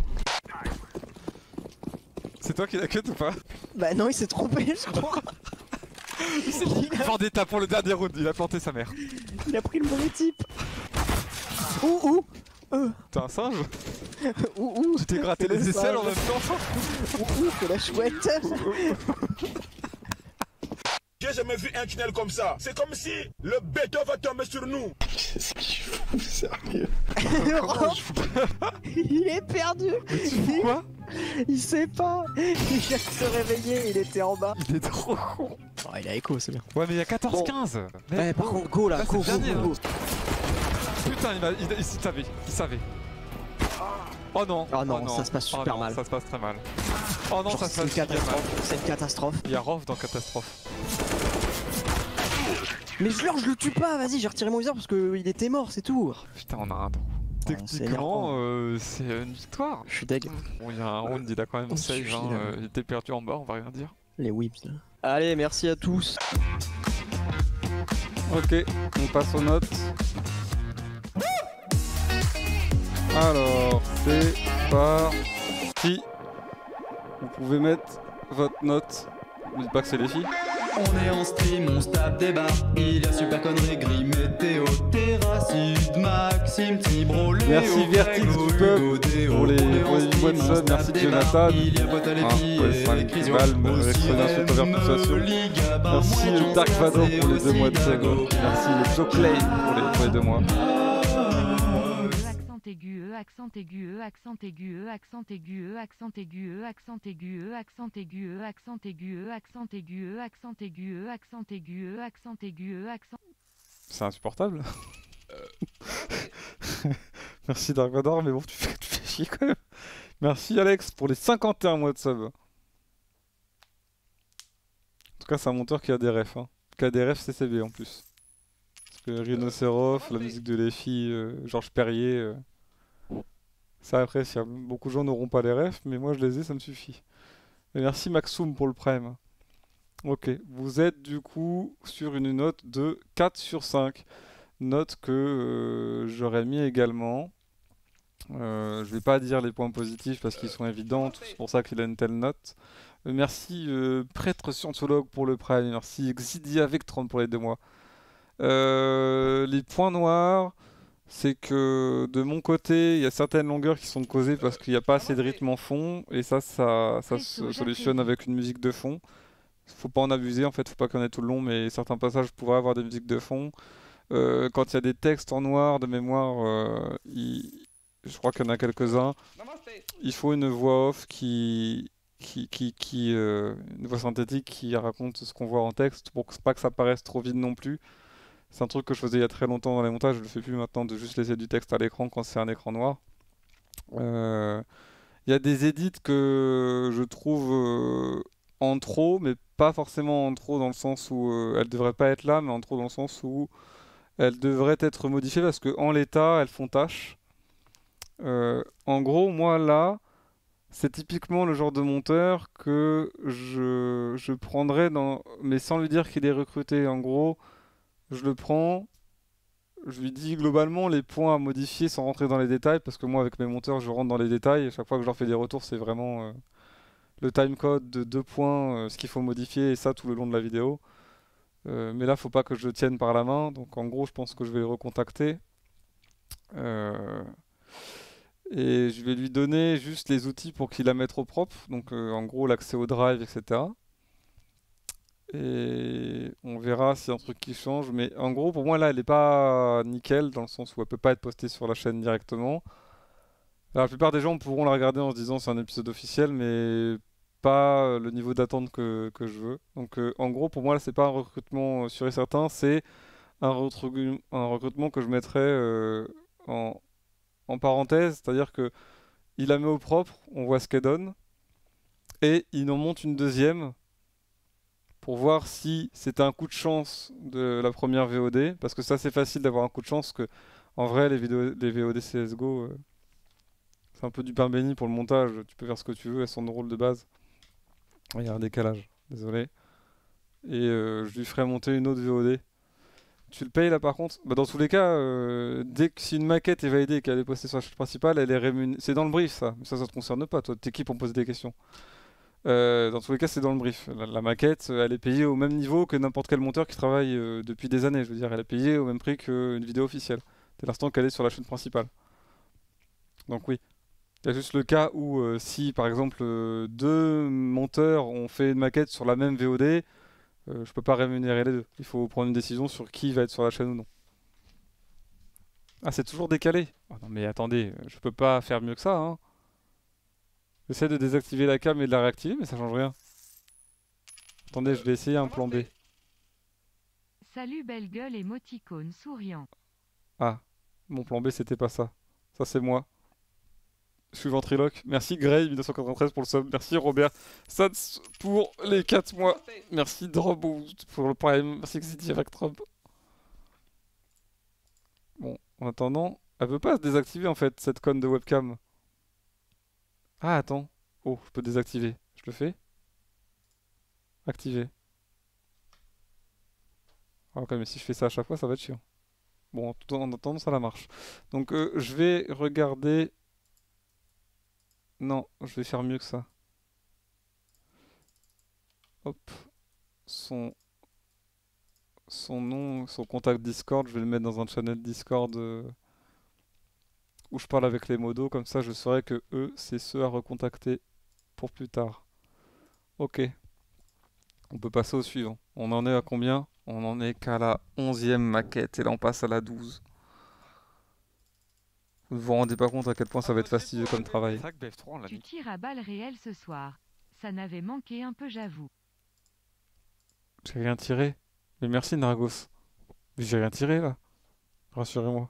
C'est toi qui l'as cut ou pas? Bah non il s'est trompé je crois. Il s'est dit Vendetta pour le dernier round, il a planté sa mère. Il a pris le mauvais type. Ouh. T'es un singe? Ouh. Tu t'es gratté les aisselles en même temps? Ouh, c'est la chouette. J'ai jamais vu un tunnel comme ça. C'est comme si le béton va tomber sur nous. Qu'est-ce qu'il fout, sérieux? Il est perdu. Quoi? Il sait pas. Il vient de se réveiller, il était en bas. Il est trop con. Oh, il a écho, c'est bien. Ouais, mais il y a 14-15. Ouais, par contre, go là, là, go, c'est le dernier, go. Putain, il savait. Oh non. Oh non, ça se passe super non, mal. Ça se passe très mal. Oh non, Genre, ça se c'est une passe super mal. catastrophe. C'est une catastrophe. Il y a Rof dans Catastrophe. Mais je le tue pas, vas-y, j'ai retiré mon viseur parce qu'il était mort, c'est tout. Putain, on a un trou. c'est Techniquement, c'est une victoire. Je suis deg. Bon, il y a un round, il a quand même On save. suffit, Hein, là. il était perdu en bas, on va rien dire. Les whips là. Allez, merci à tous. Ok, on passe aux notes. Alors, c'est parti. Vous pouvez mettre votre note. N'oubliez pas que c'est les filles. On est en stream, on se tape des barres. Il y a super conneries, gris, météo, Terracide, Maxime, Tibro, Léo, Merci Vertix Grégo, du peuple Hugo, Déo. pour les On est en mois de stream, on se sub. tape Merci des Jonathan. barres. Il y a Potaletti et Crisio, Merci Dark Vador pour les 2 mois de sub. Merci le Joe Clay pour les 2 mois. Accent aigu, accent aigu, accent aigu, accent aigu, accent aigu, accent aigu, accent aigu, accent aigu, accent aigu, accent aigu, accent aigu, accent. C'est insupportable. Merci Dark Vador, mais bon, tu fais chier quand même. Merci Alex pour les 51 mois de sub. En tout cas, c'est un monteur qui a des refs. Hein. Qui a des refs CCB en plus. Parce que Rhinocéros, la musique de Léfi, Georges Perrier. C'est appréciable. Beaucoup de gens n'auront pas les refs, mais moi je les ai, ça me suffit. Et merci Maxoum pour le prime. Ok, vous êtes du coup sur une note de 4 sur 5. Note que j'aurais mis également. Je vais pas dire les points positifs parce qu'ils sont évidents, c'est pour ça qu'il a une telle note. Merci Prêtre Scientologue pour le prime, merci Xidia Vectron pour les 2 mois. Les points noirs, c'est que de mon côté, il y a certaines longueurs qui sont causées parce qu'il n'y a pas assez de rythme en fond, et ça se solutionne avec une musique de fond. Faut pas en abuser, en fait, faut pas qu'on ait tout le long, mais certains passages pourraient avoir des musiques de fond. Quand il y a des textes en noir de mémoire, je crois qu'il y en a quelques-uns, il faut une voix off une voix synthétique qui raconte ce qu'on voit en texte pour pas que ça paraisse trop vide non plus. C'est un truc que je faisais il y a très longtemps dans les montages, je le fais plus maintenant de juste laisser du texte à l'écran quand c'est un écran noir. Il y a des edits que je trouve en trop, mais pas forcément en trop dans le sens où elles devraient pas être là, mais en trop dans le sens où elles devraient être modifiées parce qu'en l'état, elles font tâche. En gros, moi là, c'est typiquement le genre de monteur que je prendrais mais sans lui dire qu'il est recruté. En gros, je le prends, je lui dis globalement les points à modifier sans rentrer dans les détails, parce que moi avec mes monteurs je rentre dans les détails, et chaque fois que je leur fais des retours c'est vraiment le timecode de 2 points, ce qu'il faut modifier, et ça tout le long de la vidéo. Mais là faut pas que je le tienne par la main, donc en gros je pense que je vais le recontacter. Et je vais lui donner juste les outils pour qu'il la mette au propre, donc en gros l'accès au drive, etc. Et on verra s'il y a un truc qui change, mais en gros pour moi là elle est pas nickel dans le sens où elle peut pas être postée sur la chaîne directement. Alors, la plupart des gens pourront la regarder en se disant c'est un épisode officiel, mais pas le niveau d'attente que je veux. Donc en gros pour moi là c'est pas un recrutement sûr et certain, c'est un recrutement que je mettrais en parenthèse, c'est-à-dire que il la met au propre, on voit ce qu'elle donne, et il en monte une deuxième pour voir si c'était un coup de chance de la première VOD, parce que c'est assez facile d'avoir un coup de chance, que en vrai les VOD CSGO, c'est un peu du pain béni pour le montage, tu peux faire ce que tu veux, elles sont de rôle de base. Il y a un décalage, désolé. Et je lui ferai monter une autre VOD. Tu le payes là par contre? Bah, dans tous les cas, si une maquette est validée et qu'elle est postée sur la chaîne principale, elle est rémunérée. C'est dans le brief ça, mais ça te concerne pas, toi, t'équipes ont posé des questions. Dans tous les cas, c'est dans le brief. La maquette, elle est payée au même niveau que n'importe quel monteur qui travaille depuis des années. Je veux dire, elle est payée au même prix qu'une vidéo officielle, dès l'instant qu'elle est sur la chaîne principale. Donc oui. Il y a juste le cas où si par exemple 2 monteurs ont fait une maquette sur la même VOD, je peux pas rémunérer les 2. Il faut prendre une décision sur qui va être sur la chaîne ou non. Ah, c'est toujours décalé. Oh, non mais attendez, je peux pas faire mieux que ça, hein. J'essaie de désactiver la cam et de la réactiver, mais ça change rien. Attendez, je vais essayer un plan B. Salut belle gueule émoticône souriant. Ah, mon plan B c'était pas ça. Ça c'est moi. Je suis ventriloque. Merci Grey 1993 pour le sub. Merci Robert Sats pour les 4 mois. Merci Drobo pour le prime. Merci Xidi avec Trump. Bon, en attendant, elle veut pas se désactiver en fait cette conne de webcam. Ah attends. Oh, je peux désactiver. Je le fais. Activer. Ah, ok, mais si je fais ça à chaque fois, ça va être chiant. Bon, en attendant, ça la marche. Donc je vais regarder. Non, je vais faire mieux que ça. Hop. Son son nom, son contact Discord, je vais le mettre dans un channel Discord où je parle avec les modos, comme ça je saurai que eux, c'est ceux à recontacter pour plus tard. Ok, on peut passer au suivant. On en est à combien? On en est qu'à la 11e maquette, et là on passe à la 12. Vous vous rendez pas compte à quel point ça va être fastidieux comme travail. C'est vrai que BF3 on l'a Tu mis. tires à balles réelles ce soir. Ça n'avait manqué un peu, j'avoue. J'ai rien tiré. Mais merci Nargos. Mais j'ai rien tiré là. Rassurez-moi.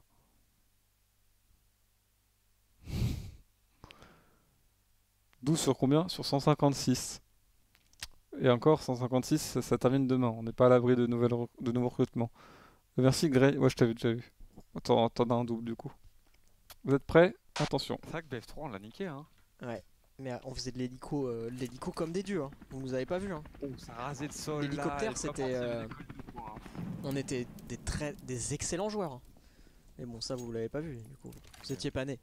« 12 sur combien? Sur 156. Et encore, 156, ça termine demain. On n'est pas à l'abri de nouveaux recrutements. Merci Grey. Ouais, je t'avais déjà vu. Attends, t'en as un double du coup. Vous êtes prêts? Attention. C'est vrai que BF3 on l'a niqué hein. Ouais. Mais on faisait de l'hélico comme des dieux. Hein. Vous nous avez pas vu. Hein. Oh, ça rasait le sol. L'hélicoptère, c'était. On était des excellents joueurs. Hein. Mais bon, ça vous l'avez pas vu. Du coup, vous étiez pas nés.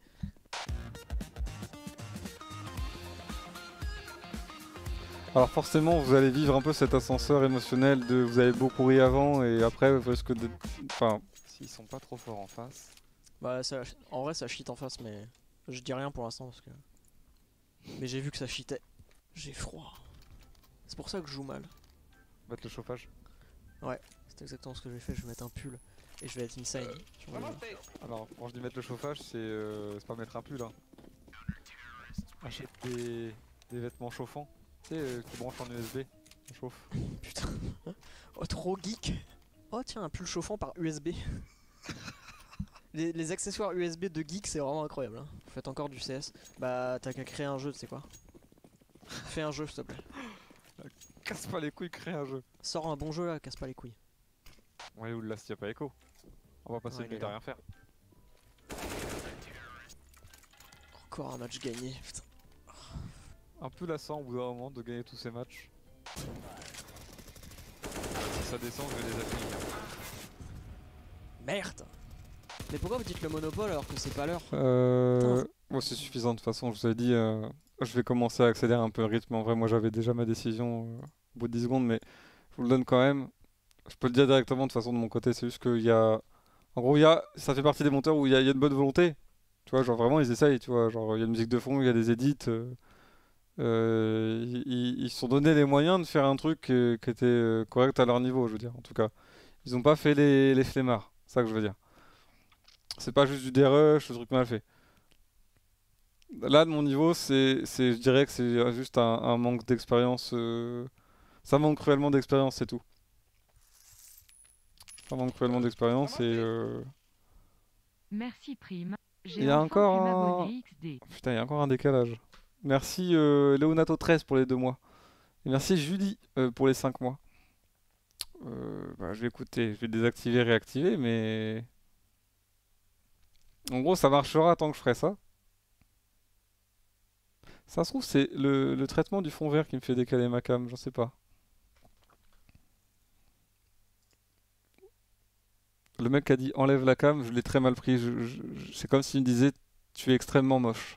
Alors forcément, vous allez vivre un peu cet ascenseur émotionnel de vous avez beaucoup ri avant et après vous risquez de... Enfin, s'ils sont pas trop forts en face. Bah ça, en vrai ça cheat en face mais je dis rien pour l'instant parce que... Mais j'ai vu que ça cheatait. J'ai froid. C'est pour ça que je joue mal. Mettre le chauffage. Ouais, c'est exactement ce que j'ai fait, je vais mettre un pull et je vais être insane. Alors quand je dis mettre le chauffage c'est pas mettre un pull hein. Achète des vêtements chauffants. Tu sais, qui branchent en USB, on chauffe. Putain, oh trop geek. Oh tiens, un pull chauffant par USB. les accessoires USB de geek c'est vraiment incroyable. Hein. Vous faites encore du CS. Bah t'as qu'à créer un jeu, tu sais quoi. Fais un jeu s'il te plaît. Casse pas les couilles, crée un jeu. Sors un bon jeu là, casse pas les couilles. Ouais ou là s'il y a pas écho. On va passer une nuit à rien faire. Encore un match gagné, putain. Un peu lassant au bout d'un moment de gagner tous ces matchs. Si ça descend, je vais les appuyer. Merde. Mais pourquoi vous dites le monopole alors que c'est pas l'heure? Bon, c'est suffisant de toute façon, je vous ai dit, je vais commencer à accélérer un peu le rythme. En vrai, moi j'avais déjà ma décision au bout de 10 secondes, mais je vous le donne quand même. Je peux le dire directement de toute façon de mon côté, c'est juste qu'il y a... En gros, ça fait partie des monteurs où il y a une bonne volonté. Tu vois, genre vraiment ils essayent, tu vois, genre il y a une musique de fond, il y a des edits. Ils se sont donné les moyens de faire un truc qui était correct à leur niveau, je veux dire, en tout cas. Ils ont pas fait les flemmards, c'est ça que je veux dire. C'est pas juste du dérush, le truc mal fait. Là, de mon niveau, je dirais que c'est juste un manque d'expérience. Ça manque cruellement d'expérience, c'est tout. Ça manque cruellement d'expérience et... Merci Prime. Il y a encore un... XD. Putain, il y a encore un décalage. Merci Leonato13 pour les 2 mois. Et merci Julie pour les 5 mois. Bah, je vais écouter, je vais désactiver, réactiver, mais... En gros, ça marchera tant que je ferai ça. Ça se trouve, c'est le traitement du fond vert qui me fait décaler ma cam, j'en sais pas. Le mec a dit enlève la cam, je l'ai très mal pris. C'est comme s'il me disait tu es extrêmement moche.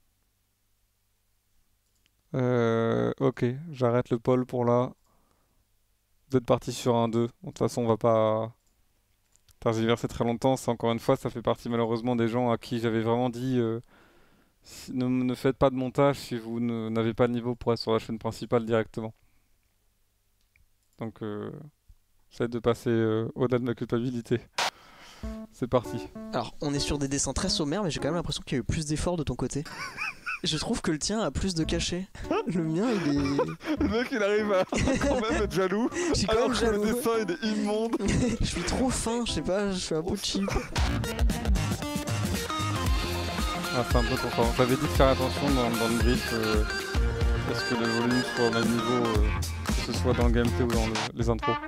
Ok, j'arrête le poll pour là. Vous êtes parti sur un 2. De toute façon, on va pas tergiverser très longtemps. C'est encore une fois, ça fait partie malheureusement des gens à qui j'avais vraiment dit ne faites pas de montage si vous n'avez pas le niveau pour être sur la chaîne principale directement. Donc, j'essaie de passer au-delà de ma culpabilité. C'est parti. Alors, on est sur des dessins très sommaires, mais j'ai quand même l'impression qu'il y a eu plus d'efforts de ton côté. Je trouve que le tien a plus de cachet. Le mien, il est... Le mec, il arrive à quand même être jaloux. Je suis quand même jaloux. Le dessin, il est immonde. Je suis trop fin, je sais pas, je suis un peu cheap. Ah, c'est un peu trop fort. J'avais dit de faire attention dans le brief parce que le volume soit au même niveau, que ce soit dans le gameplay ou dans les intros.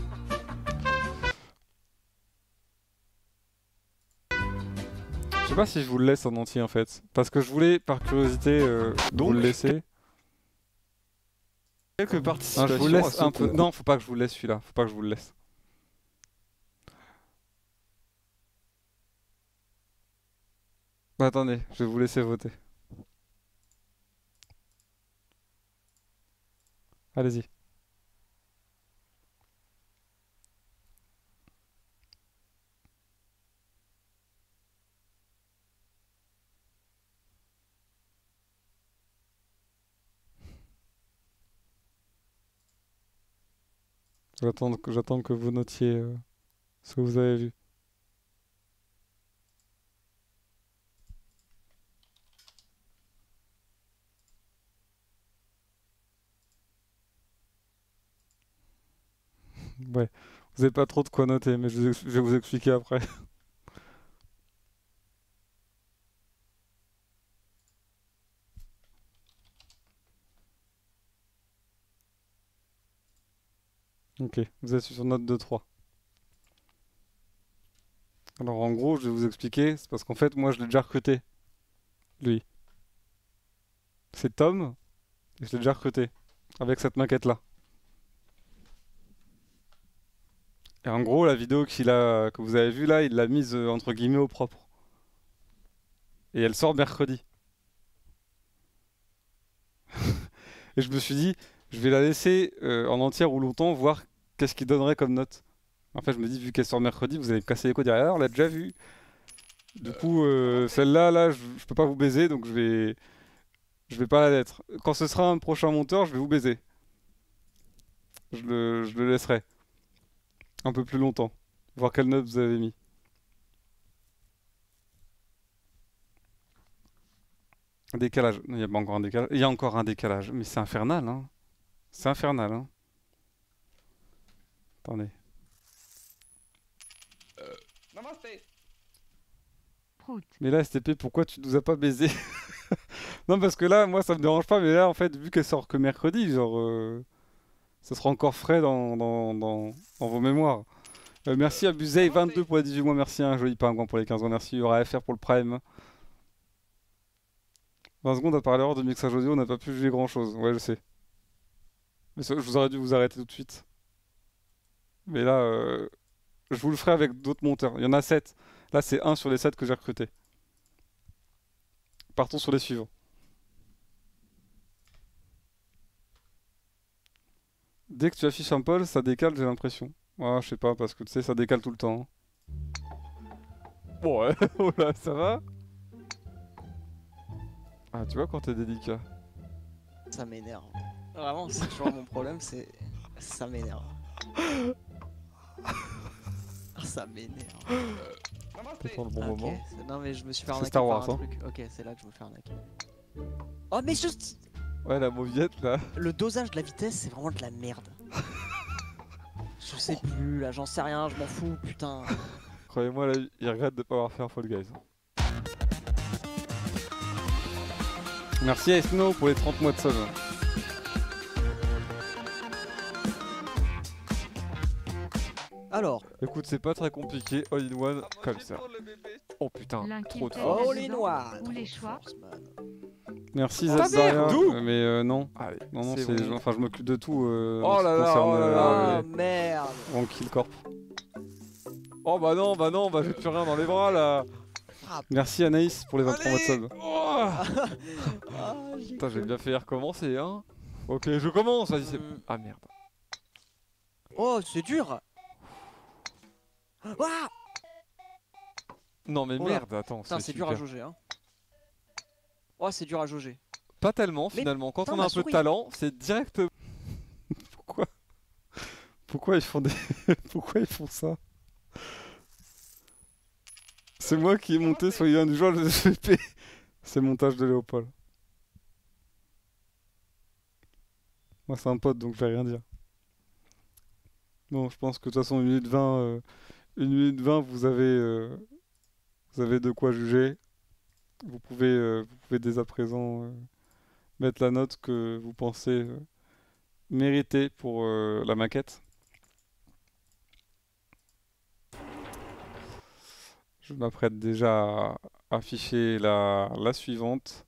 Je sais pas si je vous le laisse en entier en fait, parce que je voulais par curiosité vous le laisser. Quelques participations. Non, je vous laisse un peu. Non, faut pas que je vous le laisse celui-là. Faut pas que je vous le laisse. Bah attendez, je vais vous laisser voter. Allez-y. J'attends que vous notiez ce que vous avez vu. Ouais, vous avez pas trop de quoi noter, mais je vais vous expliquer après. Ok, vous êtes sur note de 3. Alors en gros, je vais vous expliquer, c'est parce qu'en fait, moi je l'ai déjà recruté, lui. C'est Tom, et je l'ai déjà recruté, avec cette maquette-là. Et en gros, la vidéo que vous avez vue là, il l'a mise entre guillemets au propre. Et elle sort mercredi. Et je me suis dit, je vais la laisser en entière ou longtemps, voir qu'est-ce qu'il donnerait comme note. En fait, je me dis, vu qu'elle sort mercredi, vous allez me casser les couilles derrière, on l'a déjà vu. Du coup, celle-là, je peux pas vous baiser, donc je vais pas la lettre. Quand ce sera un prochain monteur, je vais vous baiser. Je le laisserai un peu plus longtemps, voir quelle note vous avez mis. Un décalage. Il y a pas encore un décalage. Il y a encore un décalage, mais c'est infernal, hein. C'est infernal, hein. Attendez. Namasté. Mais là, STP, pourquoi tu nous as pas baisé? Non, parce que là, moi, ça me dérange pas, mais là, en fait, vu qu'elle sort que mercredi, genre, ça sera encore frais dans vos mémoires. Merci à Buzey22 pour les 18 mois, merci, un joli pingouin pour les 15 mois, merci, URAFR pour le Prime. 20 secondes à parler hors de mixage audio, on n'a pas pu juger grand chose. Ouais, je sais. Mais je vous aurais dû vous arrêter tout de suite. Mais là, je vous le ferai avec d'autres monteurs. Il y en a 7. Là, c'est 1 sur les 7 que j'ai recruté. Partons sur les suivants. Dès que tu affiches un poll, ça décale, j'ai l'impression. Ah, je sais pas, parce que tu sais, ça décale tout le temps. Bon, ouais, oh là, ça va? Ah, tu vois quand t'es délicat. Ça m'énerve. Vraiment, c'est toujours mon problème, c'est... Ça m'énerve. Ça m'énerve. T'attends le bon moment. Non mais je me suis fait C'est arnaquer Star Wars, par un hein. truc. Ok, c'est là que je me fais arnaquer. Oh mais juste... Ouais, la mauviette, là. Le dosage de la vitesse, c'est vraiment de la merde. Je sais plus, là, j'en sais rien, je m'en fous, putain. Croyez-moi, là, il regrette de pas avoir fait un Fall Guys. Merci à Snow pour les 30 mois de sub. Alors. Écoute, c'est pas très compliqué, all in one, comme ça. Oh putain, trop de force. All in one. Ou les choix. Merci Ah, Zazaria, merde. mais non. Allez, non, c'est c'est bon. enfin je m'occupe de tout. Oh là là, oh là là. Oh merde. En Kill Corp. Oh bah non, bah j'ai plus rien dans les bras là. Merci Anaïs pour les 23 mois de sub. Oh. Putain, j'ai bien fait recommencer, hein. Ok, je commence, vas-y, c'est... Ah merde. Oh, c'est dur. Ah. Non mais Oh là. merde, attends. Putain, c'est dur à jauger, hein. Oh, c'est dur à jauger. Pas tellement, Mais finalement. Quand putain, on a ma un peu de souris. talent, c'est direct... Pourquoi ils font des... Pourquoi ils font ça? C'est moi qui ai monté sur Yann du joueur de SVP. C'est le montage de Léopold. Moi c'est un pote donc je vais rien dire. Bon, je pense que de toute façon 1 minute 20, 1 minute 20 vous avez de quoi juger. Vous pouvez dès à présent mettre la note que vous pensez mériter pour la maquette. Je m'apprête déjà à afficher la suivante.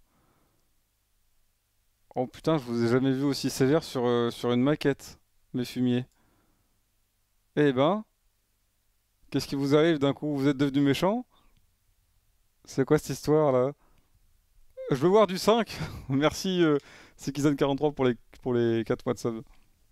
Oh putain, je vous ai jamais vu aussi sévère sur une maquette, mes fumiers. Eh ben, qu'est-ce qui vous arrive d'un coup? Vous êtes devenu méchant? C'est quoi cette histoire là? Je veux voir du 5. Merci Sekizan43 pour les 4 mois de sub.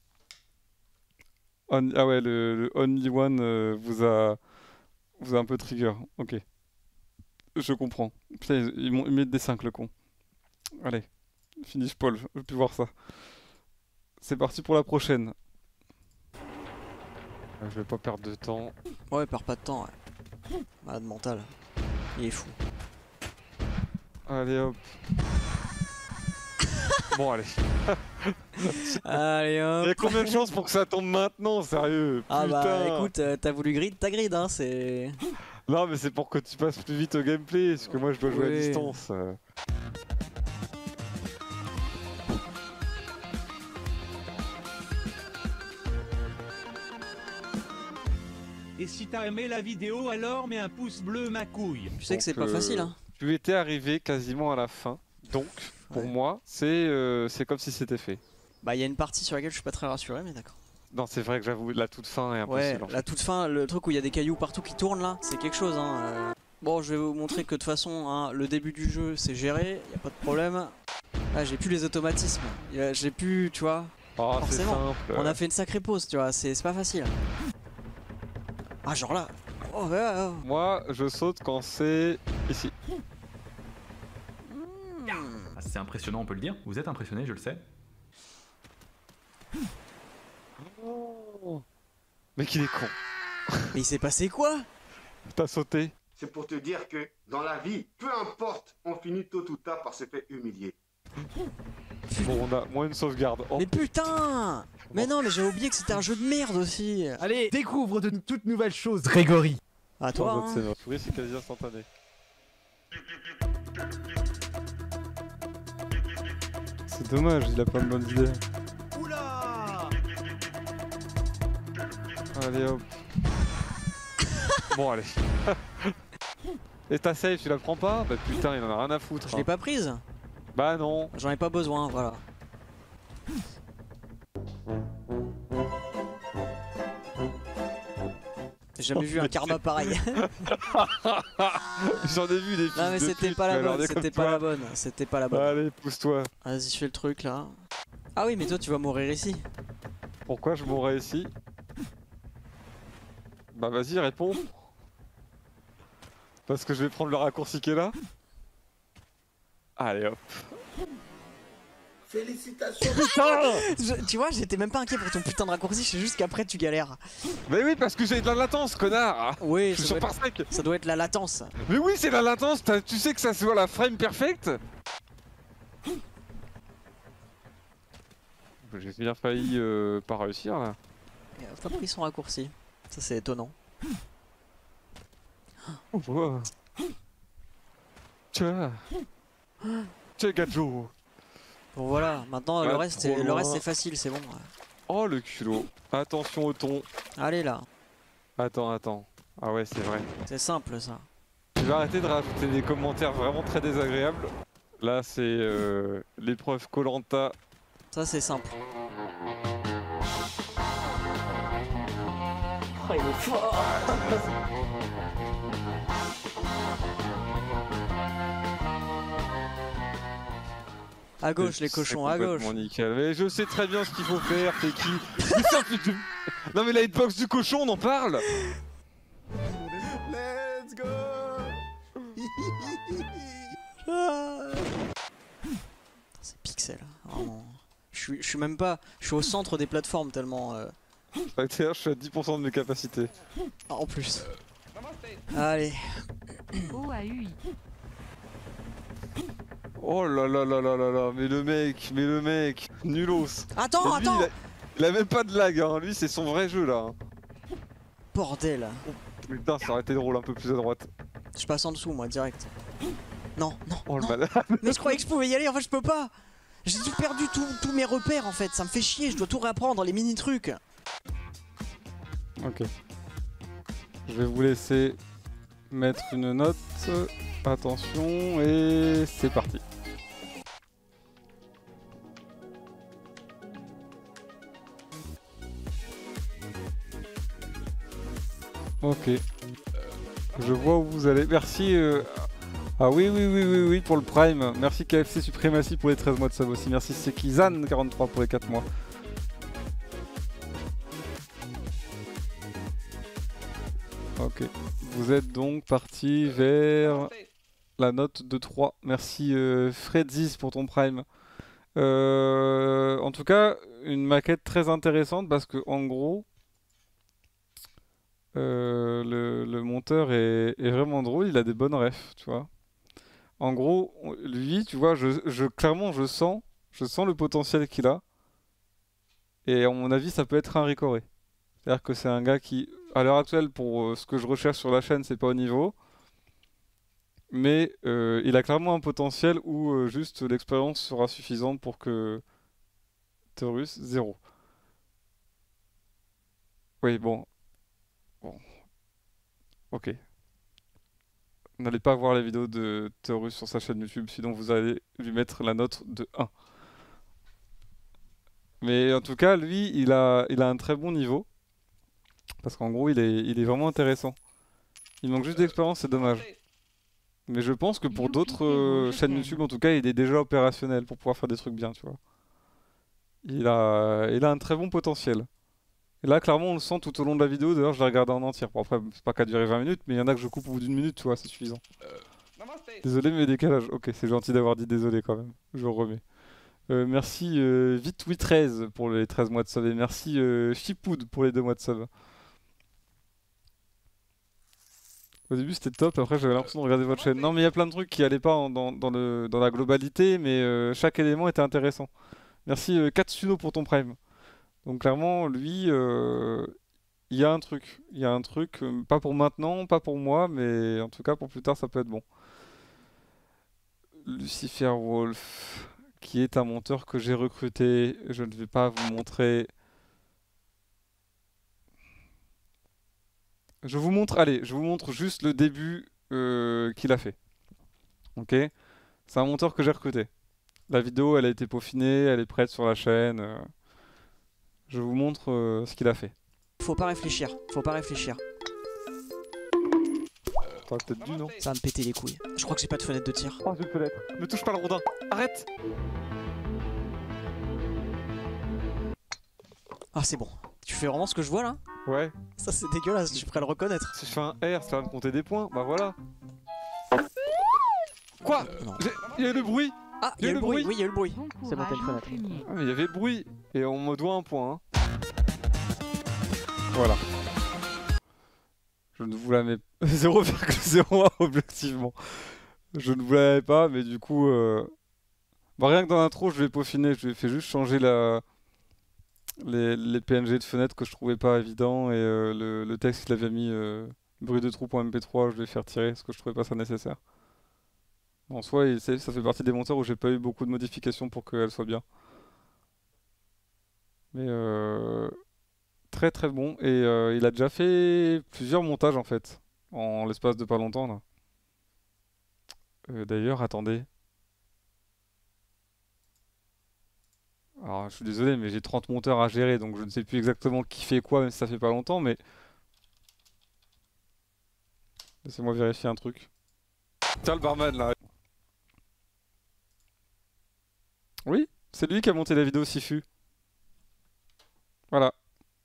Ah ouais, le Only One vous a un peu trigger. Ok. Je comprends. Putain, ils mettent des 5 le con. Allez, finish Paul, je veux plus voir ça. C'est parti pour la prochaine. Je vais pas perdre de temps. Ouais, perds pas de temps, ouais. Malade mental. Il est fou. Allez hop. Bon allez. Allez hop. Il y a combien de chances pour que ça tombe maintenant, sérieux? Ah Putain. bah écoute, t'as voulu grid, t'as grid, hein, c'est... Non mais c'est pour que tu passes plus vite au gameplay, parce que moi je dois jouer à Oui. distance. Et si t'as aimé la vidéo, alors mets un pouce bleu, ma couille. Tu sais que c'est pas Donc, facile, hein. Tu étais arrivé quasiment à la fin, donc pour moi c'est comme si c'était fait. Bah il y a une partie sur laquelle je suis pas très rassuré, mais d'accord. Non c'est vrai que j'avoue, la toute fin est Ouais, impossible. en fait. la toute fin, le truc où il y a des cailloux partout qui tournent là, c'est quelque chose, hein. Bon, je vais vous montrer que de toute façon, hein, le début du jeu c'est géré, y a pas de problème. Là j'ai plus les automatismes, j'ai plus, tu vois. Oh, c'est Forcément, simple. on a fait une sacrée pause, tu vois, c'est pas facile. Ah genre là. Oh, ouais, ouais. Moi je saute quand c'est ici. Ah, c'est impressionnant, on peut le dire. Vous êtes impressionné, je le sais. Mais qu'il est con. Mais il s'est passé quoi? T'as sauté. C'est pour te dire que dans la vie, peu importe, on finit tôt ou tard par se faire humilier. Bon, on a moins une sauvegarde. Oh. Mais putain! Mais non, mais j'ai oublié que c'était un jeu de merde aussi. Allez, découvre de toutes nouvelles choses, Grégory. À toi, Oh, hein. c'est notre souris, c'est quasi instantané. C'est dommage, il a pas de bonnes idées. Oula! Allez hop. Bon allez. Et ta save, tu la prends pas? Bah putain, il en a rien à foutre. Je l'ai pas prise. Bah non. J'en ai pas besoin, voilà. J'ai jamais vu un karma pareil. J'en ai vu des films. Non mais c'était pas la bonne, c'était pas la bonne, c'était pas la bonne. Allez, pousse-toi. Vas-y, je fais le truc là. Ah oui, mais toi tu vas mourir ici. Pourquoi je mourrais ici? Bah vas-y, réponds. Parce que je vais prendre le raccourci qui est là. Allez hop. Félicitations. Tu vois, j'étais même pas inquiet pour ton putain de raccourci, c'est juste qu'après tu galères. Mais oui, parce que j'ai de la latence, connard. Oui, Je suis sur parsec. ça doit être la latence. Mais oui, c'est la latence. Tu sais que ça se voit la frame perfect. J'ai bien failli pas réussir là. Il a pas pris son raccourci. Ça c'est étonnant. Wow. Tiens. Tiens, Gadjo. Bon voilà, maintenant Ouais, le reste trop c'est facile, c'est bon. Oh le culot. Attention au ton. Allez là, Attends. Ah ouais, c'est vrai. c'est simple ça. Je vais arrêter de rajouter des commentaires vraiment très désagréables. Là, c'est l'épreuve Koh-Lanta. Ça c'est simple. Oh, il est fort. À gauche les cochons, à gauche. Nickel. Mais je sais très bien ce qu'il faut faire, t'es qui? Non mais la hitbox du cochon, on en parle. Let's go. C'est pixel, vraiment. Je suis même pas, je suis au centre des plateformes tellement. Je suis à 10% de mes capacités. En plus. Allez. OAUI. Oh là là là là là là, mais le mec, nulos. Attends, Et lui, attends. il a même pas de lag, hein. Lui c'est son vrai jeu là. Bordel. Putain, ça aurait été drôle un peu plus à droite. Je passe en dessous moi direct. Non, non. Oh le non. malade. Mais je croyais que je pouvais y aller, en fait je peux pas. J'ai tout perdu tous mes repères en fait, ça me fait chier, je dois tout réapprendre, les mini trucs. Ok. Je vais vous laisser mettre une note. Attention, et c'est parti. Ok. Je vois où vous allez. Merci. Ah oui, pour le Prime. Merci KFC Supremacy pour les 13 mois de sub aussi. Merci Sekizan43 pour les 4 mois. Ok. Vous êtes donc parti vers la note de 3. Merci Fredzis pour ton Prime. En tout cas, une maquette très intéressante parce que en gros, Le monteur est vraiment drôle, il a des bonnes refs, tu vois. En gros, lui, tu vois, clairement, je sens le potentiel qu'il a. Et à mon avis, ça peut être un Ricoré. C'est-à-dire que c'est un gars qui, à l'heure actuelle, pour ce que je recherche sur la chaîne, c'est pas au niveau. Mais il a clairement un potentiel où juste l'expérience sera suffisante pour que Taurus 0. Oui, bon. Ok. N'allez pas voir la vidéo de Taurus sur sa chaîne YouTube, sinon vous allez lui mettre la note de 1. Mais en tout cas, lui, il a un très bon niveau. Parce qu'en gros, il est vraiment intéressant. Il manque juste d'expérience, c'est dommage. Mais je pense que pour d'autres chaînes YouTube, en tout cas, il est déjà opérationnel pour pouvoir faire des trucs bien, tu vois. Il a un très bon potentiel. Et là, clairement, on le sent tout au long de la vidéo. D'ailleurs, je l'ai regardé en entière. Bon, après, c'est pas qu'à durer 20 minutes, mais il y en a que je coupe au bout d'une minute, tu vois, c'est suffisant. Désolé, mais décalage. Ok, c'est gentil d'avoir dit désolé quand même. Je remets. Merci Vite813 pour les 13 mois de sub. Et merci Chipoud pour les 2 mois de sub. Au début c'était top, après j'avais l'impression de regarder votre chaîne. Non mais il y a plein de trucs qui allaient pas dans la globalité, mais chaque élément était intéressant. Merci Katsuno pour ton prime. Donc clairement, lui, il y a un truc. Il y a un truc, pas pour maintenant, pas pour moi, mais en tout cas pour plus tard ça peut être bon. Lucifer Wolf, qui est un monteur que j'ai recruté. Je ne vais pas vous montrer... Je vous montre juste le début qu'il a fait. Ok? C'est un monteur que j'ai recruté. La vidéo, elle a été peaufinée, elle est prête sur la chaîne. Je vous montre ce qu'il a fait. Faut pas réfléchir, faut pas réfléchir. T'aurais peut-être dû, non? Ça va me péter les couilles. Je crois que j'ai pas de fenêtre de tir. Oh, j'ai une fenêtre. Ne touche pas le rondin. Arrête! Ah, c'est bon. Tu fais vraiment ce que je vois là? Ouais. Ça c'est dégueulasse, je suis prêt à le reconnaître. Si je fais un R, ça va me compter des points. Bah voilà. Quoi? Il y a eu le bruit. Ah, il y a eu le bruit. Oui, il y a eu le bruit. C'est bon, t'as une fenêtre. Ah, mais il y avait le bruit. Et on me doit un point. Hein. Voilà. Je ne vous la mets 0,01 objectivement. Je ne vous la mets pas, mais du coup... Bah, rien que dans l'intro, je vais peaufiner. Je vais faire juste changer les PNG de fenêtre que je trouvais pas évident. Et le texte qu'il avait mis, bruit de trou.mp3, je vais faire tirer parce que je trouvais pas ça nécessaire. En soi, ça fait partie des monteurs où j'ai pas eu beaucoup de modifications pour qu'elle soit bien. Mais très très bon. Et il a déjà fait plusieurs montages en fait, en l'espace de pas longtemps là. D'ailleurs, attendez. Alors, je suis désolé, mais j'ai 30 monteurs à gérer, donc je ne sais plus exactement qui fait quoi, même si ça fait pas longtemps, mais... Laissez-moi vérifier un truc. Tiens le barman là. Oui, c'est lui qui a monté la vidéo Sifu. Voilà.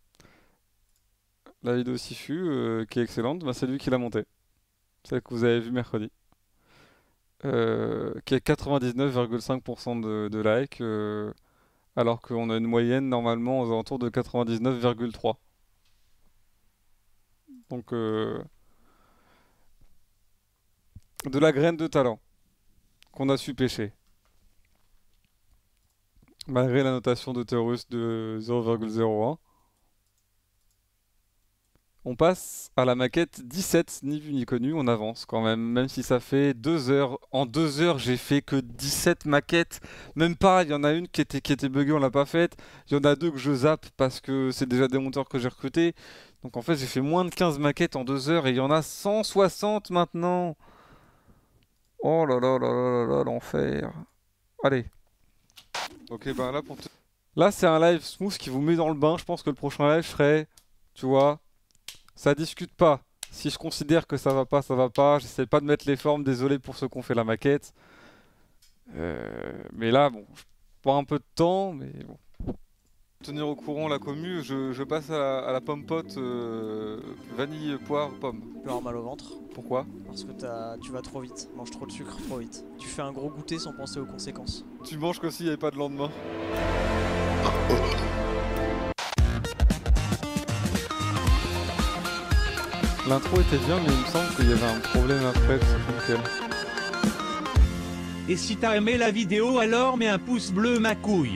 La vidéo Sifu, qui est excellente, bah, c'est lui qui l'a montée. Celle que vous avez vue mercredi. Qui a 99,5% de likes, alors qu'on a une moyenne normalement aux alentours de 99,3. Donc, de la graine de talent qu'on a su pêcher. Malgré la notation de Taurus de 0,01. On passe à la maquette 17, ni vu ni connu, on avance quand même, même si ça fait 2 heures. En 2 heures, j'ai fait que 17 maquettes. Même pas, il y en a une qui était buggée, on l'a pas faite. Il y en a 2 que je zappe parce que c'est déjà des monteurs que j'ai recrutés. Donc en fait, j'ai fait moins de 15 maquettes en 2 heures et il y en a 160 maintenant. Oh là là là là là là, l'enfer. Allez. Ok, bah là, là, c'est un live smooth qui vous met dans le bain. Je pense que le prochain live, je ferai, tu vois... Ça discute pas. Si je considère que ça va pas, ça va pas. J'essaie pas de mettre les formes. Désolé pour ceux qui ont fait la maquette. Mais là, bon, je prends un peu de temps, mais bon. Tenir au courant la commu, je passe à la pomme pote vanille, poire, pomme. Tu peux avoir mal au ventre. Pourquoi? Parce que tu vas trop vite. Mange trop de sucre trop vite. Tu fais un gros goûter sans penser aux conséquences. Tu manges que s'il n'y avait pas de lendemain. L'intro était bien, mais il me semble qu'il y avait un problème après, je sais pas lequel. Et si t'as aimé la vidéo, alors mets un pouce bleu ma couille.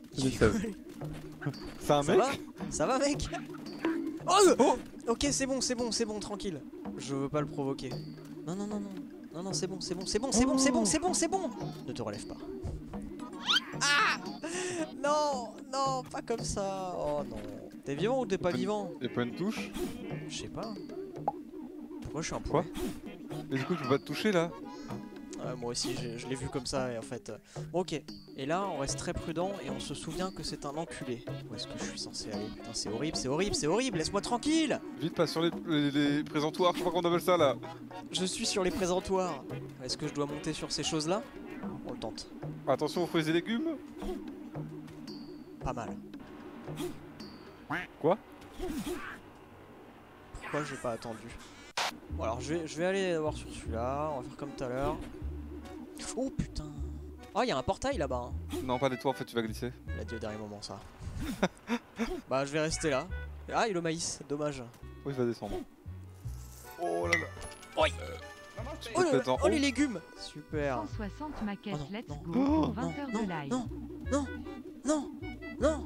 C'est un Ça mec va? Ça va, mec? Oh, ok, c'est bon, tranquille. Je veux pas le provoquer. Non, non, non, non. Non, non, c'est bon. Ne te relève pas. Ah! Non, non, pas comme ça. Oh non. T'es vivant ou t'es pas vivant? Y'a pas une touche? Je sais pas. Pourquoi je suis un poulet? Mais du coup, tu peux pas te toucher là? Moi aussi, je l'ai vu comme ça et en fait... Bon, ok. Et là, on reste très prudent et on se souvient que c'est un enculé. Où est-ce que je suis censé aller? Putain, c'est horrible, laisse-moi tranquille! Vite, pas sur les présentoirs, je sais pas comment on appelle ça là. Je suis sur les présentoirs. Est-ce que je dois monter sur ces choses-là? On le tente. Attention aux fruits et légumes. Pas mal. Quoi? Pourquoi j'ai pas attendu? Bon alors je vais aller voir sur celui-là, on va faire comme tout à l'heure. Oh putain. Oh il y a un portail là-bas. Hein. Non pas des toits en fait tu vas glisser. Il a dit au dernier moment ça. Bah je vais rester là. Ah et le maïs, dommage. Oui il va descendre. Oh là là. Oh les légumes. Super. 160 maquettes, Oh non, let's non. go pour 20 heures de live. Non.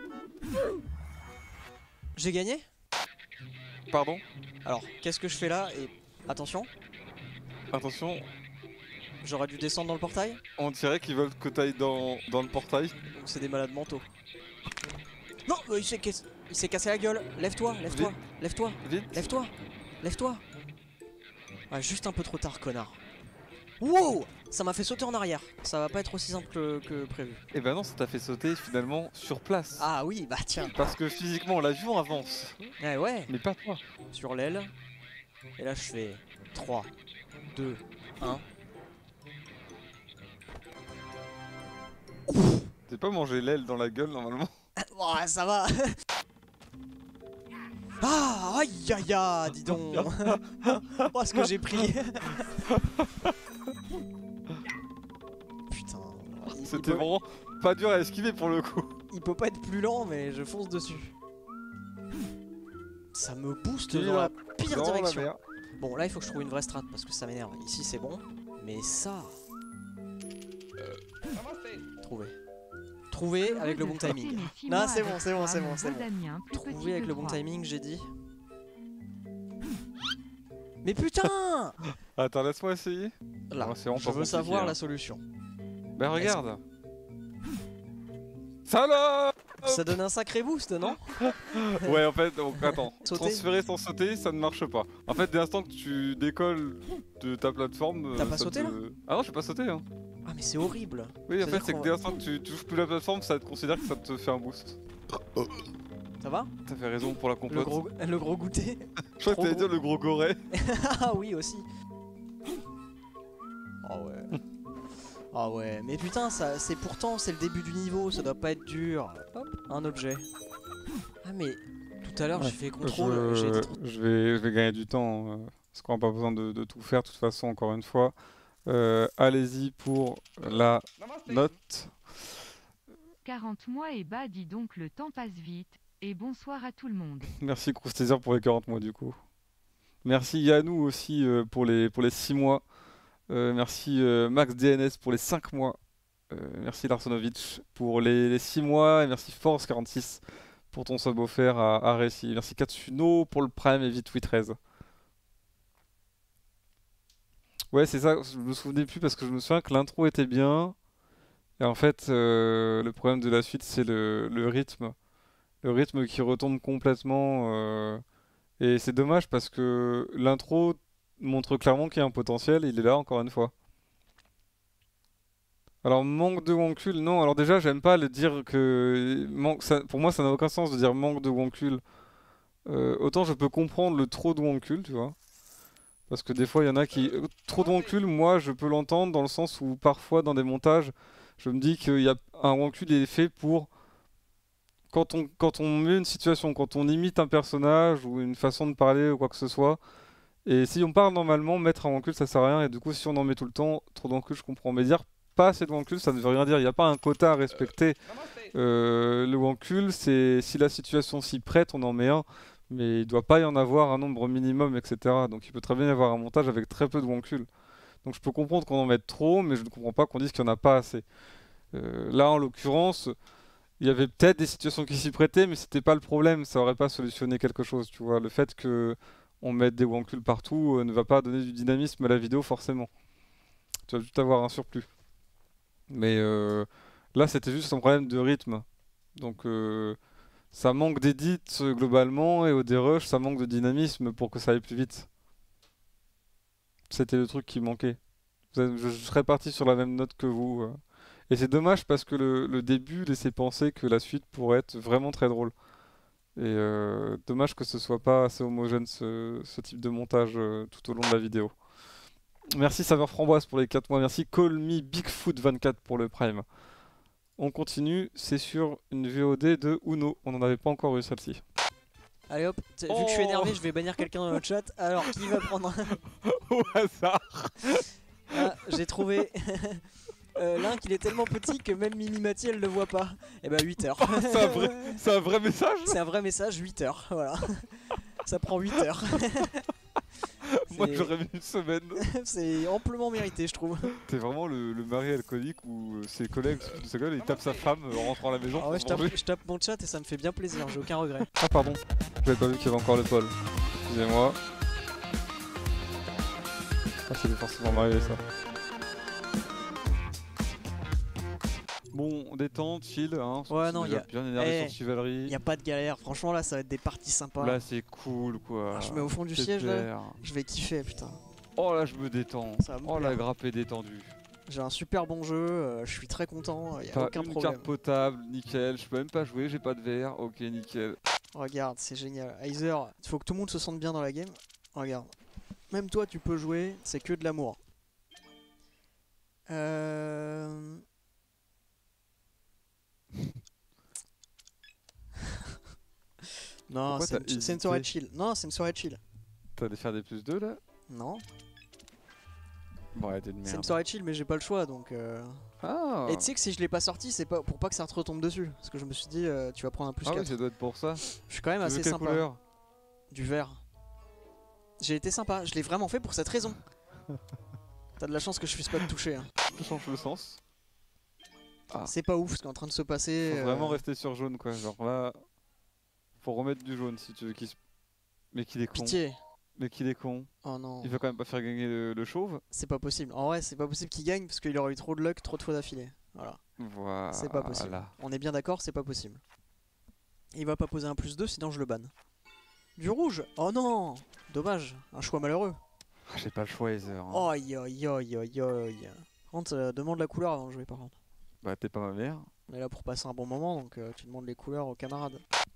J'ai gagné? Pardon? Alors qu'est-ce que je fais là? Et attention. Attention. J'aurais dû descendre dans le portail? On dirait qu'ils veulent que t'ailles dans le portail. Donc c'est des malades mentaux. Non, il s'est cassé la gueule. Lève-toi. Ouais, juste un peu trop tard, connard. Wow! Ça m'a fait sauter en arrière. Ça va pas être aussi simple que prévu. Et ben non, ça t'a fait sauter finalement sur place. Ah oui, bah tiens. Parce que physiquement l'avion avance. Ouais. Mais pas toi. Sur l'aile. Et là je fais 3, 2, 1. T'es pas mangé l'aile dans la gueule normalement? Ouais, ça va. Ah, aïe aïe aïe, dis donc. Oh, ce que j'ai pris. Putain. C'était vraiment pas dur à esquiver pour le coup. Il peut pas être plus lent, mais je fonce dessus. Ça me booste Il dans la dans pire la direction. mer. Bon, là il faut que je trouve une vraie strat parce que ça m'énerve. Ici c'est bon, mais ça. Trouver avec le bon timing. Non, c'est bon. Trouver avec le bon timing, j'ai dit. Mais putain! Attends, laisse-moi essayer. Là, Ouais, c'est vraiment je pas veux compliqué, savoir hein. la solution. Bah regarde. Salope! Ça donne un sacré boost, non? Ouais, en fait, donc attends. Sauter. Transférer sans sauter, ça ne marche pas. En fait, dès l'instant que tu décolles de ta plateforme. T'as pas ça sauté, te... là? Ah non, j'ai pas sauté, hein. Ah, mais c'est horrible. Oui, en fait, C'est-à-dire c'est que qu'on dès l'instant que tu touches plus la plateforme, ça te considère que ça te fait un boost. Ça va? T'as fait raison pour la compote. Le gros goûter. Je crois que t'allais dire le gros goret. Ah oui, aussi. Oh ouais. Ah ouais, mais putain, ça, c'est pourtant c'est le début du niveau, ça doit pas être dur. Hop, un objet. Ah mais tout à l'heure j'ai fait contrôle, j'ai été trop... je vais gagner du temps, parce qu'on n'a pas besoin de tout faire de toute façon, encore une fois. Allez-y pour la note. 40 mois et bah dis donc le temps passe vite. Et bonsoir à tout le monde. Merci Croustazer pour les 40 mois du coup. Merci Yannou aussi pour les 6 mois. Merci Max DNS pour les 5 mois. Merci Larsonovic pour les 6 mois. Et merci Force46 pour ton sub offert à Récit. Merci Katsuno pour le Prime et Vitwi13. Ouais, c'est ça, je me souvenais plus parce que je me souviens que l'intro était bien. Et en fait, le problème de la suite, c'est le rythme. Le rythme qui retombe complètement. Et c'est dommage parce que l'intro montre clairement qu'il y a un potentiel, il est là encore une fois. Alors manque de wonkul, non. Alors déjà j'aime pas le dire que pour moi ça n'a aucun sens de dire manque de wonkul. Autant je peux comprendre le trop de wonkul, tu vois. Parce que des fois il y en a qui... Trop de wonkul, moi je peux l'entendre dans le sens où parfois dans des montages, je me dis qu'il y a un wonkul il est fait pour... Quand on met une situation, quand on imite un personnage ou une façon de parler ou quoi que ce soit, et si on parle normalement, mettre un wonkul ça sert à rien, et du coup si on en met tout le temps, trop de wonkul je comprends, mais dire pas assez de wonkul ça ne veut rien dire, il n'y a pas un quota à respecter. Le wonkul c'est si la situation s'y prête on en met un, mais il doit pas y en avoir un nombre minimum, etc. Donc il peut très bien y avoir un montage avec très peu de wonkul. Donc je peux comprendre qu'on en mette trop, mais je ne comprends pas qu'on dise qu'il n'y en a pas assez. Là, en l'occurrence, il y avait peut-être des situations qui s'y prêtaient, mais c'était pas le problème, ça aurait pas solutionné quelque chose, tu vois. Le fait que on mette des wankuls partout ne va pas donner du dynamisme à la vidéo forcément. Tu vas juste avoir un surplus. Mais là, c'était juste un problème de rythme. Donc ça manque d'édit globalement, et au dérush, ça manque de dynamisme pour que ça aille plus vite. C'était le truc qui manquait. Je serais parti sur la même note que vous. Et c'est dommage parce que le début laissait penser que la suite pourrait être vraiment très drôle. Et dommage que ce soit pas assez homogène ce type de montage tout au long de la vidéo. Merci Saveur Framboise pour les 4 mois. Merci Call Me Bigfoot24 pour le Prime. On continue, c'est sur une VOD de Uno. On n'en avait pas encore eu celle-ci. Allez hop, vu que je suis énervé, je vais bannir quelqu'un dans le chat. Alors, qui va prendre au hasard? Ah, j'ai trouvé l'un qu'il est tellement petit que même Mimi Mati elle le voit pas. Et bah 8 heures. C'est un vrai message? C'est un vrai message, 8 heures, voilà. Ça prend 8 heures. Moi j'aurais mis une semaine. C'est amplement mérité, je trouve. T'es vraiment le mari alcoolique où ses collègues de sa gueule, il tape sa femme en rentrant à la maison. Ah ouais, je tape mon chat et ça me fait bien plaisir, j'ai aucun regret. Ah pardon, j'avais pas vu qu'il y avait encore le Paul. Excusez-moi. Ah, c'est forcément m'arriver ça. Bon, détente, chill, hein. Ouais, non, il y a bien énervé sur Chivalry. Y a pas de galère, franchement là ça va être des parties sympas. Là c'est cool quoi. Ah, je mets au fond du siège là, je vais kiffer putain. Oh là je me détends. Oh la grappe est détendue. J'ai un super bon jeu, je suis très content, y a aucun problème. Une carte potable, nickel, je peux même pas jouer, j'ai pas de verre, ok nickel. Regarde, c'est génial. Heiser, il faut que tout le monde se sente bien dans la game. Regarde. Même toi tu peux jouer, c'est que de l'amour. Non, c'est une soirée chill. Non, c'est une soirée chill. T'allais faire des +2 là? Non. Bon, ouais, t'es de merde. C'est une soirée chill, mais j'ai pas le choix donc. Ah. Et tu sais que si je l'ai pas sorti, c'est pas pour pas que ça te retombe dessus. Parce que je me suis dit, tu vas prendre un +4. Ah oui, ça doit être pour ça. Je suis quand même assez quelle sympa. Couleur? Du vert. J'ai été sympa, je l'ai vraiment fait pour cette raison. T'as de la chance que je puisse pas te toucher. Hein. Je change le sens. Ah. C'est pas ouf ce qui est en train de se passer. Faut vraiment rester sur jaune quoi. Genre là, faut remettre du jaune si tu veux qu'il se. Mais qu'il est con. Pitié. Mais qu'il est con. Oh non. Il veut quand même pas faire gagner le chauve. C'est pas possible. En vrai, c'est pas possible qu'il gagne parce qu'il aurait eu trop de luck, trop de fois d'affilée. Voilà. Voilà. C'est pas possible. On est bien d'accord, c'est pas possible. Il va pas poser un +2 sinon je le banne. Du rouge. Oh non. Dommage. Un choix malheureux. J'ai pas le choix, Heiser. Hein. Oh yo yo yo yo. Par contre, demande la couleur avant de jouer par contre. Bah t'es pas ma mère. On est là pour passer un bon moment donc tu demandes les couleurs aux camarades.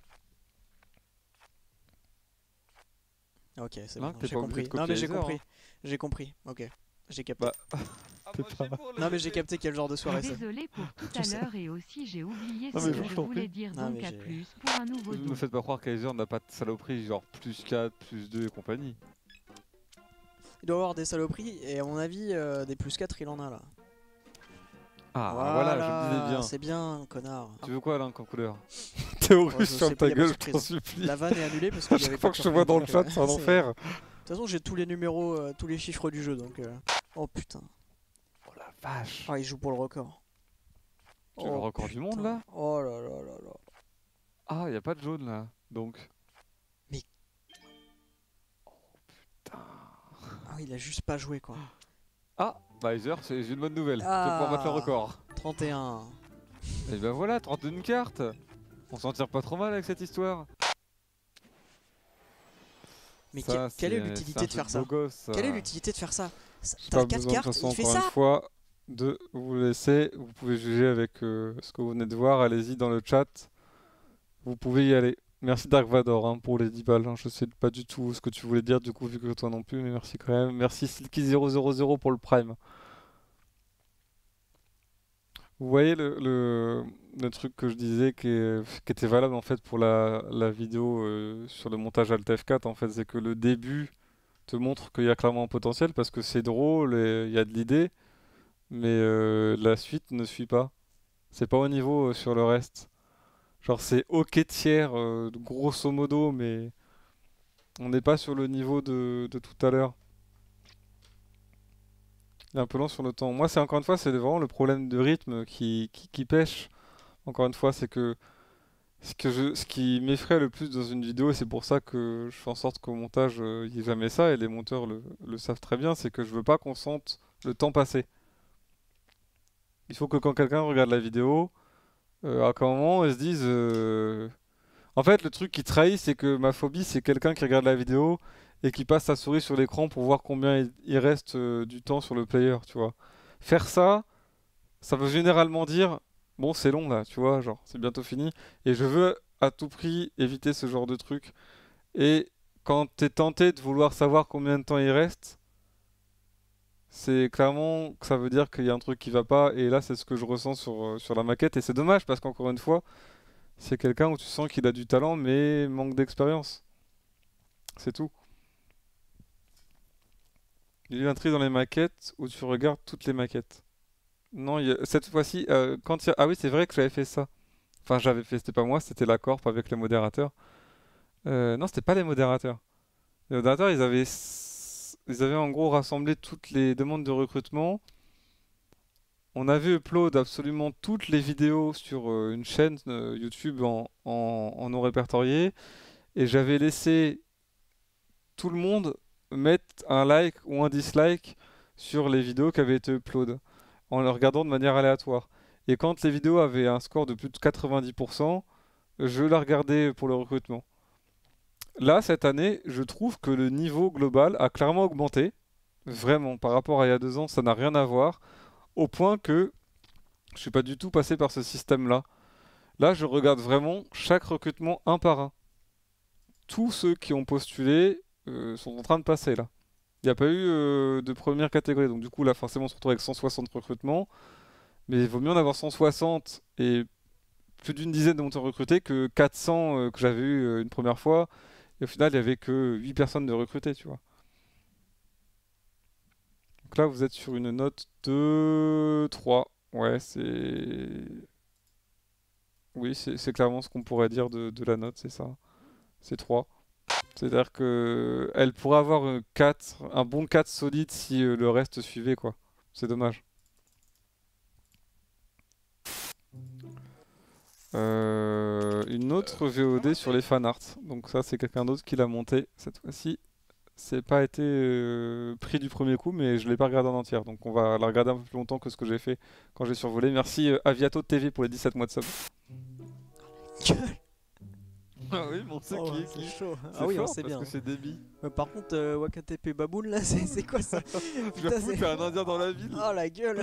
Ok, c'est bon, j'ai compris. Non mais j'ai compris. Hein. J'ai compris. Ok, j'ai capté. Bah. Non mais j'ai capté quel genre de soirée c'est. Désolé pour tout à l'heure et aussi j'ai oublié non, ce que je voulais dire donc à plus pour un nouveau Ne me faites pas croire qu'Heiser n'a pas de saloperie genre +4, +2 et compagnie. Il doit avoir des saloperies et à mon avis des +4 il en a là. Ah voilà, je me disais bien. C'est bien connard. Tu veux quoi là comme couleur? Théorus sur ta gueule, je t'en supplie. La vanne est annulée parce qu'il y avait chaque fois que je te vois dans le chat c'est un enfer. De toute façon j'ai tous les numéros, tous les chiffres du jeu donc... Oh putain. Oh la vache. Ah il joue pour le record. Tu veux le record du monde là? Oh là là là là. Ah y'a pas de jaune là, donc. Mais... Oh putain. Ah oui il a juste pas joué quoi. Ah bah Heiser c'est une bonne nouvelle, tu vas pouvoir battre le record. 31. Et ben voilà, 31 cartes. On s'en tire pas trop mal avec cette histoire. Mais quelle est l'utilité de faire ça? Quelle est l'utilité de faire ça? T'as 4 cartes, il fait ça. Encore une fois, de vous laisser, vous pouvez juger avec ce que vous venez de voir, allez-y dans le chat. Vous pouvez y aller. Merci Dark Vador hein, pour les 10 balles, hein. Je sais pas du tout ce que tu voulais dire du coup vu que toi non plus, mais merci quand même. Merci Silky000 pour le Prime. Vous voyez le truc que je disais qui était valable en fait pour la vidéo sur le montage Alt F4 en fait, c'est que le début te montre qu'il y a clairement un potentiel parce que c'est drôle et il y a de l'idée, mais la suite ne suit pas. C'est pas au niveau sur le reste. Genre c'est ok tiers grosso modo, mais On n'est pas sur le niveau de tout à l'heure. Il est un peu lent sur le temps. Moi, c'est encore une fois, c'est vraiment le problème de rythme qui pêche. Encore une fois, c'est que ce qui m'effraie le plus dans une vidéo, et c'est pour ça que je fais en sorte qu'au montage, il n'y ait jamais ça, et les monteurs le savent très bien, c'est que je veux pas qu'on sente le temps passer. Il faut que quand quelqu'un regarde la vidéo, à un moment, il se dise... En fait, le truc qui trahit, c'est que ma phobie, c'est quelqu'un qui regarde la vidéo et qui passe sa souris sur l'écran pour voir combien il reste du temps sur le player, tu vois. Faire ça, ça veut généralement dire, bon, c'est long là, tu vois, genre, c'est bientôt fini. Et je veux à tout prix éviter ce genre de truc. Et quand t'es tenté de vouloir savoir combien de temps il reste, c'est clairement que ça veut dire qu'il y a un truc qui va pas. Et là, c'est ce que je ressens sur la maquette. Et c'est dommage parce qu'encore une fois, c'est quelqu'un où tu sens qu'il a du talent mais manque d'expérience. C'est tout. Il y a un tri dans les maquettes où tu regardes toutes les maquettes. Non, cette fois-ci, quand il y a... Ah oui, c'est vrai que j'avais fait ça. Enfin, j'avais fait, c'était pas moi, c'était la corp avec les modérateurs. Non, c'était pas les modérateurs. Les modérateurs, ils avaient en gros rassemblé toutes les demandes de recrutement. On avait upload absolument toutes les vidéos sur une chaîne YouTube en non répertorié. Et j'avais laissé tout le monde mettre un like ou un dislike sur les vidéos qui avaient été upload, en les regardant de manière aléatoire. Et quand les vidéos avaient un score de plus de 90%, je la regardais pour le recrutement. Là, cette année, je trouve que le niveau global a clairement augmenté. Vraiment, par rapport à il y a 2 ans, ça n'a rien à voir. Au point que je suis pas du tout passé par ce système-là. Là, je regarde vraiment chaque recrutement un par un. Tous ceux qui ont postulé sont en train de passer là. Il n'y a pas eu de première catégorie. Donc du coup, là, forcément, on se retrouve avec 160 recrutements. Mais il vaut mieux en avoir 160 et plus d'une dizaine de monteurs recrutés que 400 que j'avais eu une première fois. Et au final, il n'y avait que 8 personnes de recrutés, tu vois. Donc là, vous êtes sur une note de 3. Ouais, c'est... Oui, c'est clairement ce qu'on pourrait dire de la note, c'est ça. C'est 3. C'est-à-dire que elle pourrait avoir un bon 4 solide si le reste suivait, quoi. C'est dommage. Une autre VOD sur les fanarts. Donc ça, c'est quelqu'un d'autre qui l'a monté cette fois-ci. C'est pas été pris du premier coup, mais je l'ai pas regardé en entière. Donc on va la regarder un peu plus longtemps que ce que j'ai fait quand j'ai survolé. Merci Aviato TV pour les 17 mois de sub. Ah oui, bon, c'est qui chaud. Ah oui, on sait bien. Parce que c'est débile. Par contre, Wakatepe Baboun, là, c'est quoi ça? J'avoue, t'es un indien dans la ville. Oh la gueule.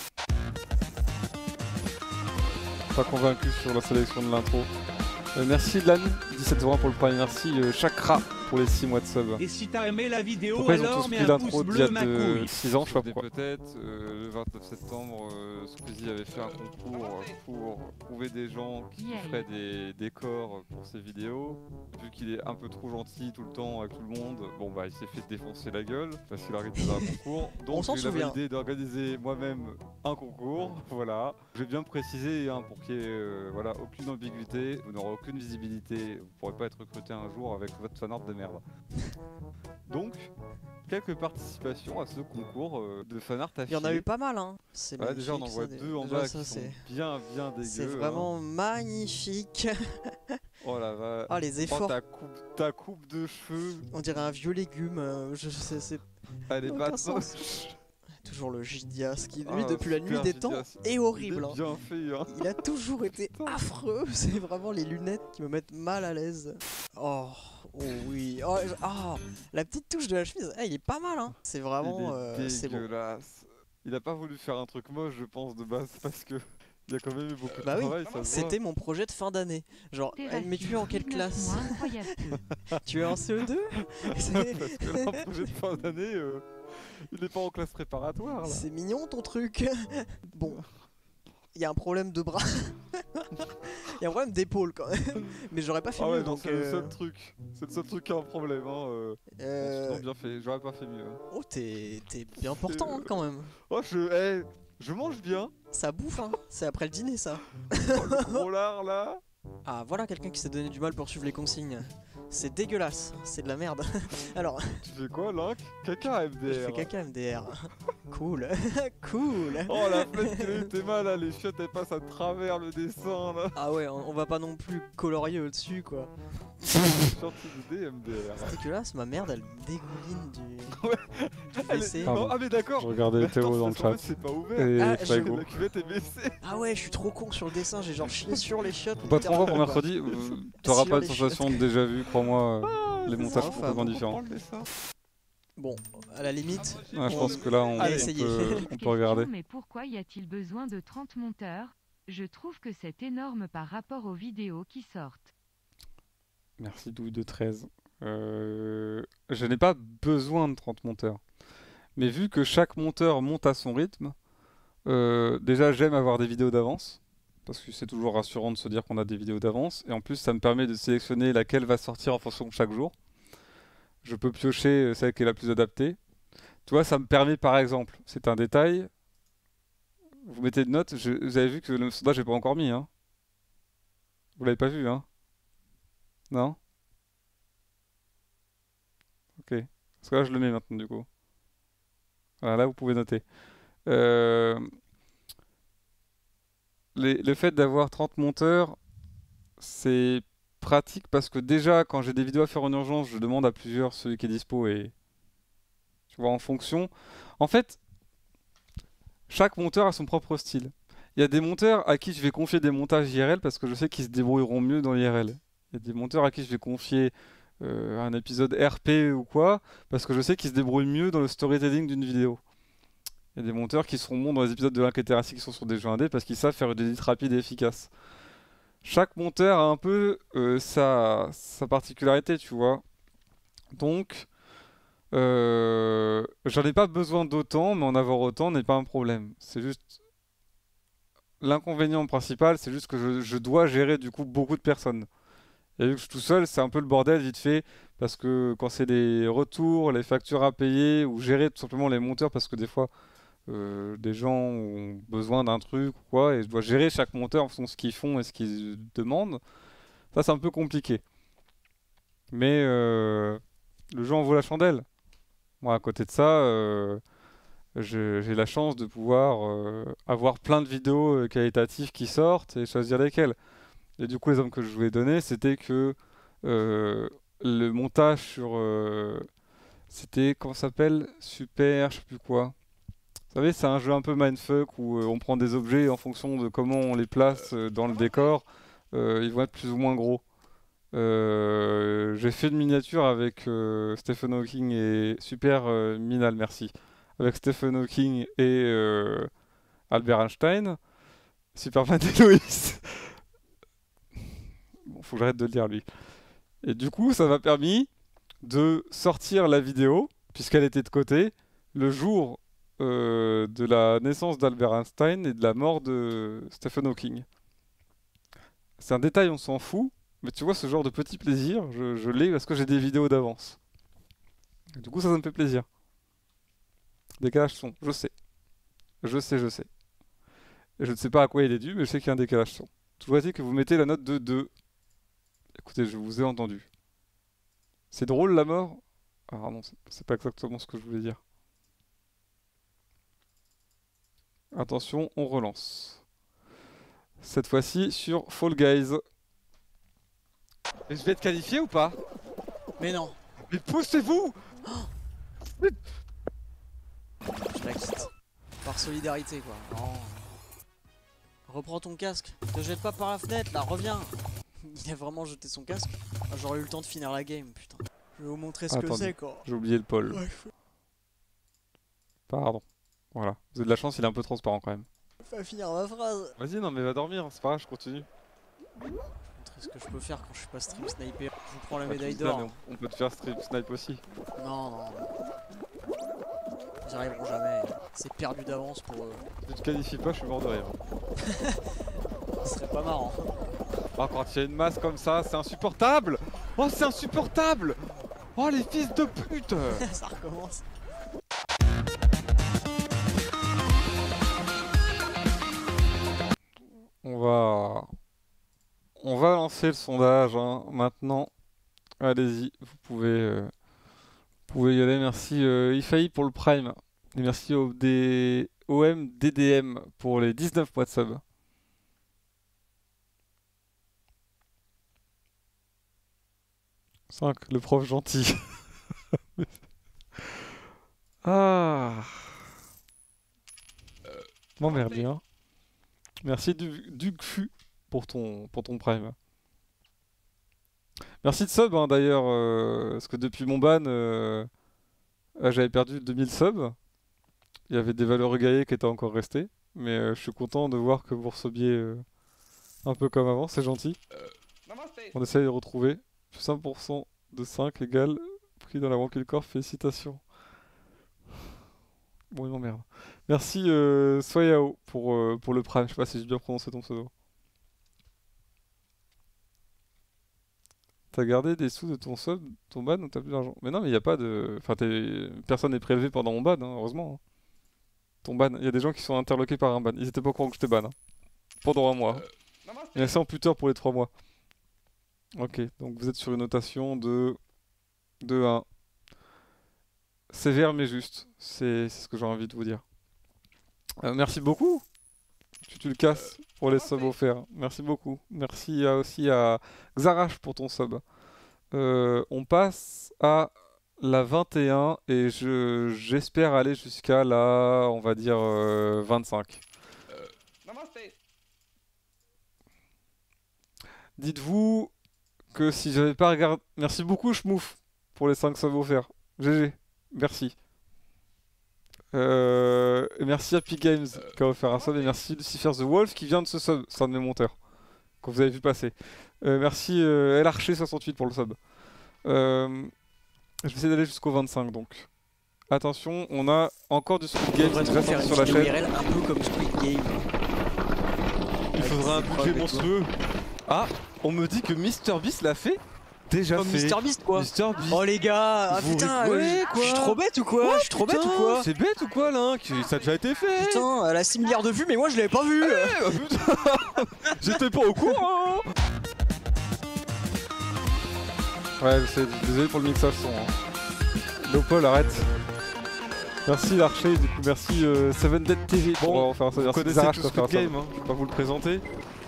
Pas convaincu sur la sélection de l'intro. Merci Lan, 17,01 pour le premier. Merci Chakra pour les 6 mois de sub. Et si t'as aimé la vidéo, pourquoi alors mets un pouce bleu, ma couille. 6 ans, je sais pas pourquoi. Peut-être, le 29 septembre, Squeezie avait fait un concours pour trouver des gens qui feraient des décors pour ses vidéos. Vu qu'il est un peu trop gentil tout le temps avec tout le monde, bon bah il s'est fait défoncer la gueule parce qu'il a arrêté dans un concours. Donc j'ai eu l'idée d'organiser moi-même un concours, voilà. Je vais bien préciser pour qu'il y ait voilà, aucune ambiguïté, vous n'aurez aucune visibilité, vous ne pourrez pas être recruté un jour avec votre fanart de merde. Donc, quelques participations à ce concours de fanart affilié. Il y en a eu pas mal, hein. Ouais, déjà on en voit 2 en bas qui sont bien dégueux. C'est vraiment magnifique. Oh la vache. Oh les efforts. Ta coupe de cheveux. On dirait un vieux légume. Je sais, c'est. Elle est pas moche. Toujours le Gidias qui, lui, depuis la nuit des temps, est horrible. Il est bien fait, hein. Il a toujours été affreux. C'est vraiment les lunettes qui me mettent mal à l'aise. Oh oui. Oh, la petite touche de la chemise, il est pas mal, hein. C'est vraiment. C'est dégueulasse. Il a pas voulu faire un truc moche, je pense, de base, parce que. Il y a quand même eu beaucoup de travail, ça se voit. C'était mon projet de fin d'année. Genre, mais tu es en quelle classe? Tu es en CE2? Parce que là, un projet de fin d'année, il est pas en classe préparatoire. C'est mignon ton truc. Bon, il y a un problème de bras. Il y a un problème d'épaule quand même. Mais j'aurais pas fait mieux. Donc c'est le seul truc. C'est le seul truc qui a un problème. Hein. Bien fait. J'aurais pas fait mieux. Hein. Oh, t'es bien portant hein, quand même. Oh, je mange bien. Ça bouffe, hein. C'est après le dîner, ça. Oh, le gros lard, là. Ah, voilà quelqu'un qui s'est donné du mal pour suivre les consignes. C'est dégueulasse, c'est de la merde. Alors, Tu fais quoi, Link? Caca MDR. je fais caca MDR. Cool, cool. Oh la fête que t'es mal là, les chiottes elles passent à travers le dessin là. Ah ouais, on va pas non plus colorier au-dessus quoi. Sorti du DMDR. C'est dégueulasse, ma merde elle dégouline du Elle WC. est... Non, ah mais d'accord. Je regardais Théo dans le chat. C'est pas ouvert. Et Ah, Flago. La cuvette est baissée. Ah ouais, je suis trop con sur le dessin, j'ai genre chié sur les chiottes. Faut pas te littéralement, renvoyer pour quoi. mercredi, t'auras Sur pas de les sensation de chiottes. déjà vu, crois-moi, les c'est montages ça, sont complètement différents. Bon, à la limite. Ouais, je pense que là on, Allez, on essayez. peut, on peut regarder. Mais pourquoi y a-t-il besoin de 30 monteurs? Je trouve que c'est énorme par rapport aux vidéos qui sortent. Merci Douille de 13. Je n'ai pas besoin de 30 monteurs. Mais vu que chaque monteur monte à son rythme, déjà j'aime avoir des vidéos d'avance. Parce que c'est toujours rassurant de se dire qu'on a des vidéos d'avance. Et en plus ça me permet de sélectionner laquelle va sortir en fonction de chaque jour. Je peux piocher celle qui est la plus adaptée. Tu vois, ça me permet par exemple, c'est un détail, vous mettez de notes, vous avez vu que le sondage j'ai pas encore mis, hein. Vous l'avez pas vu, hein? Non? Ok. Parce que là je le mets maintenant du coup. Voilà, là vous pouvez noter. Le fait d'avoir 30 monteurs, c'est pratique parce que déjà quand j'ai des vidéos à faire en urgence, je demande à plusieurs celui qui est dispo et tu vois en fonction. En fait, chaque monteur a son propre style. Il y a des monteurs à qui je vais confier des montages IRL parce que je sais qu'ils se débrouilleront mieux dans l'IRL. Il y a des monteurs à qui je vais confier un épisode RP ou quoi parce que je sais qu'ils se débrouillent mieux dans le storytelling d'une vidéo. Il y a des monteurs qui seront bons dans les épisodes de Link et Terrassi qui sont sur des jeux indés parce qu'ils savent faire une edit rapide et efficace. Chaque monteur a un peu sa particularité, tu vois. Donc, j'en ai pas besoin d'autant, mais en avoir autant n'est pas un problème. C'est juste... L'inconvénient principal, c'est juste que je dois gérer du coup beaucoup de personnes. Et vu que je suis tout seul, c'est un peu le bordel vite fait, parce que quand c'est les retours, les factures à payer, ou gérer tout simplement les monteurs, parce que des fois, des gens ont besoin d'un truc ou quoi, et je dois gérer chaque monteur en fonction de ce qu'ils font et ce qu'ils demandent. Ça, c'est un peu compliqué. Mais le jeu en vaut la chandelle. Moi, à côté de ça, j'ai la chance de pouvoir avoir plein de vidéos qualitatives qui sortent et choisir lesquelles. Et du coup, l'exemple que je voulais donner, c'était que le montage sur... c'était, comment ça s'appelle? Super, je sais plus quoi. Vous savez, c'est un jeu un peu mindfuck où on prend des objets et en fonction de comment on les place dans le décor, ils vont être plus ou moins gros. J'ai fait une miniature avec Stephen Hawking et Super Minal, merci. Avec Stephen Hawking et Albert Einstein. Superman et Lois. Bon, faut que j'arrête de le lire lui. Et du coup, ça m'a permis de sortir la vidéo, puisqu'elle était de côté, le jour de la naissance d'Albert Einstein et de la mort de Stephen Hawking. C'est un détail, on s'en fout, mais tu vois, ce genre de petit plaisir, je l'ai parce que j'ai des vidéos d'avance. Du coup, ça me fait plaisir. Décalage son, je sais. Je sais. Et je ne sais pas à quoi il est dû, mais je sais qu'il y a un décalage son. Toujours est-il que vous mettez la note de 2. Écoutez, je vous ai entendu. C'est drôle la mort? Ah non, c'est pas exactement ce que je voulais dire. Attention, on relance. Cette fois-ci sur Fall Guys. Et je vais être qualifié ou pas? Mais non. Mais poussez-vous! Je la quitte. Par solidarité quoi. Non. Reprends ton casque. Te jette pas par la fenêtre là, reviens. Il a vraiment jeté son casque. Ah, j'aurais eu le temps de finir la game, putain. Je vais vous montrer ce que c'est quoi. J'ai oublié le pôle. Ouais. Pardon. Voilà. Vous avez de la chance, il est un peu transparent quand même. Faut finir ma phrase. Vas-y, non mais va dormir, c'est pas grave, je continue. Je vais vous montrer ce que je peux faire quand je suis pas stream sniper. Je vous prends la Bah, médaille tu me dis, d'or. mais on peut te faire stream snipe aussi. Non. Ils arriveront jamais. C'est perdu d'avance pour eux. Si tu te qualifies pas, je suis mort de rire. Ce serait pas marrant. Oh, quand il y a une masse comme ça, c'est insupportable! Oh, c'est insupportable! Oh, les fils de pute! Ça recommence. On va lancer le sondage hein, maintenant. Allez-y, vous pouvez y aller. Merci Ifaï pour le Prime. Et merci OMDDM pour les 19 mois de sub. 5, le prof gentil. Ah. M'emmerde bien. Merci Dugfu pour ton Prime. Merci de sub hein, d'ailleurs, parce que depuis mon ban, j'avais perdu 2000 subs. Il y avait des valeurs égaillées qui étaient encore restées. Mais je suis content de voir que vous receviez un peu comme avant, c'est gentil. On essaye de retrouver. Plus 5% de 5 égale prix dans la banque du corps, félicitations. Bon, il m'emmerde. Merci Soyao pour le Prime, je sais pas si j'ai bien prononcé ton pseudo. T'as gardé des sous de ton sub, ton ban ou t'as plus d'argent? Mais non, mais il n'y a pas de... Enfin, personne n'est prélevé pendant mon ban, hein, heureusement. Hein. Ton ban, il y a des gens qui sont interloqués par un ban. Ils étaient pas au courant que j'étais ban. Hein. Pendant un mois. Merci en plus tard pour les 3 mois. Ok, donc vous êtes sur une notation de 1. Sévère mais juste. C'est ce que j'ai envie de vous dire. Merci beaucoup. Tu le casses pour les subs offerts. Merci beaucoup. Merci aussi à Xarash pour ton sub. On passe à la 21 et j'espère aller jusqu'à la, on va dire, 25. Dites-vous que si j'avais pas regardé... Merci beaucoup Schmouf pour les 5 subs offerts. GG. Merci. Merci Happy Games qui a offert un sub et merci Lucifer the Wolf qui vient de ce sub, c'est un de mes monteurs que vous avez vu passer. Merci El Archer 68 pour le sub. Je vais essayer d'aller jusqu'au 25 donc. Attention, on a encore du Squid Game qui reste faire sur la une chaîne. URL un peu comme Squid Game. Il faudra un budget monstrueux. Ah, on me dit que MrBeast l'a fait. Déjà Comme fait. MrBeast quoi. MrBeast. Oh les gars, ah, Vous putain, rigolez, je suis trop bête ou quoi? Je suis trop bête ou quoi? C'est bête ou quoi là? Ça a déjà été fait. Putain, elle a 6 milliards de vues mais moi je l'avais pas vu. J'étais pas au courant. Ouais, désolé pour le mixage son. Hein. Léopold, arrête. Merci l'Archer, du coup merci 7 Dead TV. Bon, on va faire ça. Vous connaissez tout Squid Game, hein. Je vais pas vous le présenter.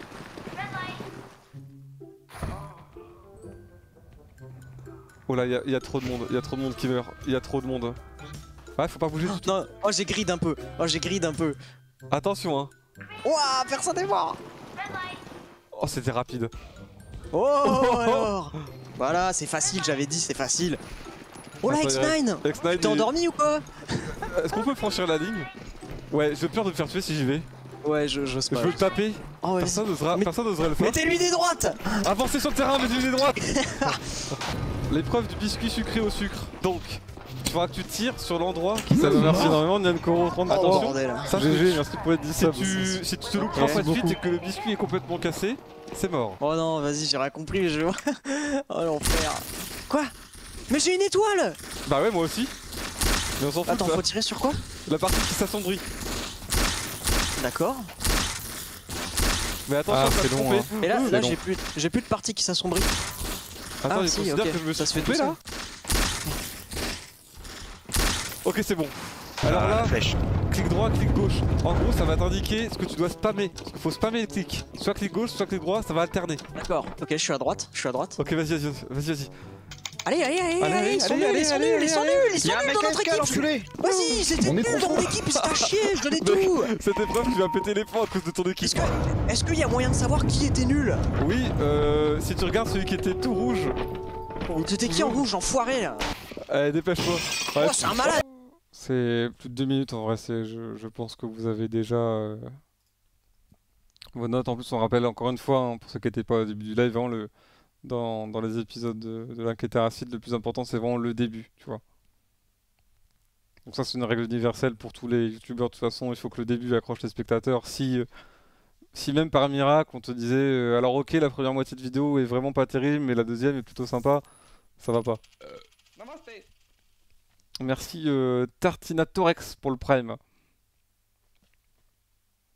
Oh là, il y a trop de monde, il y a trop de monde qui meurt, il y a trop de monde. Ouais, faut pas bouger du tout. Non, oh j'ai grid un peu, Attention hein. Ouah, personne n'est mort. Oh, c'était rapide. Oh, alors. Voilà, c'est facile, j'avais dit, c'est facile. Oh là, X9 X9 t'es endormi ou quoi? Est-ce qu'on peut franchir la ligne? Ouais, j'ai peur de me faire tuer si j'y vais. Ouais, j'ose pas. Je veux le taper. Oh, ouais, personne n'osera le faire. Mettez-lui des droites. Avancez sur le terrain, mettez-lui des droites. L'épreuve du biscuit sucré au sucre. Donc, il faudra que tu tires sur l'endroit qui ça merci énormément, Niankoro 33. Attention, ça GG, merci pour les 10 subs. Si tu te loupes 3 fois de suite et que le biscuit est complètement cassé, c'est mort. Oh non, vas-y, j'ai rien compris, je vois. Oh l'enfer. Quoi? Mais j'ai une étoile. Bah ouais, moi aussi. Mais on s'en fout. Attends, faut tirer sur quoi? La partie qui s'assombrit. D'accord. Mais attention, c'est long. Hein. Et là j'ai plus de partie qui s'assombrit. Attends, il considère que je me suis trompé là. Ok, c'est bon. Alors là, clic droit, clic gauche. En gros, ça va t'indiquer ce que tu dois spammer. Parce qu'il faut spammer les clics. Soit clic gauche, soit clic droit, ça va alterner. D'accord, ok, je suis à droite. Ok, vas-y. Allez, ils sont nuls dans notre équipe. Vas-y, c'était nul dans mon équipe, c'est à chier, je donnais tout. Cette épreuve, tu vas péter les points à cause de ton équipe. Est-ce qu'il y a moyen de savoir qui était nul? Oui, si tu regardes celui qui était tout rouge. C'était qui en rouge, enfoiré là? Allez, dépêche-toi. Oh, c'est un malade. C'est plus de 2 minutes en vrai, je pense que vous avez déjà vos notes. En plus, on rappelle encore une fois, hein, pour ceux qui n'étaient pas au début du live, vraiment dans les épisodes de l'enquêteur acide, le plus important c'est vraiment le début, tu vois. Donc ça c'est une règle universelle pour tous les youtubeurs, de toute façon il faut que le début accroche les spectateurs. Si même par miracle on te disait alors ok la première moitié de vidéo est vraiment pas terrible mais la deuxième est plutôt sympa, ça va pas. Merci Tartinatorex pour le Prime.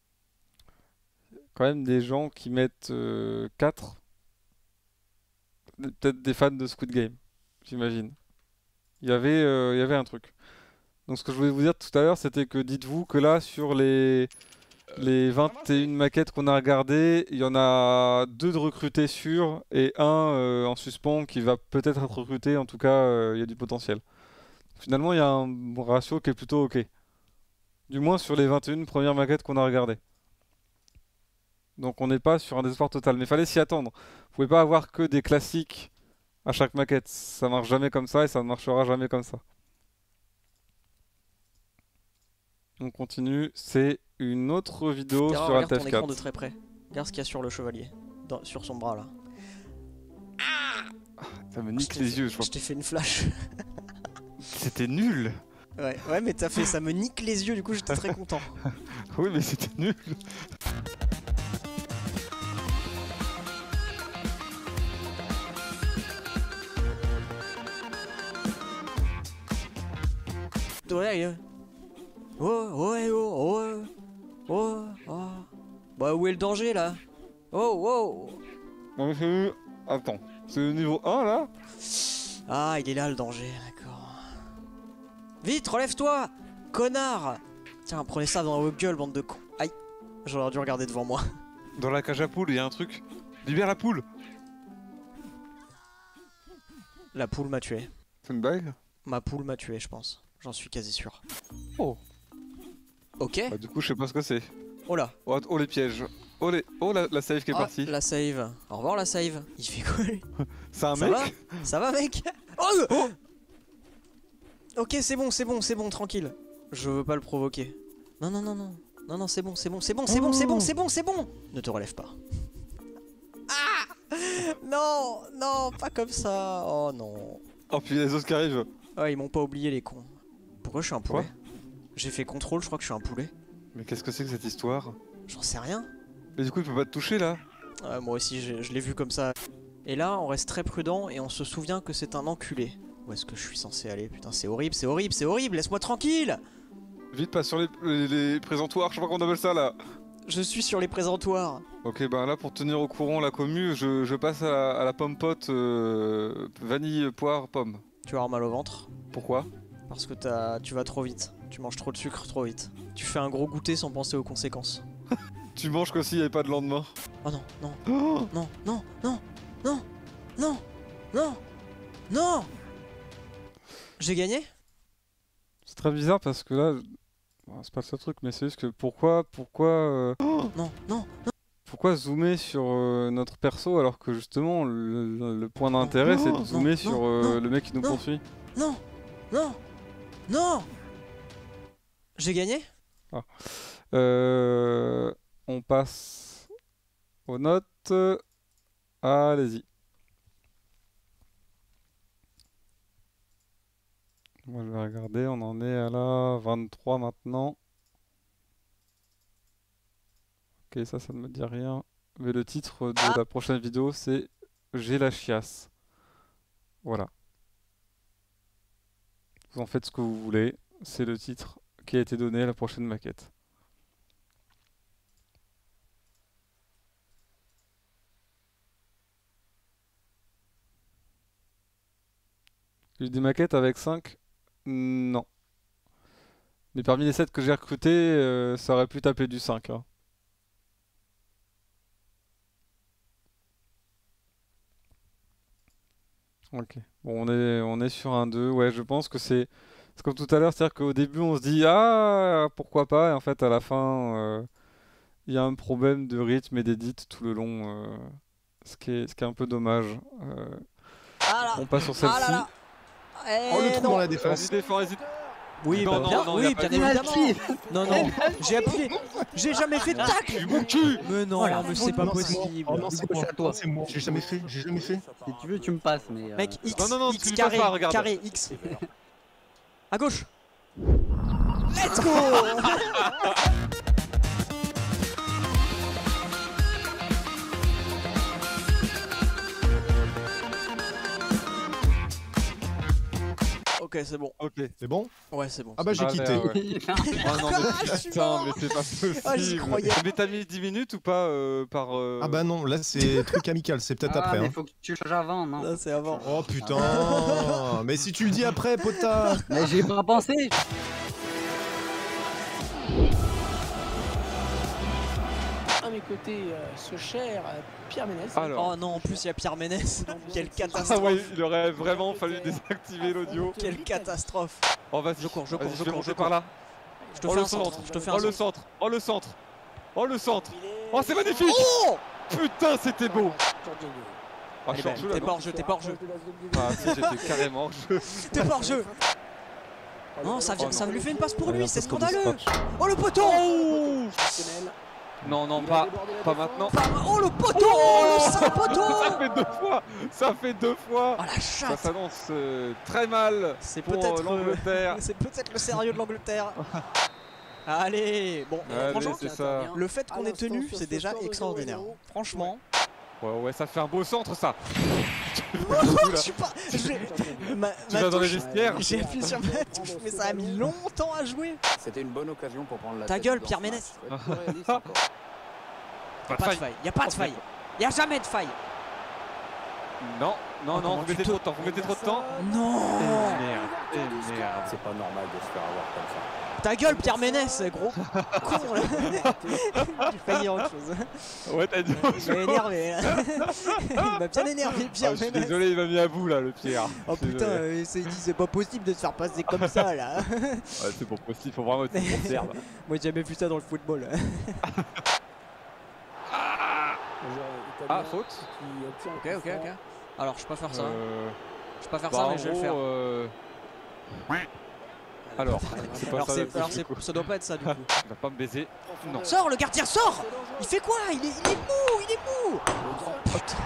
Quand même des gens qui mettent 4. peut-être des fans de Squid Game, j'imagine. Il y avait un truc. Donc ce que je voulais vous dire tout à l'heure, c'était que dites-vous que là, sur les 21 maquettes qu'on a regardées, il y en a 2 de recrutés sûrs et un en suspens qui va peut-être être recruté. En tout cas, il y a du potentiel. Finalement, il y a un ratio qui est plutôt ok. Du moins sur les 21 premières maquettes qu'on a regardées. Donc on n'est pas sur un désespoir total. Mais il fallait s'y attendre. Vous pouvez pas avoir que des classiques à chaque maquette. Ça marche jamais comme ça et ça ne marchera jamais comme ça. On continue. C'est une autre vidéo Terra, sur regarde ton Alt écran de F4. très près. Regarde ce qu'il y a sur le chevalier. Sur son bras là. Ça me nique les yeux, je crois. Je t'ai fait une flash. C'était nul. Ouais, mais t'as fait ça me nique les yeux, du coup j'étais très content. Oui, mais c'était nul. Oh. Bah où est le danger là? Oh. Non mais c'est... Attends, c'est le niveau 1 là? Ah, il est là le danger, d'accord. Vite, relève-toi, connard! Tiens, prenez ça dans vos gueules, bande de cons. Aïe, j'aurais dû regarder devant moi. Dans la cage à poule, il y a un truc. Libère la poule! La poule m'a tué. C'est une blague? Ma poule m'a tué, je pense. J'en suis quasi sûr. Oh. Ok. Bah, du coup, je sais pas ce que c'est. Oh là. Oh les pièges. Oh la save qui est partie. La save. Au revoir la save. Il fait quoi lui? C'est un mec? Ça va mec? Oh. Ok, c'est bon, tranquille. Je veux pas le provoquer. Non, c'est bon. Ne te relève pas. Ah! Non, pas comme ça. Oh non. Oh puis les autres qui arrivent. Ah, ils m'ont pas oublié les cons. Pourquoi je suis un poulet? J'ai fait contrôle, je crois que je suis un poulet. Mais qu'est-ce que c'est que cette histoire? J'en sais rien. Mais du coup, il peut pas te toucher là? Moi aussi, je l'ai vu comme ça. Et là, on reste très prudent et on se souvient que c'est un enculé. Où est-ce que je suis censé aller? Putain, c'est horrible, laisse-moi tranquille! Vite, passe sur les présentoirs, je sais pas comment on appelle ça là. Je suis sur les présentoirs. Ok, bah là, pour tenir au courant la commu, je passe à la pomme pote vanille, poire, pomme. Tu vas avoir mal au ventre. Pourquoi? Parce que tu vas trop vite. Tu manges trop de sucre trop vite. Tu fais un gros goûter sans penser aux conséquences. Tu manges comme s'il n'y avait pas de lendemain. Oh non. Non. J'ai gagné? C'est très bizarre parce que là... Bon, c'est pas le seul truc, mais c'est juste que pourquoi... Non. Pourquoi zoomer sur notre perso alors que justement le point d'intérêt c'est de zoomer sur le mec qui nous poursuit? Non. J'ai gagné? On passe aux notes. Allez-y. Moi je vais regarder, on en est à la 23 maintenant. Ok, ça ne me dit rien. Mais le titre de la prochaine vidéo c'est J'ai la chiasse. Voilà. Vous en faites ce que vous voulez. C'est le titre qui a été donné à la prochaine maquette. J'ai des maquettes avec 5? Non. Mais parmi les 7 que j'ai recrutés, ça aurait pu taper du 5. Hein. Ok. Bon, on est sur un 2. Ouais, je pense que c'est comme tout à l'heure, c'est-à-dire qu'au début on se dit ah pourquoi pas, et en fait à la fin il y a un problème de rythme et d'édit tout le long, ce qui est un peu dommage. On passe sur celle-ci. Oh le trou dans la défense. Oui, non, bien, non, oui, y a pas bien de- évidemment. Non, j'ai appuyé. J'ai jamais fait de tacle. Mais non, mais c'est pas possible. Oh non, c'est pas toi, c'est moi. J'ai jamais fait. Si tu veux, tu me passes, mais. Mec, X, Non, X tu me carré, passes pas, regarde. carré, X. À gauche. Let's go. Ok, Ok, c'est bon. Ok. C'est bon? Ouais, c'est bon. Ah bah j'ai quitté. Ouais. Oh non, mais putain, mais c'est pas possible. Ah, j'y croyais. Mais t'as mis 10 minutes ou pas par. Ah bah non, là c'est truc amical, c'est peut-être après. mais Hein. faut que tu le changes avant, non? Là, c'est avant. Oh putain. Mais si tu le dis après, pota. Mais j'ai pas pensé. À mes côtés, ce cher Pierre Ménès. Alors. Oh non, en plus il y a Pierre Ménès. Quelle Ah catastrophe. ouais, il aurait vraiment fallu désactiver l'audio. Quelle catastrophe. Oh vas-y, Je cours. je vais monter par là. Je te fais un centre. Je te fais un le centre. centre. Oh le centre. Oh le centre. Oh c'est magnifique. Oh putain, c'était beau. Ah, Allez, t'es pas hors jeu, t'es pas hors jeu. Ah si, j'étais carrément hors jeu. T'es pas hors jeu. Non, ça lui fait une passe pour lui, c'est scandaleux. scotch. Oh le poteau. Non, non, pas maintenant. Oh le poteau. Oh le sale poteau. Ça fait 2 fois. Ça fait 2 fois. Oh la chatte. Ça s'annonce très mal pour l'Angleterre. C'est peut-être le sérieux de l'Angleterre. Allez, bon, allez, franchement, c'est ça. le fait qu'on ait tenu, c'est déjà extraordinaire. Franchement. Ouais, ça fait un beau centre, ça. Je suis pas. Tu vas dans les vestiaires. J'ai appuyé sur ma touche, mais ça a mis longtemps à jouer. C'était une bonne occasion pour prendre la Ta gueule, Pierre Ménès. Pas de faille. Y a pas de faille. Y a jamais de faille. Non, vous mettez trop de temps. Vous mettez trop de temps. Non. Merde. C'est pas normal de se faire avoir comme ça. Ta gueule, Pierre Ménès, gros con là. J'ai failli dire autre chose. Ouais, t'as dit. Il m'a énervé là. Il m'a bien énervé, Pierre Ménès. Je suis désolé, il m'a mis à bout là, le Pierre. Oh putain, il s'est dit c'est pas possible de se faire passer comme ça là. Ouais, c'est pas possible, faut vraiment être pour perdre. Moi j'ai jamais vu ça dans le football. Ah, faute. Ok. Alors je peux pas faire ça. Je peux pas faire ça, mais je vais le faire. Alors, c'est pas ça. Ça doit pas être ça du coup. Il va pas me baiser. Non. Sors, le gardien, sors. Il fait quoi? Il est mou. Oh putain.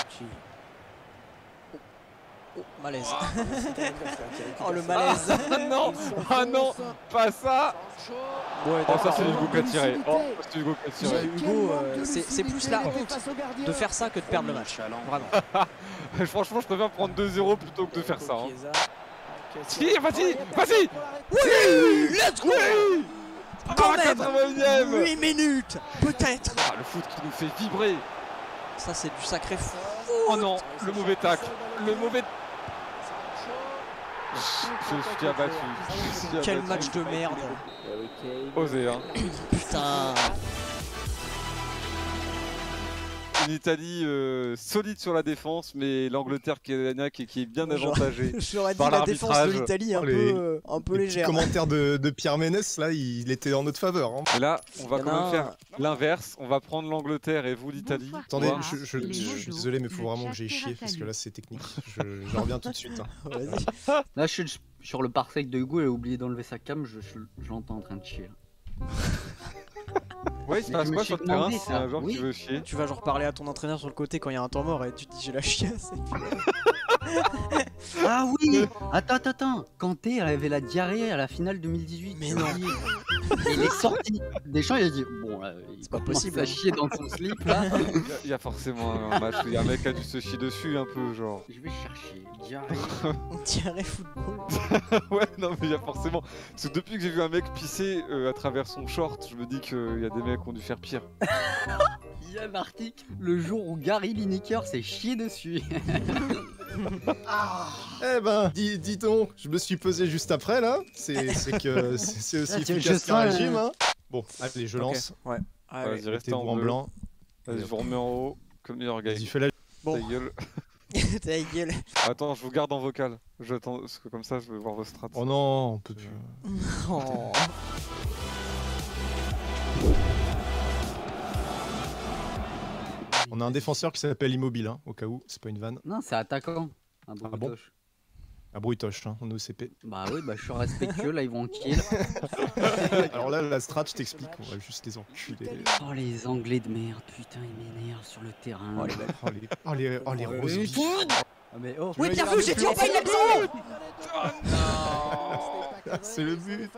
Oh, malaise. Oh le malaise. Ah non, pas ça. Ouais, oh ça c'est Hugo qui a tiré. Oh, c'est Hugo qui a tiré. Hugo, c'est plus la honte de faire ça que de perdre le match. Vraiment. Franchement, je préfère prendre 2-0 plutôt que de faire ça. Hein. Tire, vas-y. Oui, let's go. Quand même. 81e. 8 minutes, peut-être. Ah, le foot qui nous fait vibrer. Ça c'est du sacré fou. Oh non, le mauvais tacle. Le mauvais. Je suis abattu. Quel match de merde. Osé, hein. Putain. Une Italie solide sur la défense, mais l'Angleterre qui est bien avantagée. J'aurais dit la défense de l'Italie un peu légère. Le commentaire de Pierre Ménès, là, il était en notre faveur. Hein. Et là, on va quand même faire l'inverse. On va prendre l'Angleterre et vous l'Italie. Attendez, je suis désolé, mais il faut vraiment que j'aille chier parce que là, c'est technique. Je reviens tout de suite. Hein. Vas-y. Là, je suis sur le parfait de Hugo, il a oublié d'enlever sa cam, je l'entends en train de chier. Ouais, il se passe quoi sur le terrain? C'est un joueur qui veut chier. Tu vas genre parler à ton entraîneur sur le côté quand il y a un temps mort et tu te dis j'ai la chiasse. Ah oui. Attends. Kanté, elle avait la diarrhée à la finale 2018. Mais non. Et il est sorti. Deschamps, il a dit bon, c'est pas possible. À chier dans son slip là. Il y a forcément un match où il y a un mec qui a dû se chier dessus un peu, genre. Je vais chercher. Diarrhée. Diarrhée football. Ouais, non, mais il y a forcément. Parce que depuis que j'ai vu un mec pisser à travers son short, je me dis qu'il y a des mecs qui ont dû faire pire. Il y a un article le jour où Gary Lineker s'est chié dessus. Eh ben, dis donc, je me suis pesé juste après là. C'est aussi efficace qu'un régime. Hein. Bon, allez, je lance. Ouais. Vas-y, restez en blanc. Vas-y, je vous remets en haut comme meilleur gars. Vas-y, fais la. Bon. Ta gueule. Ta gueule. Attends, je vous garde en vocal. J'attends, parce que comme ça, je vais voir vos strats. Oh non, on peut plus. Oh. On a un défenseur qui s'appelle Immobile, hein, au cas où, c'est pas une vanne. Non, c'est attaquant. Un bruitoche. Un bruitoche, hein, on est OCP. Bah oui, bah je suis respectueux, là ils vont en kill. Alors là, la strat, je t'explique, on va juste les enculer. Oh les Anglais de merde, putain, ils m'énervent sur le terrain. Oh les roses bifs. Oui, bien vu, j'ai dit on paye l'accent. C'est le but.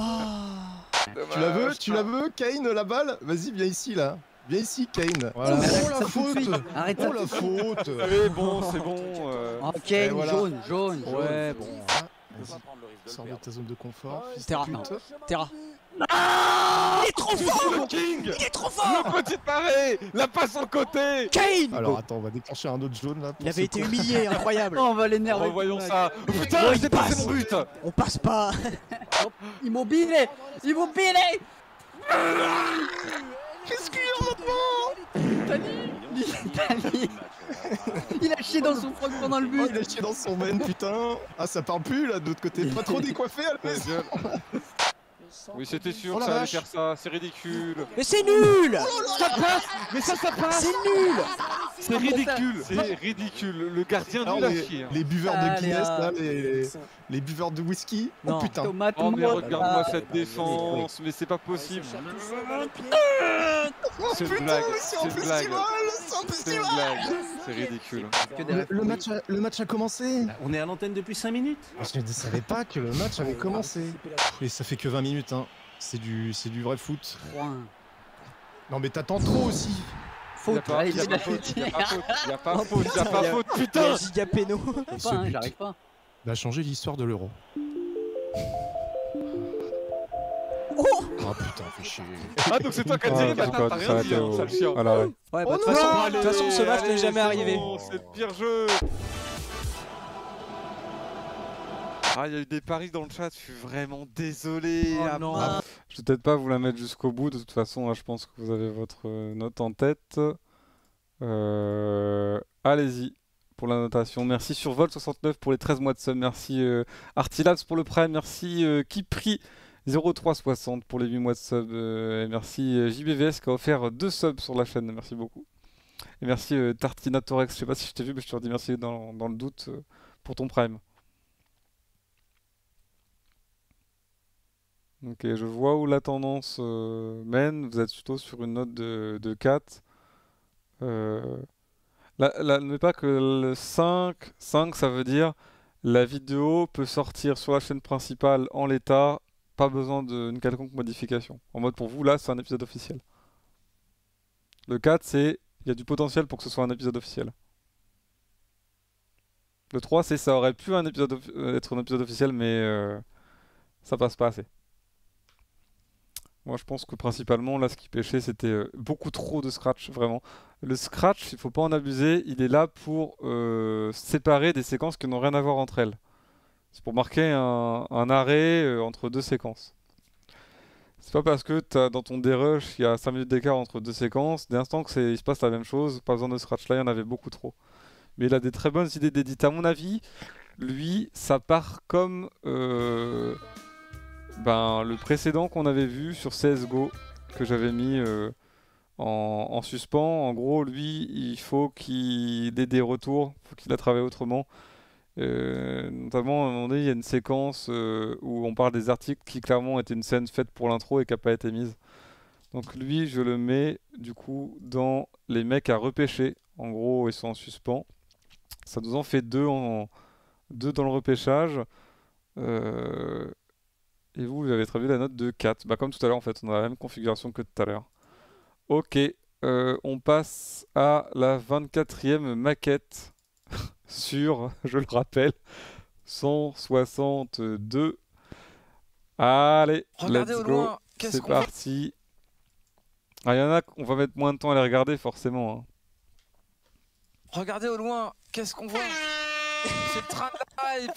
Tu la veux, Kane, la balle? Vas-y, viens ici, là. Viens ici, Kane. Voilà. Oh la faute. Arrête la faute. C'est bon, c'est bon. Oh, Kane, voilà. jaune. Ouais, bon. Sors de ta zone de confort. fils de Terra. pute. Terra. Ah, Il est trop fort. King. Il est trop fort. Le petit paré. La passe sur le côté. Kane. Alors attends, on va déclencher un autre jaune là. Il avait été humilié, incroyable. Oh, on va l'énerver. Revoyons tout, ça. mec. Putain, j'ai passé mon but. On passe pas. Immobilier. Immobilier. Qu'est-ce qu'il y a maintenant? Il a chié dans son froc pendant le but. Il a chié dans son veine, putain. Ah, ça parle plus là de l'autre côté. Pas trop décoiffé à la maison. Oui, c'était sûr Oh que la ça allait vache. faire ça. C'est ridicule. Mais c'est nul. Ça passe. Mais ça passe. C'est nul. C'est ridicule. C'est ridicule. Le gardien Alors, nul a chier. les buveurs de Allez, Guinness là, ah. les buveurs de whisky. Non. Oh putain. Tomate Oh mais noix. regarde-moi cette défense, mais c'est pas possible. C'est une blague, c'est une blague, c'est une blague, c'est ridicule. Le match a commencé. On est à l'antenne depuis 5 minutes. Je ne savais pas que le match avait commencé. Et ça fait que 20 minutes, hein. C'est du vrai foot. Non mais t'attends trop aussi. Y'a pas faute, y'a pas faute, y'a pas faute, y'a pas faute, putain. Giga péno. J'arrive pas. Va changer l'histoire de l'euro. Oh. Oh putain, fais chier. Ah donc c'est toi qui as tiré, t'as rien dit, hein, sale chien. Ouais, bah de toute façon, ce match n'est jamais arrivé. C'est le pire jeu. Ah, il y a eu des paris dans le chat, je suis vraiment désolé. Oh non. Je vais peut-être pas vous la mettre jusqu'au bout, de toute façon, là, je pense que vous avez votre note en tête. Allez-y pour la notation. Merci Survol69 pour les 13 mois de sub, merci Artilabs pour le prime, merci Kipri 0360 pour les 8 mois de sub, et merci JBVS qui a offert 2 subs sur la chaîne, merci beaucoup. Et merci Tartinatorex, je sais pas si je t'ai vu, mais je te redis merci dans le doute pour ton prime. Ok, je vois où la tendance mène. Vous êtes plutôt sur une note de 4. N'oubliez pas que le 5, ça veut dire la vidéo peut sortir sur la chaîne principale en l'état, pas besoin d'une quelconque modification. En mode pour vous, là, c'est un épisode officiel. Le 4, c'est il y a du potentiel pour que ce soit un épisode officiel. Le 3, c'est ça aurait pu être un épisode officiel, mais ça passe pas assez. Moi, je pense que principalement, là, ce qui pêchait, c'était beaucoup trop de scratch, vraiment. Le scratch, il faut pas en abuser, il est là pour séparer des séquences qui n'ont rien à voir entre elles. C'est pour marquer un arrêt entre deux séquences. C'est pas parce que dans ton dérush, il y a 5 minutes d'écart entre deux séquences, dès l'instant que il se passe la même chose, pas besoin de scratch. Là, il y en avait beaucoup trop. Mais il a des très bonnes idées d'édit. À mon avis, lui, ça part comme... le précédent qu'on avait vu sur CSGO, que j'avais mis en suspens. En gros, lui, il faut qu'il ait des retours, il faut qu'il la travaille autrement. Notamment, à un moment donné, il y a une séquence où on parle des articles qui clairement étaient une scène faite pour l'intro et qui n'a pas été mise. Donc lui, je le mets du coup dans les mecs à repêcher. En gros, ils sont en suspens. Ça nous en fait deux dans le repêchage. Et vous avez traduit la note de 4. Bah, comme tout à l'heure, en fait, on a la même configuration que tout à l'heure. Ok, on passe à la 24e maquette sur, je le rappelle, 162. Allez, regardez let's au go, loin, qu'est-ce c'est qu'on voit parti. Ah, il y en a, on va mettre moins de temps à les regarder, forcément. Hein. Regardez au loin, qu'est-ce qu'on voit? C'est le train de la hype.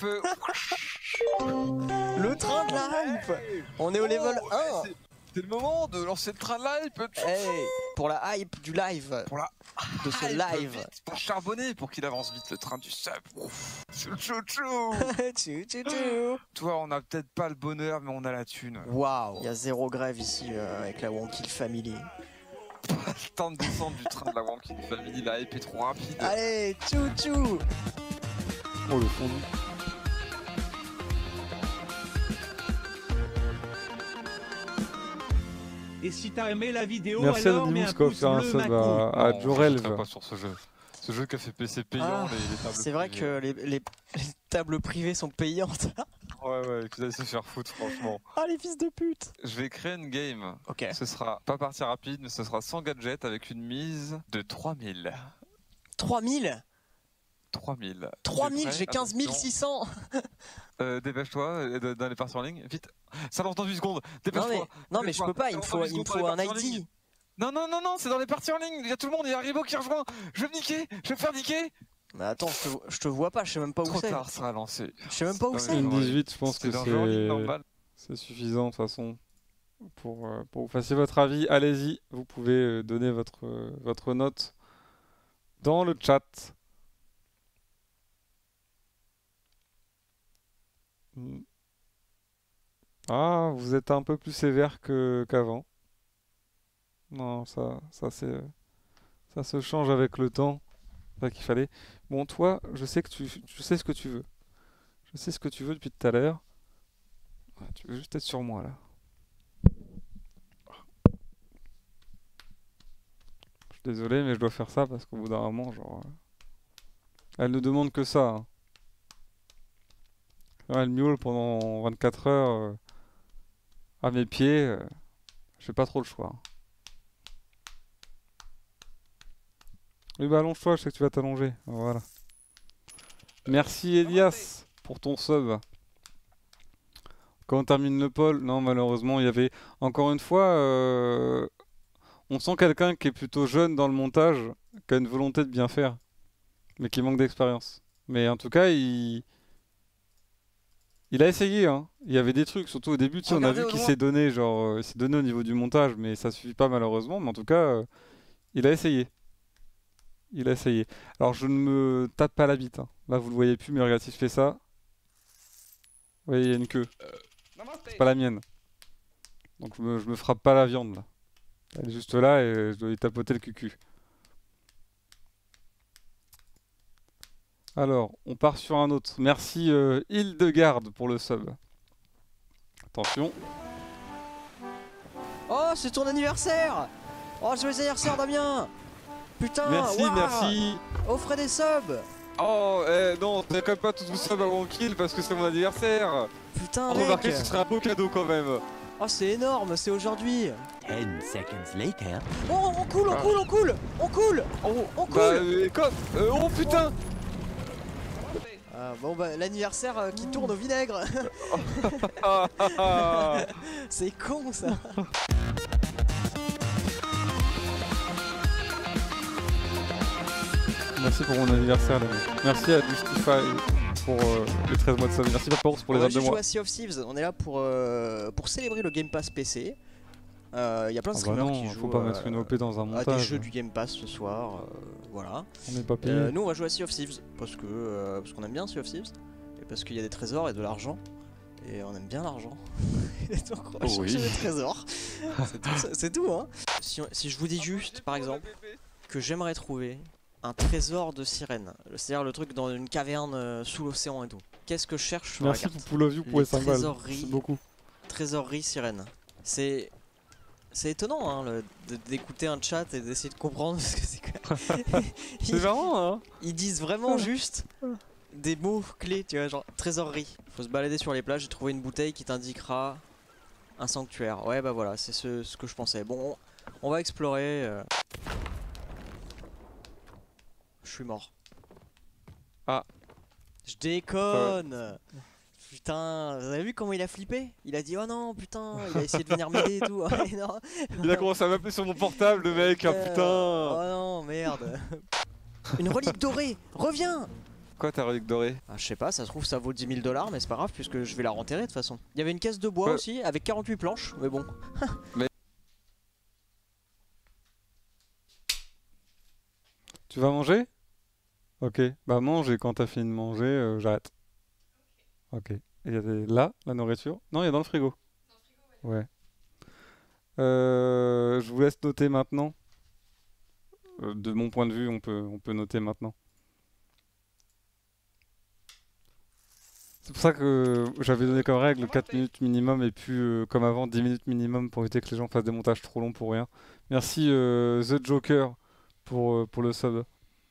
Le train de la hype. On est au level 1. C'est le moment de lancer le train de la hype. Hey, pour la hype du live. Pour la de ce hype, live. Vite, pour charbonner, pour qu'il avance vite le train du sub. Chou-chou-chou. Chou-chou-chou. Toi, on a peut-être pas le bonheur, mais on a la thune. Waouh. Il y a zéro grève ici avec la Wonkill Family. Le temps de descendre du train de la Wonkill Family, la hype est trop rapide. Allez, chou-chou. Oh, le fond. Et si t'as aimé la vidéo, merci alors mets un pouce bleu, un sub Macron. à Jorel. pas sur ce jeu. Ce jeu qui a fait PC payant, les tables c'est vrai que les tables privées sont payantes. Ouais, qu'ils aillent se faire foutre, franchement. Ah, les fils de pute. Je vais créer une game. Ok. Ce sera pas partie rapide, mais ce sera sans gadget avec une mise de 3000. 3000 3000. 3000, j'ai 15 600. Dépêche-toi, dans les parties en ligne. Vite, ça lance dans 8 secondes. Dépêche-toi. Non, mais je peux pas, il me faut un ID. Non, c'est dans les parties en ligne. Il y a tout le monde, il y a Haribo qui rejoint. Je vais me niquer, je vais me faire niquer. Mais attends, je te vois pas, je sais même pas où c'est. Trop tard, ça sera lancé. Je sais même pas où c'est. Une 18, je pense que normal. c'est suffisant de toute façon. Pour vous fassiez votre avis, allez-y. Vous pouvez donner votre note dans le chat. Ah, vous êtes un peu plus sévère qu'avant. Non, ça se change avec le temps. C'est ça qu'il fallait. Bon, toi, je sais ce que tu veux. Je sais ce que tu veux depuis tout à l'heure. Ouais, tu veux juste être sur moi là. Je suis désolé, mais je dois faire ça parce qu'au bout d'un moment, genre, elle ne demande que ça. Hein. Elle miaule pendant 24 heures à mes pieds. J'ai pas trop le choix. Hein. Oui, bah allonge-toi, je sais que tu vas t'allonger. Voilà. Merci Elias pour ton sub. Quand on termine le poll, non, malheureusement, il y avait encore une fois. On sent quelqu'un qui est plutôt jeune dans le montage, qui a une volonté de bien faire, mais qui manque d'expérience. Mais en tout cas, il a essayé. Hein. Il y avait des trucs, surtout au début, tu sais, on a vu qu'il s'est donné, genre, il s'est donné au niveau du montage, mais ça suffit pas malheureusement. Mais en tout cas, il a essayé. Il a essayé. Alors, je ne me tape pas la bite. Hein. Là, vous le voyez plus, mais regardez si je fais ça. Vous voyez, il y a une queue. C'est pas la mienne. Donc, je me frappe pas la viande, là. Elle est juste là et je dois lui tapoter le cucu. Alors, on part sur un autre. Merci Hildegarde pour le sub. Attention. Oh, c'est ton anniversaire! Oh, joyeux anniversaire, Damien! Putain, merci, wow. Merci. Offrez des subs! Oh, non, t'as quand même pas tous vos subs avant kill parce que c'est mon anniversaire! Putain, remarquez, ce serait un beau cadeau quand même! Oh, c'est énorme, c'est aujourd'hui! 10 seconds later. Oh, on coule! On coule! Oh putain! Bon bah l'anniversaire qui tourne au vinaigre. C'est con ça. Merci pour mon anniversaire les mecs. Merci à Justify pour les 13 mois de sub. Merci Papaours pour les 22 mois. On va Sea of Thieves, on est là pour célébrer le Game Pass PC. Il y a plein de streamers qui jouent faut pas mettre une OP dans un montage. À des jeux du Game Pass ce soir, voilà. On n'est pas payé. Nous on va jouer à Sea of Thieves parce qu'on aime bien Sea of Thieves et parce qu'il y a des trésors et de l'argent et on aime bien l'argent. Donc on va chercher des trésors. C'est tout hein. Si je vous dis juste par exemple que j'aimerais trouver un trésor de sirène, c'est-à-dire le truc dans une caverne sous l'océan et tout. Qu'est-ce que je cherche sur la carte? Merci pour Love You pour les 5 balles. C'est beaucoup. Trésorerie sirène. C'est étonnant hein, d'écouter un chat et d'essayer de comprendre ce que c'est quoi. C'est marrant hein. Ils disent vraiment juste des mots clés, tu vois, genre trésorerie. Faut se balader sur les plages et trouver une bouteille qui t'indiquera un sanctuaire. Ouais bah voilà, c'est ce que je pensais. Bon, on va explorer. Je suis mort. Ah. Je déconne. Putain, vous avez vu comment il a flippé? Il a dit oh non putain, il a essayé de venir m'aider et tout. Non. Il a commencé à m'appeler sur mon portable le mec, ah putain. Oh non, merde. Une relique dorée, reviens. Quoi ta relique dorée? Je sais pas, ça se trouve ça vaut 10 000 $, mais c'est pas grave puisque je vais la renterrer de toute façon. Il y avait une caisse de bois aussi avec 48 planches, mais bon. Mais... Tu vas manger? Ok, bah mange et quand t'as fini de manger, j'arrête. Ok. Il y a là, la nourriture. Non, il y a dans le frigo. Ouais. Je vous laisse noter maintenant. De mon point de vue, on peut noter maintenant. C'est pour ça que j'avais donné comme règle 4 minutes minimum et puis comme avant 10 minutes minimum pour éviter que les gens fassent des montages trop longs pour rien. Merci The Joker pour le sub.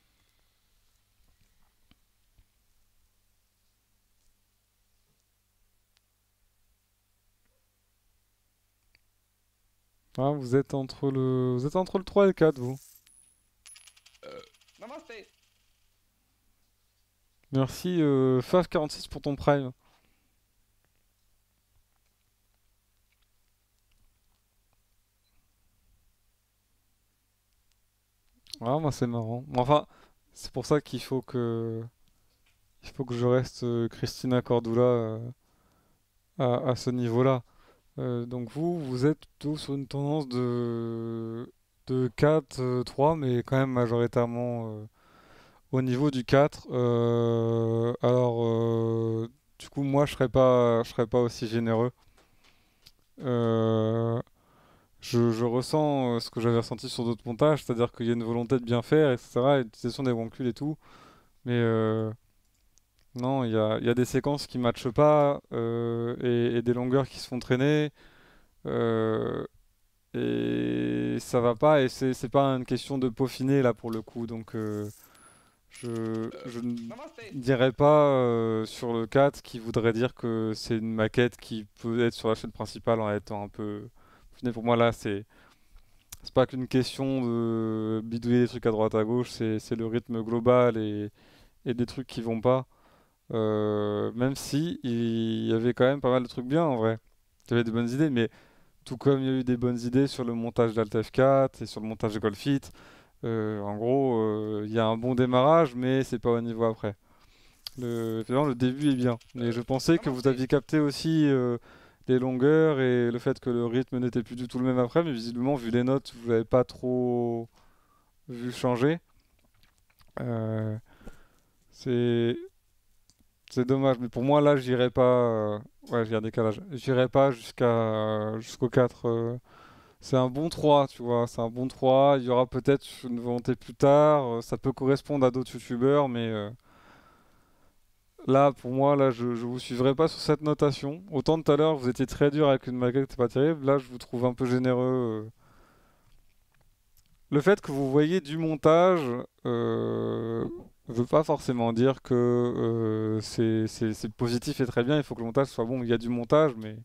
Ah, vous êtes entre le 3 et le 4 vous. Namaste. Merci Fav46 pour ton prime. Ah, moi c'est marrant. Enfin, c'est pour ça qu'il faut que je reste Christina Cordula à ce niveau-là. Donc vous êtes plutôt sur une tendance de 4-3, mais quand même majoritairement au niveau du 4. Du coup, moi, je serais pas aussi généreux. Je ressens ce que j'avais ressenti sur d'autres montages, c'est-à-dire qu'il y a une volonté de bien faire, etc., et l'utilisation des bons culs et tout. Mais non, il y a des séquences qui matchent pas, et des longueurs qui se font traîner. Et ça va pas, et c'est pas une question de peaufiner là pour le coup, donc je ne dirais pas sur le 4 qui voudrait dire que c'est une maquette qui peut être sur la chaîne principale en étant un peu peaufinée. Pour moi là c'est pas qu'une question de bidouiller des trucs à droite à gauche, c'est le rythme global et des trucs qui vont pas. Même si il y avait quand même pas mal de trucs bien en vrai. Il y avait des bonnes idées, mais tout comme il y a eu des bonnes idées sur le montage d'Alt F4 et sur le montage de Golfit, en gros, il y a un bon démarrage, mais c'est pas au niveau après. Évidemment, le début est bien, mais je pensais que vous aviez capté aussi les longueurs et le fait que le rythme n'était plus du tout le même après, mais visiblement, vu les notes, vous l'avez pas trop vu changer. C'est dommage, mais pour moi là j'irai pas. Ouais, j'ai un décalage. J'irai pas jusqu'au 4. C'est un bon 3, tu vois. C'est un bon 3. Il y aura peut-être une volonté plus tard. Ça peut correspondre à d'autres youtubeurs, mais là pour moi, là je vous suivrai pas sur cette notation. Autant tout à l'heure vous étiez très dur avec une maquette, c'est pas terrible. Là je vous trouve un peu généreux. Le fait que vous voyez du montage veut pas forcément dire que c'est positif et très bien. Il faut que le montage soit bon. Il y a du montage, mais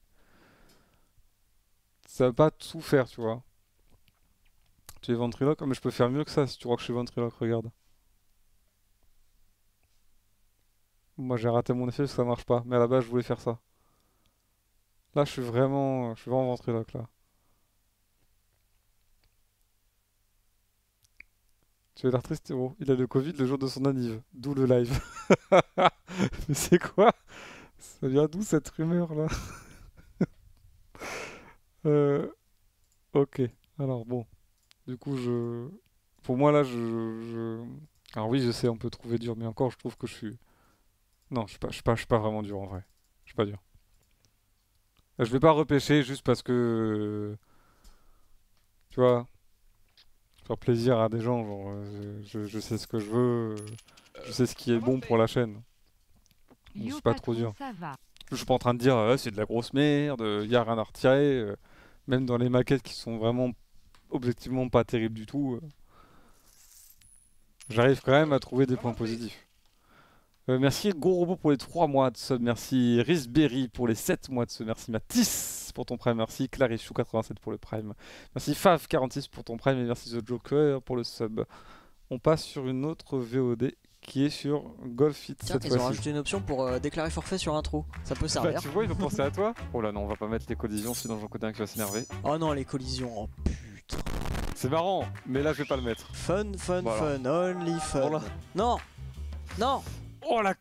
ça va pas tout faire, tu vois. Tu es ventriloque? Mais je peux faire mieux que ça si tu crois que je suis ventriloque, regarde. Moi j'ai raté mon effet parce que ça marche pas. Mais à la base je voulais faire ça. Là je suis vraiment ventriloque là. Tu as l'air triste, héros. Il a le Covid le jour de son anniv. D'où le live. Mais c'est quoi? Ça vient d'où cette rumeur là? Ok. Alors bon. Du coup, pour moi là, alors oui, je sais, on peut trouver dur, mais encore, je trouve que je suis. Non, je suis pas vraiment dur en vrai. Je suis pas dur. Je vais pas repêcher juste parce que. Tu vois. Faire plaisir à des gens, genre, je sais ce que je veux, je sais ce qui est bon pour la chaîne. Donc, je suis pas trop dur. Je suis pas en train de dire c'est de la grosse merde, y a rien à retirer. Même dans les maquettes qui sont vraiment objectivement pas terribles du tout, j'arrive quand même à trouver des points positifs. Merci GoRobot pour les 3 mois de sub, merci Risberry pour les 7 mois de sub, merci Matisse pour ton prime, merci Clarichou87 pour le prime, merci Fav46 pour ton prime et merci The Joker pour le sub. On passe sur une autre VOD qui est sur Golfit cette fois-ci. Ils ont rajouté une option pour déclarer forfait sur intro, ça peut servir. Bah, tu vois, ils ont pensé à toi. Oh là non, on va pas mettre les collisions sinon j'en connais un qui va s'énerver. Oh non, les collisions, oh putain. C'est marrant, mais là je vais pas le mettre. Fun, only fun. Voilà. Non, non. Oh la...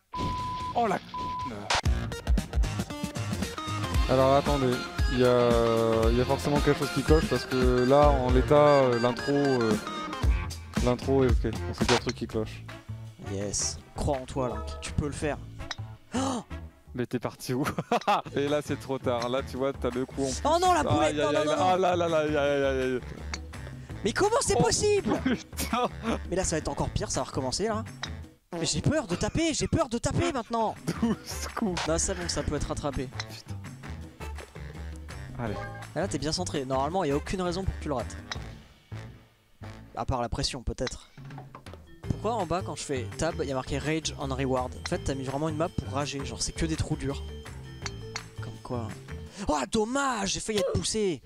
Alors attendez, il y a forcément quelque chose qui coche parce que là en l'état l'intro est ok, donc c'est un truc qui cloche. Yes, crois en toi Link, tu peux le faire. Oh mais t'es parti où? Et là c'est trop tard, là tu vois t'as le coup en plus. Oh non la boulette, non. Oh là là. Mais comment c'est possible? Putain. Mais là ça va être encore pire, ça va recommencer là. Mais j'ai peur de taper maintenant. 12 coups. Non c'est bon, ça peut être rattrapé. Putain. Allez. Là t'es bien centré, normalement il n'y a aucune raison pour que tu le rates. À part la pression peut-être. Pourquoi en bas quand je fais tab, il y a marqué Rage on Reward? En fait t'as mis vraiment une map pour rager, genre c'est que des trous durs. Comme quoi... Oh dommage, j'ai failli être poussé.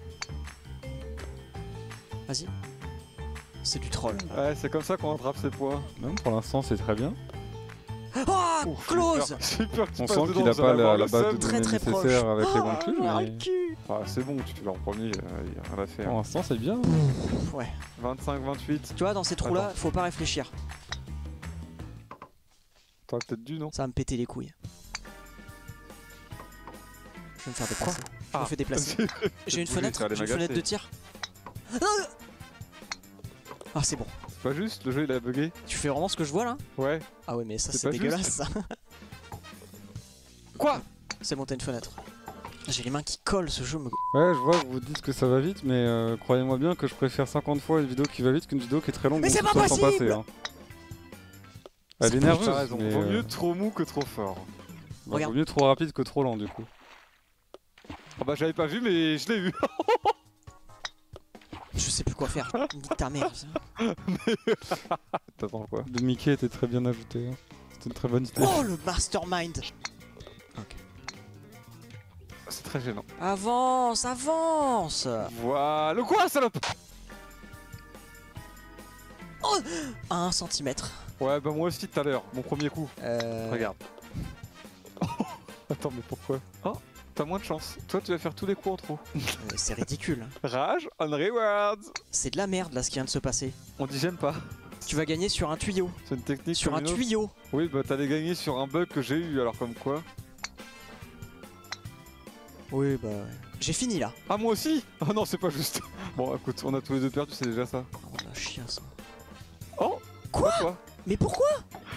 Vas-y. C'est du troll. Ouais, c'est comme ça qu'on rattrape ses points. Même pour l'instant, c'est très bien. Oh, close. J'ai peur On sent qu'il a pas la base de données nécessaire avec les bons trucs, Ah, mais... le cul. Ah, c'est bon, tu l'as en premier, il y a rien à faire. Pour l'instant, c'est bien. Ouais. 25, 28. Tu vois, dans ces trous-là, Attends. faut pas réfléchir. T'aurais peut-être dû, non? Ça va me péter les couilles. Je vais me faire déplacer. Je me fais déplacer. J'ai une fenêtre, j'ai une fenêtre de tir. Ah, c'est bon. C'est pas juste, le jeu il a bugué. Tu fais vraiment ce que je vois là? Ouais. Ah ouais, mais ça C'est c'est pas dégueulasse juste. ça. Quoi? C'est bon, t'as une fenêtre. J'ai les mains qui collent, ce jeu me... Ouais, je vois que vous dites que ça va vite, mais croyez-moi bien que je préfère 50 fois une vidéo qui va vite qu'une vidéo qui est très longue. Mais où c'est tout pas soit sans possible passer, hein. Elle est nerveuse, T'as raison, mais vaut mieux trop mou que trop fort. bah, Regarde. vaut mieux trop rapide que trop lent du coup. Ah bah j'avais pas vu mais je l'ai eu. Je sais plus quoi faire. Nique ta mère. Ça. T'attends quoi? Le Mickey était très bien ajouté. Hein. C'était une très bonne idée. Oh, le mastermind. C'est très gênant. Avance, avance. Voilà. Quoi, salope? Oh, 1 cm. Ouais, bah moi aussi tout à l'heure, mon premier coup. Regarde. Attends, mais pourquoi? Oh, t'as moins de chance. Toi, tu vas faire tous les coups en trop. C'est ridicule. Rage on rewards. C'est de la merde là ce qui vient de se passer. On dit j'aime pas. Tu vas gagner sur un tuyau. C'est une technique Sur comme un une autre. tuyau. Oui, bah t'allais gagner sur un bug que j'ai eu, alors comme quoi. Oui, bah... J'ai fini là. Ah, moi aussi? Ah non, c'est pas juste. Bon, écoute, on a tous les deux perdu, c'est déjà ça. Oh la chiasse. Oh. Quoi? Mais pourquoi?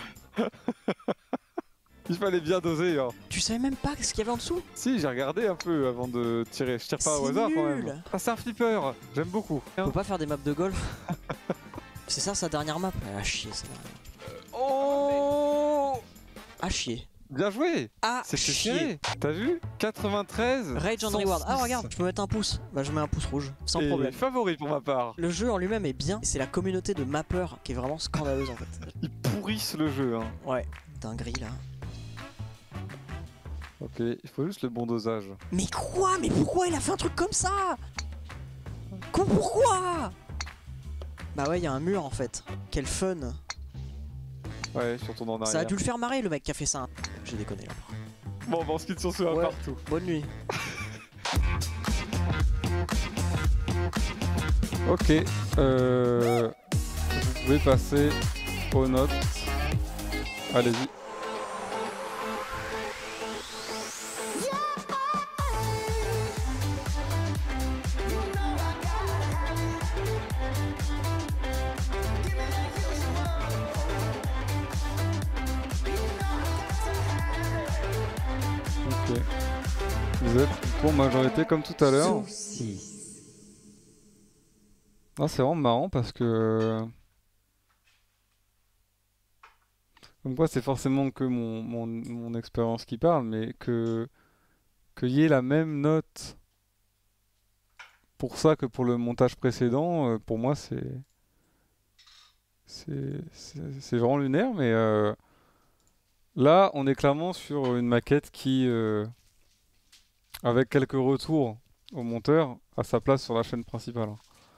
Il fallait bien doser, hein. Tu savais même pas ce qu'il y avait en dessous? Si, j'ai regardé un peu avant de tirer. Je tire pas au hasard quand nul. même. Ah, c'est un flipper. J'aime beaucoup. On peut pas faire des maps de golf. C'est ça sa dernière map? Ah chier ça. Oh. Ah chier. Bien joué. Ah C'est chier. chier. T'as vu? 93. Rage and 106. Reward. Ah regarde, je peux mettre un pouce. Bah je mets un pouce rouge, sans Et problème. favori pour ma part. Le jeu en lui-même est bien, c'est la communauté de mappeurs qui est vraiment scandaleuse en fait. Ils pourrissent le jeu, hein. Ouais, dinguerie là. Ok, il faut juste le bon dosage. Mais quoi? Mais pourquoi il a fait un truc comme ça? Pourquoi? Bah ouais, il y a un mur en fait. Quel fun. Ouais, surtout en arrière. Ça a dû le faire marrer le mec qui a fait ça. J'ai déconné là. Bon, bah on se quitte sur ce Ouais. partout. Bonne nuit. Ok, vous pouvez passer aux notes. Allez-y. Ok. Vous êtes pour majorité comme tout à l'heure. Ah, c'est vraiment marrant parce que... Comme quoi, c'est forcément que mon expérience qui parle, mais qu'il y ait la même note pour ça que pour le montage précédent, pour moi, c'est vraiment lunaire, mais là, on est clairement sur une maquette qui, avec quelques retours au monteur, a sa place sur la chaîne principale.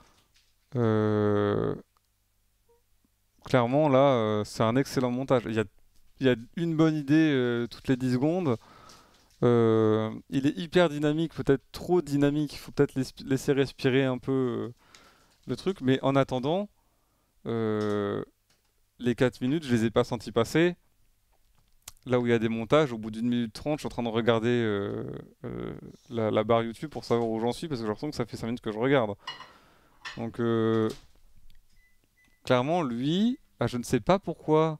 Clairement, là, c'est un excellent montage. Il y a une bonne idée toutes les 10 secondes. Il est hyper dynamique, peut-être trop dynamique. Il faut peut-être laisser respirer un peu le truc. Mais en attendant, les 4 minutes, je les ai pas sentis passer. Là où il y a des montages, au bout d'1 minute 30, je suis en train de regarder la barre YouTube pour savoir où j'en suis, parce que j'ai l'impression que ça fait 5 minutes que je regarde. Donc, clairement, lui, je ne sais pas pourquoi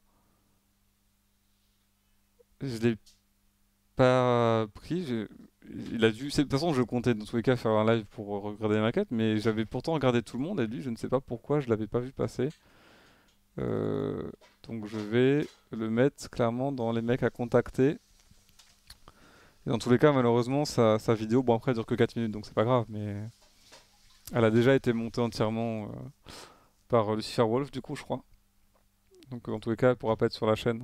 je l'ai pas pris. Il a dû. De toute façon, je comptais dans tous les cas faire un live pour regarder les maquettes, mais j'avais pourtant regardé tout le monde et lui, je ne sais pas pourquoi je l'avais pas vu passer. Donc, je vais le mettre clairement dans les mecs à contacter. Et dans tous les cas, malheureusement, sa vidéo, bon après, elle dure que 4 minutes, donc c'est pas grave, mais elle a déjà été montée entièrement par Lucifer Wolf, du coup, je crois. Donc, dans tous les cas, elle pourra pas être sur la chaîne.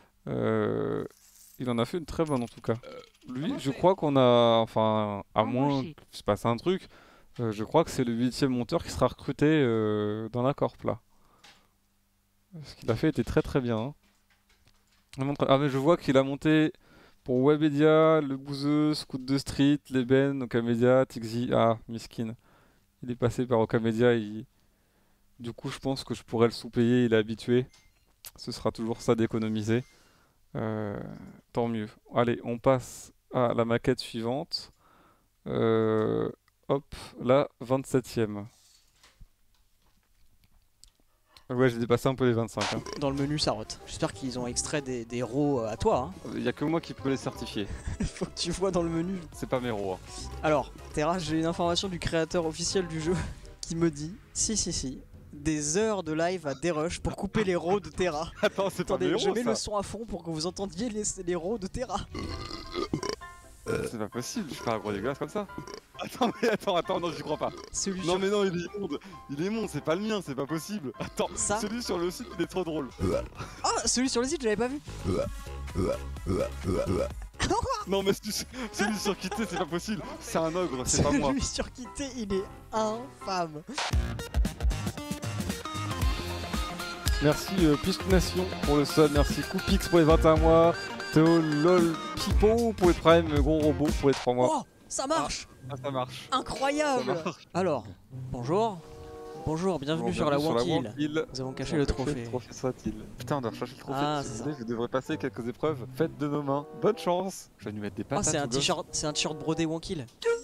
Il en a fait une très bonne, en tout cas. Lui, je crois qu'on a... Enfin, à moins qu'il se passe un truc, je crois que c'est le 8e monteur qui sera recruté dans la corp, là. Ce qu'il a fait était très très bien. Hein. Ah mais je vois qu'il a monté pour Webedia, le Bouzeux, Scout de Street, Leben, Okamedia, Tixi. Ah, miskin. Il est passé par Okamedia. Du coup, je pense que je pourrais le sous-payer. Il est habitué. Ce sera toujours ça d'économiser. Tant mieux. Allez, on passe à la maquette suivante. Hop, la 27e. Ouais, j'ai dépassé un peu les 25. Hein. Dans le menu, ça rote. J'espère qu'ils ont extrait des héros à toi. Hein. Il y a que moi qui peux les certifier. Faut que tu vois dans le menu. C'est pas mes héros. Hein. Alors, Terra, j'ai une information du créateur officiel du jeu qui me dit si, des heures de live à Derush pour couper les rows de Terra. Attends, c'est pas mes héros, je mets ça. le son à fond pour que vous entendiez les rows de Terra. C'est pas possible, je fais un gros dégueulasse comme ça. Attends, non, j'y crois pas. Non, mais non, il est immonde, c'est pas le mien, c'est pas possible. Attends, ça celui sur le site, il est trop drôle. Ah, celui sur le site, je l'avais pas vu. Non, mais celui sur Quitté, c'est pas possible. C'est un ogre, c'est pas moi. Celui sur Quitté, il est infâme. Merci Pisque Nation pour le sub, merci Coupix pour les 21 mois, Théo LOL Pipo pour les Prime, Gros Robot pour les 3 mois. Oh, ça marche. Ça marche. Incroyable. Ça marche. Alors, bonjour, bienvenue sur la Wankill. Nous avons caché le trophée. Soit-il. Putain, on doit chercher le trophée. Ah, si c'est vous voulez, je devrais passer quelques épreuves. Faites de nos mains. Bonne chance. Je vais lui mettre des patates. Oh, c'est un t-shirt brodé Wankill.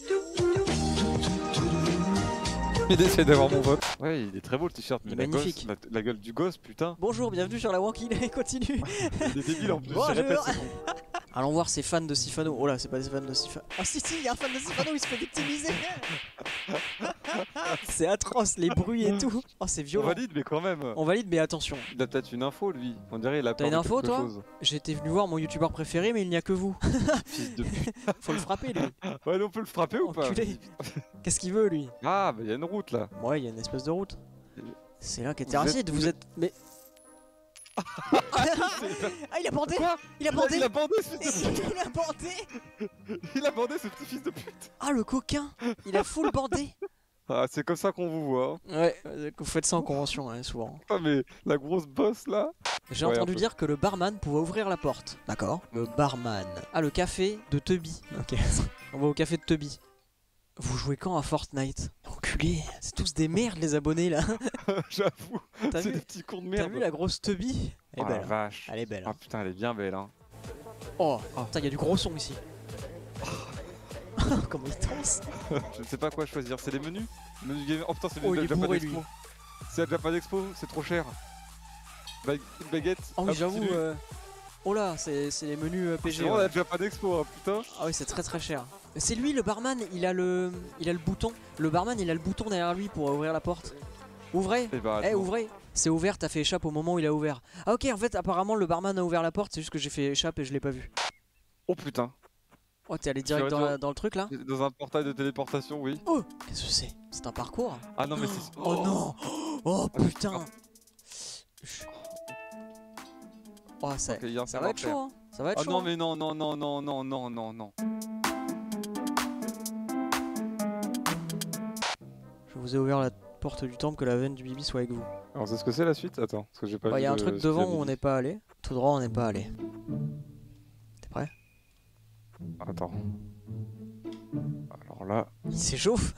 Il essaie d'avoir mon vote. Ouais, il est très beau le t-shirt, mais magnifique. La gueule du gosse, putain. Bonjour, bienvenue sur la Wankill. Continue. Il est débile en plus. Bonjour. Je répète, c'est bon. Allons voir ces fans de Sifano. Oh là, c'est pas des fans de Sifano. Ah si, il y a un fan de Sifano, il se fait victimiser. C'est atroce, les bruits et tout. Oh, c'est violent. On valide, mais quand même. On valide, mais attention. Il a peut-être une info, lui. On dirait il a T'as une info, toi? J'étais venu voir mon youtubeur préféré, mais il n'y a que vous. Fils de pute. Faut le frapper, lui. Ouais, on peut le frapper ou pas? Qu'est-ce qu'il veut, lui? Ah, bah il y a une route là. Ouais, il y a une espèce de route. C'est là qu'est Terracide, vous êtes. Mais. Ah, il a bandé! Quoi? Il a bandé! Il a bandé ce fils de pute! Il a bandé! Il a bandé ce petit fils de pute! Ah, le coquin! Il a full bandé! Ah, c'est comme ça qu'on vous voit. Hein. Ouais, vous faites ça en convention, hein, souvent. Ah, mais la grosse bosse là! J'ai entendu dire que le barman pouvait ouvrir la porte. D'accord. Le barman. Ah, le café de Tubby. Ok. On va au café de Tubby. Vous jouez quand à Fortnite? Enculé, c'est tous des merdes les abonnés là. J'avoue, c'est des petits cons de merde. T'as vu la grosse Tubby? Elle est belle. La vache. Elle est belle. Ah putain, elle est bien belle. Hein. Oh, putain, il y a du gros son ici. Comment il danse. Je ne sais pas quoi choisir. C'est les menus? Menu gamer. Oh putain, c'est il le est Japan bourré, Expo. lui. C'est la Japan Expo, c'est trop cher. Une baguette. Oh oui, j'avoue. Oh là, c'est les menus PG. C'est vraiment la Japan Expo, hein, putain. Ah oui, c'est très cher. C'est lui le barman, il a le bouton. Le barman, il a le bouton derrière lui pour ouvrir la porte. Ouvrez. Ouvrez. C'est ouvert, t'as fait échappe au moment où il a ouvert. Ah ok, en fait, apparemment, le barman a ouvert la porte, c'est juste que j'ai fait échappe et je l'ai pas vu. Oh putain. Oh, t'es allé direct dans le truc là? Dans un portail de téléportation, oui. Oh, qu'est-ce que c'est? C'est un parcours? Ah non, mais c'est. Oh non! Oh putain! Oh, ça va être chaud, hein. Ça va être chaud. Ah non, mais non. Je vous ai ouvert la porte du temple, que la veine du Bibi soit avec vous. Alors, c'est ce que c'est la suite? Attends, parce que j'ai pas vu. Il y a un truc devant où on n'est pas allé. Tout droit, on n'est pas allé. T'es prêt? Attends. Alors là. Il s'échauffe.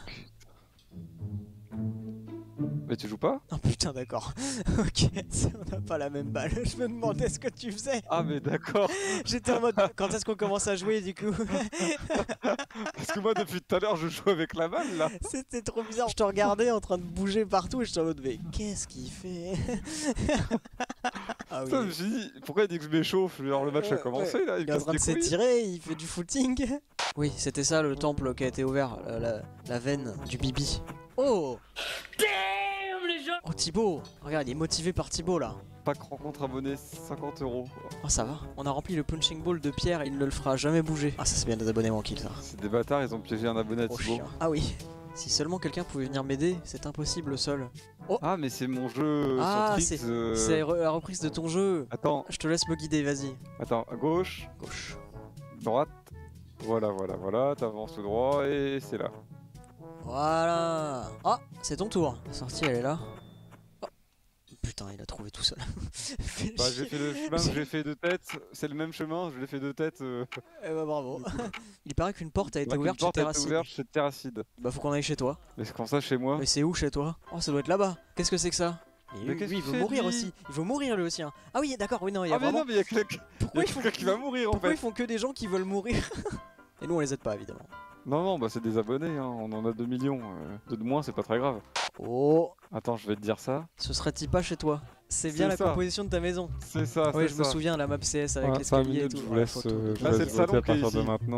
Mais tu joues pas? Oh putain, d'accord. Ok, on n'a pas la même balle. Je me demandais ce que tu faisais. Ah, mais d'accord. J'étais en mode, quand est-ce qu'on commence à jouer du coup? Parce que moi, depuis tout à l'heure, je joue avec la balle là. C'était trop bizarre. Je te regardais en train de bouger partout et je suis en mode, mais qu'est-ce qu'il fait? Ah oui. Ça, je me suis dit, pourquoi il dit que je m'échauffe? Genre, le match a commencé là. Il est en train de s'étirer, il fait du footing. Oui, c'était ça le temple qui a été ouvert, la veine du Bibi. Oh! Oh Thibaut, regarde, il est motivé par Thibaut là. Pack rencontre abonné 50 €. Oh ça va, on a rempli le punching ball de Pierre, il ne le fera jamais bouger. Ah ça c'est bien des abonnés tranquilles ça. C'est des bâtards, ils ont piégé un abonné à Thibaut. Ah oui, si seulement quelqu'un pouvait venir m'aider, c'est impossible seul. Oh. Ah mais c'est mon jeu ah, sur Trix. C'est la reprise de ton jeu. Attends. Je te laisse me guider, vas-y. Attends, à gauche. Gauche. Droite. Voilà, t'avances tout droit et c'est là. Voilà. Ah, c'est ton tour. La sortie elle est là. Oh. Putain, il a trouvé tout seul. Bah, j'ai fait le chemin que j'ai fait de tête, c'est le même chemin, je l'ai fait de tête. Eh bah bravo. Il paraît qu'une porte a été ouverte chez porte a été Terracide. ouverte chez Terracide. Bah faut qu'on aille chez toi. Mais c'est comme ça chez moi. Mais c'est où chez toi? Oh ça doit être là-bas. Qu'est-ce que c'est que ça? Mais lui, qu'est-ce il qu'il veut fait, mourir lui aussi. Il veut mourir lui aussi. Hein. Ah oui d'accord, oui non, il y a Ah mais vraiment... non mais il y a quelqu'un qui va mourir en Pourquoi fait. ils font que des gens qui veulent mourir? Et nous on les aide pas évidemment. Non, bah c'est des abonnés, hein. On en a 2 millions. De moins, c'est pas très grave. Oh. Attends, je vais te dire ça. Ce serait-il pas chez toi? C'est bien la ça. composition de ta maison. C'est ça, Oui, c'est je me ça. souviens, la map CS avec Ouais, l'escalier et 5 tout. minutes, je vous Ouais, laisse, photo. je Là, vous c'est laisse le voter salon à qui est partir de ici. maintenant.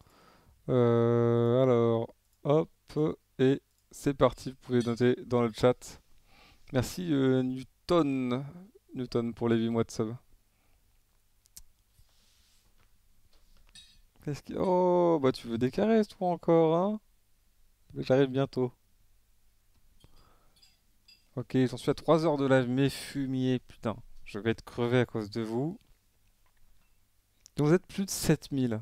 Alors, hop, et c'est parti. Vous pouvez noter dans le chat. Merci Newton pour les 8 mois de sub. Qu'est-ce qui... Oh, bah tu veux des caresses toi encore, hein? J'arrive bientôt. Ok, j'en suis à 3 heures de live, mes fumiers, putain. Je vais être crevé à cause de vous. Donc vous êtes plus de 7000.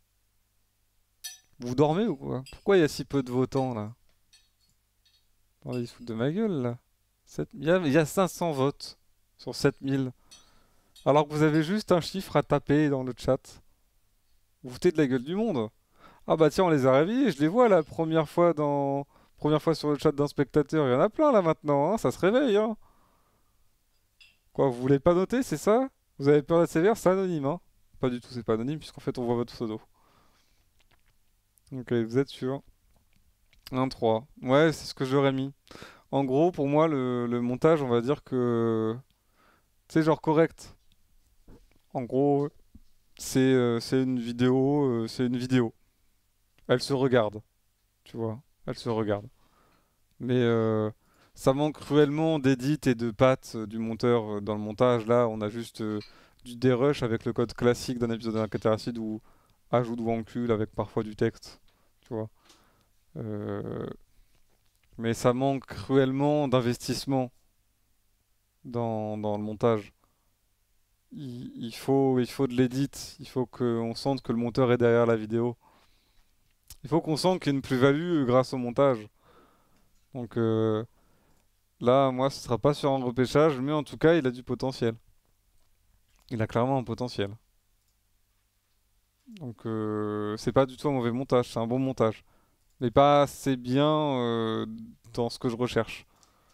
Vous dormez ou quoi? Pourquoi il y a si peu de votants là? Attendez, ils se foutent de ma gueule là. Il y a 500 votes sur 7000. Alors que vous avez juste un chiffre à taper dans le chat. Vous foutez de la gueule du monde. Ah bah tiens, on les a réveillés, je les vois la première fois sur le chat d'un spectateur. Il y en a plein là maintenant, hein, ça se réveille. Hein. Quoi, vous voulez pas noter, c'est ça? Vous avez peur d'être sévère? C'est anonyme, hein? Pas du tout, c'est pas anonyme, puisqu'en fait on voit votre pseudo. Ok, vous êtes sûr? 1-3. Ouais, c'est ce que j'aurais mis. En gros, pour moi, le montage, on va dire que... C'est genre correct. En gros, c'est une vidéo, Elle se regarde, tu vois, elle se regarde. Mais ça manque cruellement d'édit et de pattes du monteur dans le montage. Là, on a juste du dérush avec le code classique d'un épisode d'un Terracide où ajoute ou encule avec parfois du texte, tu vois. Mais ça manque cruellement d'investissement dans le montage. Il faut de l'édit, il faut qu'on sente que le monteur est derrière la vidéo. Il faut qu'on sente qu'il y a une plus-value grâce au montage. Donc là, moi, ce sera pas sur un repêchage, mais en tout cas, il a du potentiel. Il a clairement un potentiel. Donc c'est pas du tout un mauvais montage, c'est un bon montage. Mais pas assez bien dans ce que je recherche.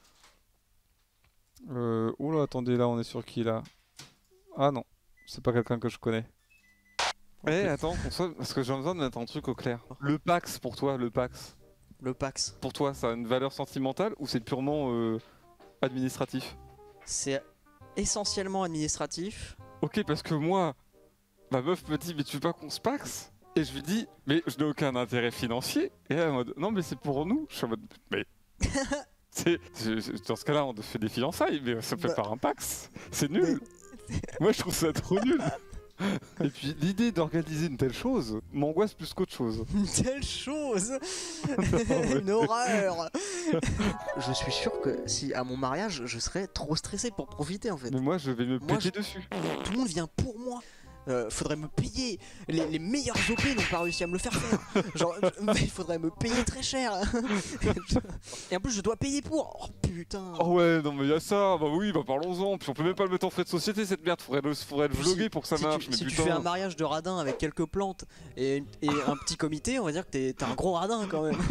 Oula, attendez, là, on est sur qui, là? Ah non, c'est pas quelqu'un que je connais. Eh, attends, parce que j'ai besoin de mettre un truc au clair. Le Pax, pour toi, le Pax. Le Pax. Pour toi, ça a une valeur sentimentale ou c'est purement administratif? C'est essentiellement administratif. Ok, parce que moi, ma meuf me dit, mais tu veux pas qu'on se Pax? Et je lui dis, mais je n'ai aucun intérêt financier. Et elle est en mode, non, mais c'est pour nous. Je suis en mode, mais. Dans ce cas-là, on fait des fiançailles, mais ça fait pas un Pax. C'est nul. Moi, je trouve ça trop nul. Et puis l'idée d'organiser une telle chose m'angoisse plus qu'autre chose. Une telle chose. Une horreur. Je suis sûr que si à mon mariage je serais trop stressé pour profiter en fait. Mais moi je vais me péter dessus. Tout le monde vient pour moi. Faudrait me payer. Les meilleurs OP n'ont pas réussi à me le faire faire. Genre, il faudrait me payer très cher. Et en plus, je dois payer pour. Oh putain. Oh ouais, non mais y'a ça. Bah oui, bah parlons-en. Puis on peut même pas le mettre en frais de société cette merde. Faudrait le vlogger pour que ça marche. Si tu fais un mariage de radin avec quelques plantes et un petit comité, on va dire que t'es un gros radin quand même.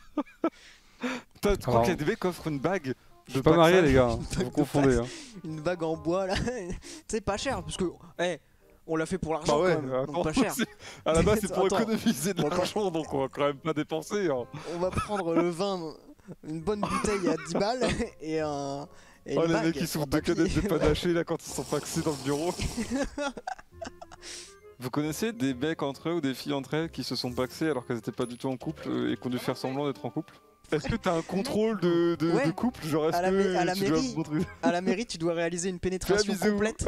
Tu crois qu'il y a des mecs qui offrent une bague? Je suis pas marié, les gars. Vous confondez. Une bague en bois là. Tu sais, pas cher parce que. On l'a fait pour l'argent bah ouais, quand même, donc pas cher. À la base c'est pour économiser de l'argent, donc on va quand même pas dépenser. Hein. On va prendre le vin, une bonne bouteille à 10 balles et un... Et les mecs qui sont deux canettes de panaché là quand ils sont paxés dans le bureau. Vous connaissez des mecs entre eux ou des filles entre elles qui se sont paxées alors qu'elles étaient pas du tout en couple et qui ont dû faire semblant d'être en couple? Est-ce que t'as un contrôle de couple? Genre est-ce que à la mairie, tu dois réaliser une pénétration complète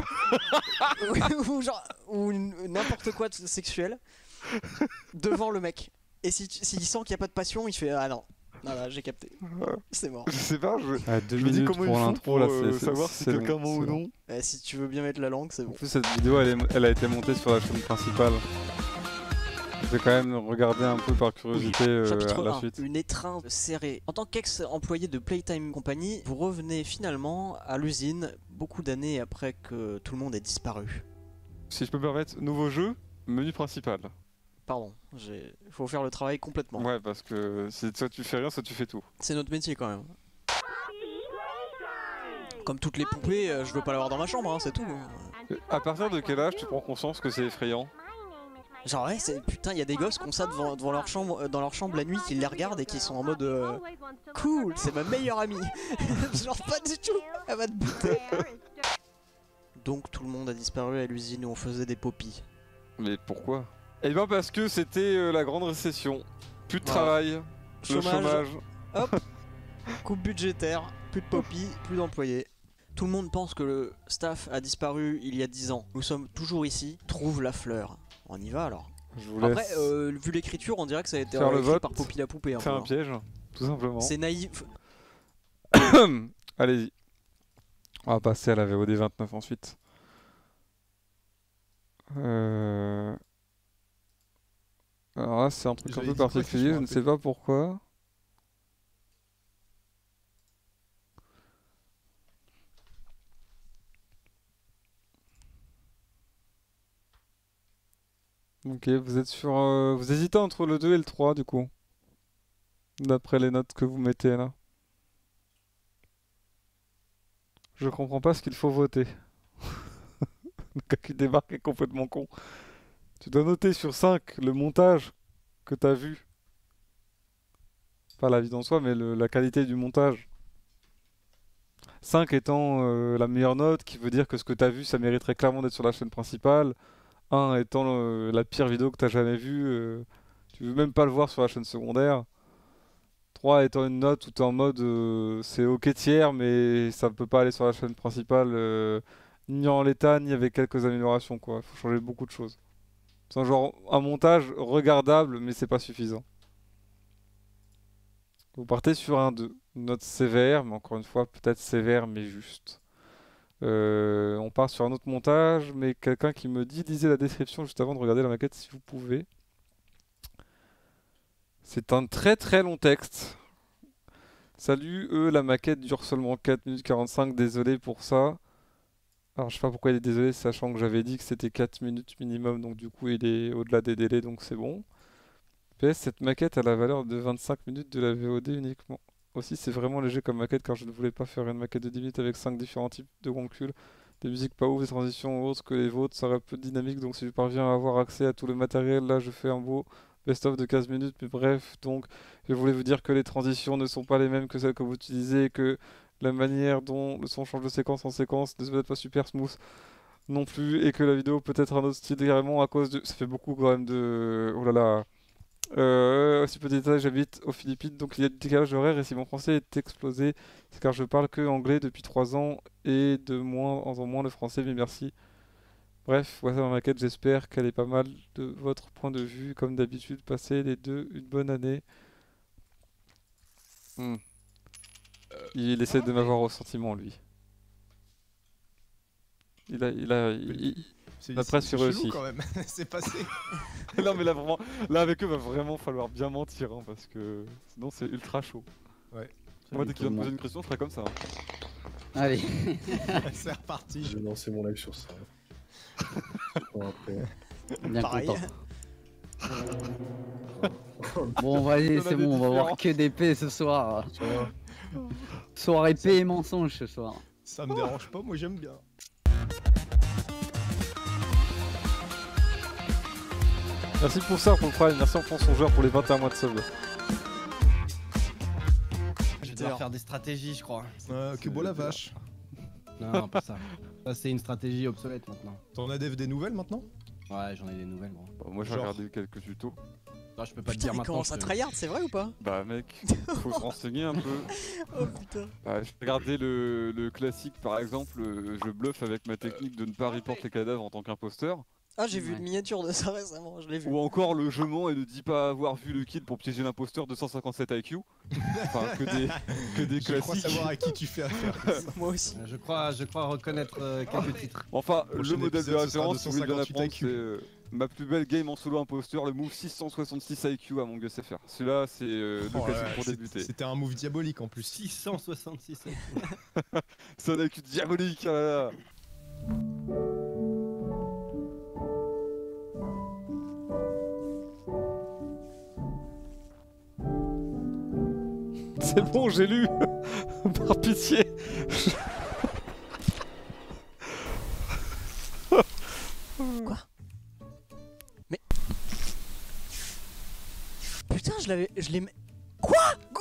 ou n'importe quoi de sexuel devant le mec. Et s'il sent qu'il n'y a pas de passion, il fait ah non. Voilà, j'ai capté. C'est mort. Je sais pas, à 2 minutes pour l'intro là, c'est savoir si quelqu'un ment ou non. Si tu veux bien mettre la langue, c'est bon. En plus cette vidéo elle a été montée sur la chaîne principale. Je vais quand même regarder un peu par curiosité Chapitre la 1, suite. une étreinte serrée. En tant qu'ex-employé de Playtime Company, vous revenez finalement à l'usine beaucoup d'années après que tout le monde ait disparu. Si je peux me permettre, nouveau jeu, menu principal. Pardon, il faut faire le travail complètement. Ouais, parce que soit tu fais rien, soit tu fais tout. C'est notre métier quand même. Comme toutes les poupées, je veux pas l'avoir dans ma chambre, hein, c'est tout. À partir de quel âge tu prends conscience que c'est effrayant? Genre ouais, putain, il y a des gosses qui ont ça devant leur chambre, dans leur chambre la nuit, qui les regardent et qui sont en mode cool, c'est ma meilleure amie. Genre pas du tout, elle va te buter. Donc tout le monde a disparu à l'usine où on faisait des poppies. Mais pourquoi? Eh bien parce que c'était la grande récession. Plus de travail, le chômage. Hop, coupe budgétaire, plus de poppies, plus d'employés. Tout le monde pense que le staff a disparu il y a 10 ans. Nous sommes toujours ici, trouve la fleur. On y va alors. Je vous laisse. Après, vu l'écriture, on dirait que ça a été faire le écrit vote, par Poppy la poupée. C'est un piège, tout simplement. C'est naïf. Allez-y. On va passer à la VOD 29 ensuite. Alors là, c'est un truc un peu particulier, je ne sais pas pourquoi. Ok, vous êtes sur... vous hésitez entre le 2 et le 3 du coup. D'après les notes que vous mettez là. Je comprends pas ce qu'il faut voter. Le gars qui débarque est complètement con. Tu dois noter sur 5 le montage que t'as vu. Pas la vidéo en soi, mais la qualité du montage. 5 étant la meilleure note, qui veut dire que ce que t'as vu, ça mériterait clairement d'être sur la chaîne principale. 1 étant la pire vidéo que t'as jamais vue, tu veux même pas le voir sur la chaîne secondaire. 3 étant une note où t'es en mode c'est ok tiers, mais ça peut pas aller sur la chaîne principale ni en l'état ni avec quelques améliorations quoi. Faut changer beaucoup de choses. C'est genre un montage regardable, mais c'est pas suffisant. Vous partez sur un 2, une note sévère, mais encore une fois peut-être sévère mais juste. On part sur un autre montage, mais quelqu'un qui me dit lisez la description juste avant de regarder la maquette si vous pouvez. C'est un très très long texte. Salut, la maquette dure seulement 4 minutes 45, désolé pour ça. Alors je sais pas pourquoi il est désolé, sachant que j'avais dit que c'était 4 minutes minimum, donc du coup il est au-delà des délais, donc c'est bon. PS, cette maquette a la valeur de 25 minutes de la VOD uniquement. Aussi, c'est vraiment léger comme maquette car je ne voulais pas faire une maquette de 10 minutes avec 5 différents types de goncules, des musiques pas ouf, des transitions autres que les vôtres, ça aurait peu de dynamique, donc si je parviens à avoir accès à tout le matériel, là je fais un beau best-of de 15 minutes, mais bref, donc je voulais vous dire que les transitions ne sont pas les mêmes que celles que vous utilisez, que la manière dont le son change de séquence en séquence ne peut être pas super smooth non plus, et que la vidéo peut être un autre style carrément à cause de... Ça fait beaucoup quand même de... Oh là là... aussi petit détail, j'habite aux Philippines, donc il y a du décalage horaire et si mon français est explosé, c'est car je parle que anglais depuis 3 ans et de moins en moins le français, mais merci. Bref, voilà ma maquette, j'espère qu'elle est pas mal de votre point de vue, comme d'habitude, passez les deux une bonne année. Il essaie de m'avoir au sentiment, lui. Il a presque réussi. Quand même, c'est passé. Non mais là vraiment, là avec eux va vraiment falloir bien mentir hein, parce que sinon c'est ultra chaud. Ouais. Moi dès qu'il va me poser une question, je ferai comme ça. Allez. C'est reparti. Je vais lancer mon live sur ça. Bien pareil. Bon vas-y, c'est bon, on va voir que d'épée ce soir. Soir épée et mensonge ce soir. Ça me dérange pas, moi j'aime bien. Merci pour ça, pour le Prime. Merci Enfant Songeur pour les 21 mois de sub. Je vais devoir faire des stratégies, je crois. Que beau la vache. Non, pas ça. Ça, c'est une stratégie obsolète maintenant. T'en as des nouvelles maintenant? Ouais, j'en ai des nouvelles, gros. Bah, moi j'ai regardé quelques tutos. Non, je peux pas putain, te dire mais maintenant. comment ça tryhard, c'est vrai ou pas? Bah mec, faut se renseigner un peu. Oh putain. Bah, j'ai regardé le classique par exemple, je bluffe avec ma technique de ne pas report les cadavres en tant qu'imposteur. Ah, j'ai vu une miniature de ça récemment, je l'ai vu. Ou encore le je mens et ne dis pas avoir vu le kill pour piéger l'imposteur de 157 IQ. Enfin, que des classiques. Je crois savoir à qui tu fais affaire. Moi aussi. Je crois reconnaître quelques titres. Enfin, le modèle de référence, si vous voulez bien apprendre, ma plus belle game en solo imposteur, le move 666 IQ à mon Dieu FR. Celui-là, c'est l'occasion pour débuter. C'était un move diabolique en plus. 666 IQ. C'est un IQ diabolique, ah là là. C'est bon, j'ai lu. Par pitié. Quoi? Mais... Putain, je l'ai... Quoi?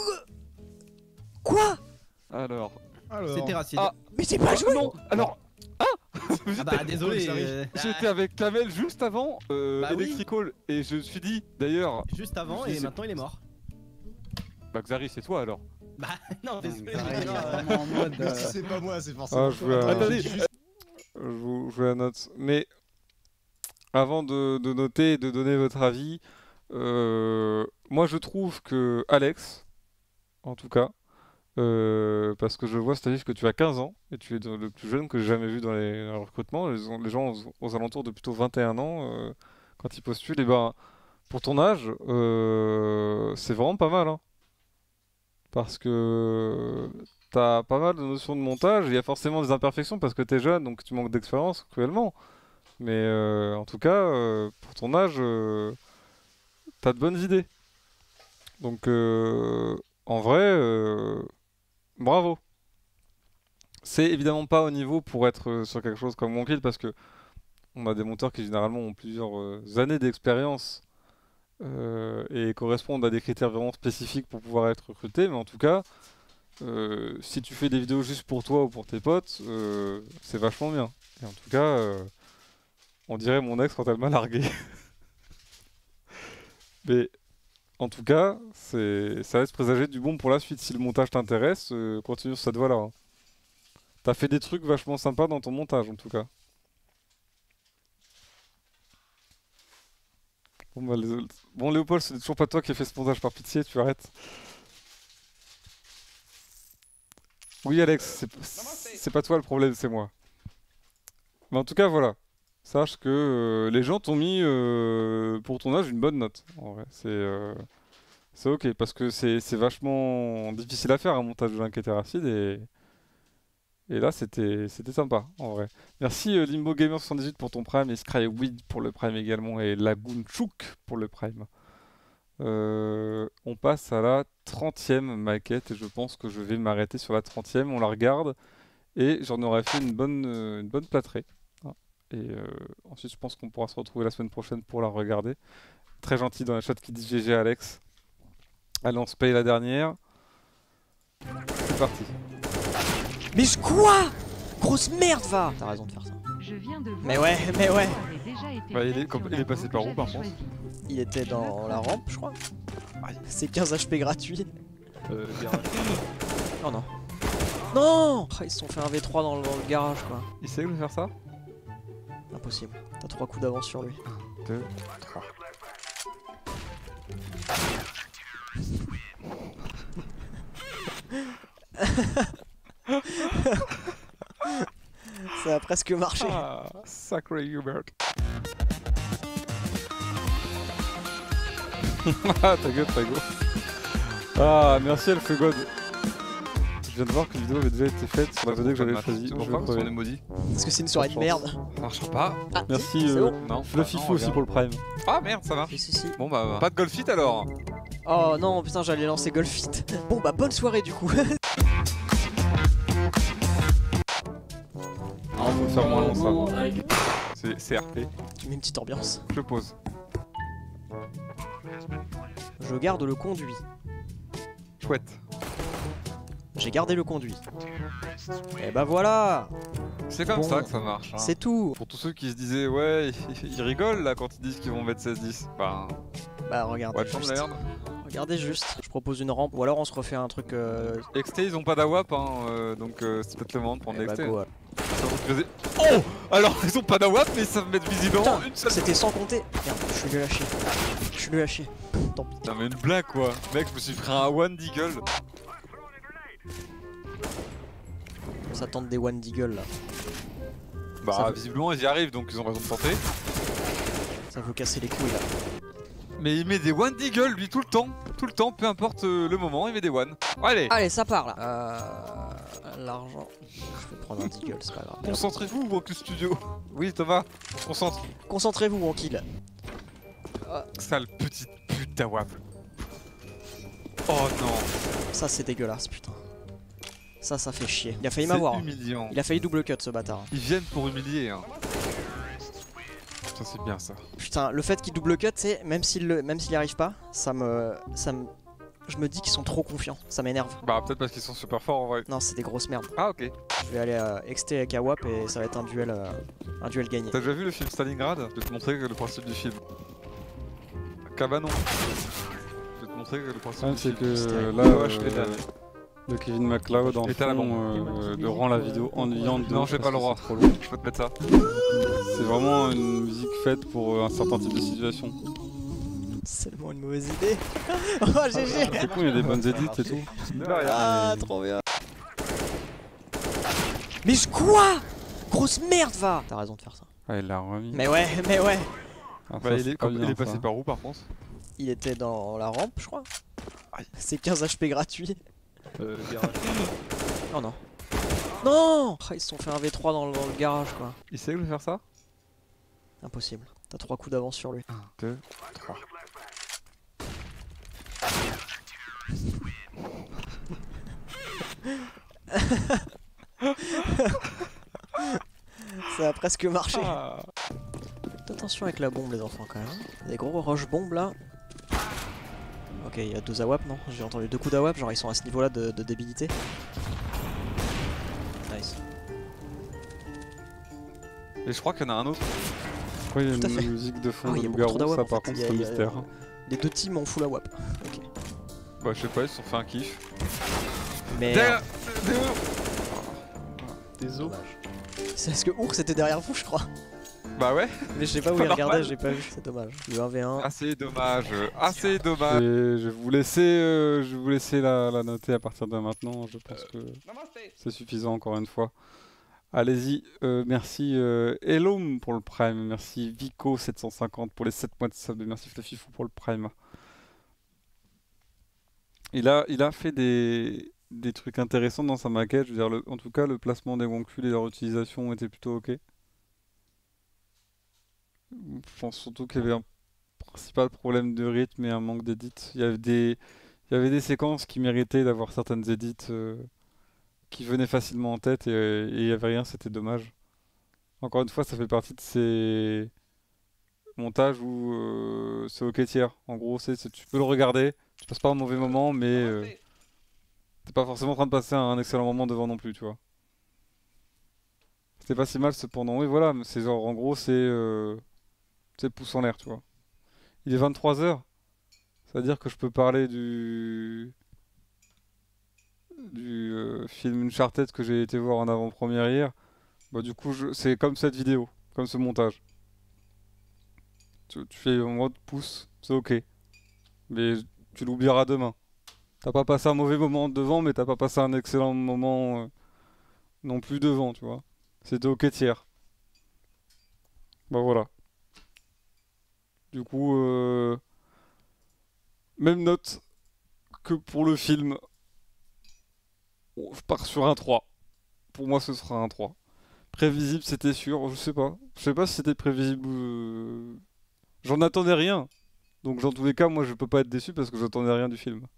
Quoi? Alors... C'était Racine. Ah, mais c'est pas joué. Non, alors... Ah, ah bah désolé. J'étais avec Kamel juste avant Bah Electrical et je me suis dit d'ailleurs... Juste avant et maintenant il est mort. Bah Xari c'est toi alors. Bah non désolé. En mode, c'est pas moi, c'est forcément. Ah, attendez, je vous la note. Mais avant de noter et de donner votre avis, moi je trouve que Alex, en tout cas, parce que je vois Stanislas que tu as 15 ans et tu es le plus jeune que j'ai jamais vu dans les recrutements. Les gens aux alentours de plutôt 21 ans quand ils postulent, et ben pour ton âge, c'est vraiment pas mal. Hein. Parce que t'as pas mal de notions de montage, il y a forcément des imperfections parce que t'es jeune donc tu manques d'expérience cruellement. Mais en tout cas, pour ton âge, t'as de bonnes idées. Donc en vrai, bravo. C'est évidemment pas au niveau pour être sur quelque chose comme Monkid parce que on a des monteurs qui généralement ont plusieurs années d'expérience et correspondent à des critères vraiment spécifiques pour pouvoir être recruté. Mais en tout cas, si tu fais des vidéos juste pour toi ou pour tes potes, c'est vachement bien. Et en tout cas, on dirait mon ex quand elle m'a largué. Mais en tout cas, ça laisse présager du bon pour la suite. Si le montage t'intéresse, continue sur cette voie-là. Hein. T'as fait des trucs vachement sympas dans ton montage, en tout cas. Bon, bah, bon Léopold, c'est toujours pas toi qui as fait ce montage, par pitié, tu arrêtes. Oui, Alex, c'est pas toi le problème, c'est moi. Mais en tout cas, voilà. Sache que les gens t'ont mis, pour ton âge, une bonne note. En vrai, c'est ok, parce que c'est vachement difficile à faire un montage de Link et Terracid, et là, c'était sympa, en vrai. Merci Limbo Gamer 78 pour ton Prime, et Skryweed pour le Prime également, et Lagoonchouk pour le Prime. On passe à la 30e maquette, et je pense que je vais m'arrêter sur la 30e. On la regarde, et j'en aurais fait une bonne plâtrée. Et ensuite, je pense qu'on pourra se retrouver la semaine prochaine pour la regarder. Très gentil dans la chat qui dit GG Alex. Allez, on se paye la dernière. C'est parti. Mais quoi? Grosse merde, va! T'as raison de faire ça. Je viens de voir. Mais ouais. Bah, il est passé par où par contre? Il était dans la rampe, je crois. C'est 15 HP gratuits. Oh non. Non! Ils se sont fait un V3 dans le garage, quoi. Il sait où faire ça? Impossible. T'as 3 coups d'avance sur lui. 1, 2, 3. Ça a presque marché. Ah, sacré Hubert. Ah, ta gueule, Fago. Ah, merci Elfegod. Je viens de voir que la vidéo avait déjà été faite sur la vidéo que j'avais choisie. Parce que c'est une soirée de merde. Ça marchera pas. Ah, merci Fluffyfou aussi pour le Prime. Ah merde, ça marche. Si. Bon bah, pas de Golfit alors. Oh non, putain, j'allais lancer Golfit. Bon bah, bonne soirée du coup. On peut faire moins long ça. C'est RP. Tu mets une petite ambiance. Je pose. Je garde le conduit. Chouette. J'ai gardé le conduit. Et bah voilà. C'est comme ça que ça marche. Hein. C'est tout. Pour tous ceux qui se disaient ouais, ils rigolent là quand ils disent qu'ils vont mettre 16-10. Bah regardez juste. Regardez juste. Je propose une rampe ou alors on se refait un truc. XT ils ont pas d'AWAP hein, donc c'est peut-être le moment de prendre XT. Bah, oh! Alors ils ont pas d'AWAP mais ça me met visiblement une seule. C'était sans compter. Merde, je suis nul à chier. Tant pis. Non mais une blague quoi. Mec, je me suis pris un one deagle. Ça tente des one deagle là. Bah visiblement ils y arrivent donc ils ont raison de tenter. Ça veut casser les couilles là. Mais il met des one deagle lui tout le temps, peu importe le moment, il met des one. Allez. Allez, ça part là. L'argent. Je vais prendre un deagle, c'est pas grave. Concentrez-vous, Walk Studio. Oui, Thomas, concentre. Concentrez-vous, Wankill. Sale petite pute d'Awap. Oh non. Ça, c'est dégueulasse, putain. Ça fait chier. Il a failli m'avoir. C'est humiliant. Il a failli double cut ce bâtard. Ils viennent pour humilier. Hein. Ça, c'est bien ça. Putain, le fait qu'il double cut, c'est même s'il y arrive pas, je me dis qu'ils sont trop confiants, ça m'énerve. Bah peut-être parce qu'ils sont super forts en vrai. Non, c'est des grosses merdes. Ah ok. Je vais aller XT avec Awap et ça va être un duel gagné. T'as déjà vu le film Stalingrad? Je vais te montrer le principe du film. Cabanon. Je vais te montrer le principe du film. C'est que là, le Kevin MacLeod en fond de rend la vidéo ennuyante. Non, j'ai pas le droit. Trop long. Je peux te mettre ça. C'est vraiment une musique faite pour un certain type de situation. C'est tellement une mauvaise idée. Oh GG. C'est cool, il y a des bonnes edits et tout. Ah, trop bien. Mais quoi? Grosse merde, va. T'as raison de faire ça. Ah, il l'a remis. Mais ouais. Ah, bah, il est passé par où par contre? Il était dans la rampe, je crois. C'est 15 HP gratuit. Garage. Oh non. Non. Ils se sont fait un V3 dans le garage quoi. Il sait où faire ça? Impossible. T'as 3 coups d'avance sur lui. 1, 2, 3. Ça a presque marché. Faites attention avec la bombe les enfants quand même. Des gros rush bombes là. Ok, il y a 2 AWAP non? J'ai entendu 2 coups d'AWAP, genre ils sont à ce niveau là de débilité. Nice. Et je crois qu'il y en a un autre. Pourquoi il y a une musique de fond de loup-garou? Ça par contre c'est un mystère. Les 2 teams en full AWAP. Ok. Bah je sais pas, ils se sont fait un kiff. Merde. Des os. C'est parce que Ours était derrière vous je crois. Bah ouais. Mais je sais pas où il regardait, j'ai pas vu, c'est dommage. Le 1v1. Assez dommage, assez dommage. Et je vais vous laisser la noter à partir de maintenant, je pense que c'est suffisant encore une fois. Allez-y, merci Elom pour le Prime, merci Vico750 pour les 7 mois de sub, et merci Fluffyfou pour le Prime. Il a fait des trucs intéressants dans sa maquette, je veux dire, en tout cas le placement des Wonkull et leur utilisation était plutôt ok. Je pense surtout qu'il y avait un principal problème de rythme et un manque d'édit. Il y avait des séquences qui méritaient d'avoir certaines édits qui venaient facilement en tête et il n'y avait rien, c'était dommage. Encore une fois, ça fait partie de ces montages où c'est ok tiers. En gros, tu peux le regarder, tu passes pas un mauvais moment, mais t'es pas forcément en train de passer un excellent moment devant non plus, tu vois. C'était pas si mal cependant. Oui, voilà, c'est genre, en gros, c'est pouce en l'air, tu vois. Il est 23h. C'est-à-dire que je peux parler du film Uncharted que j'ai été voir en avant-première hier. Bah du coup, c'est comme cette vidéo, comme ce montage. Tu fais en mode pouce, c'est ok. Mais tu l'oublieras demain. T'as pas passé un mauvais moment devant, mais t'as pas passé un excellent moment non plus devant, tu vois. C'était ok tiers. Bah voilà. Du coup, même note que pour le film. Je pars sur un 3. Pour moi, ce sera un 3. Prévisible, c'était sûr. Je sais pas. Je sais pas si c'était prévisible. J'en attendais rien. Donc, dans tous les cas, moi, je peux pas être déçu parce que j'attendais rien du film.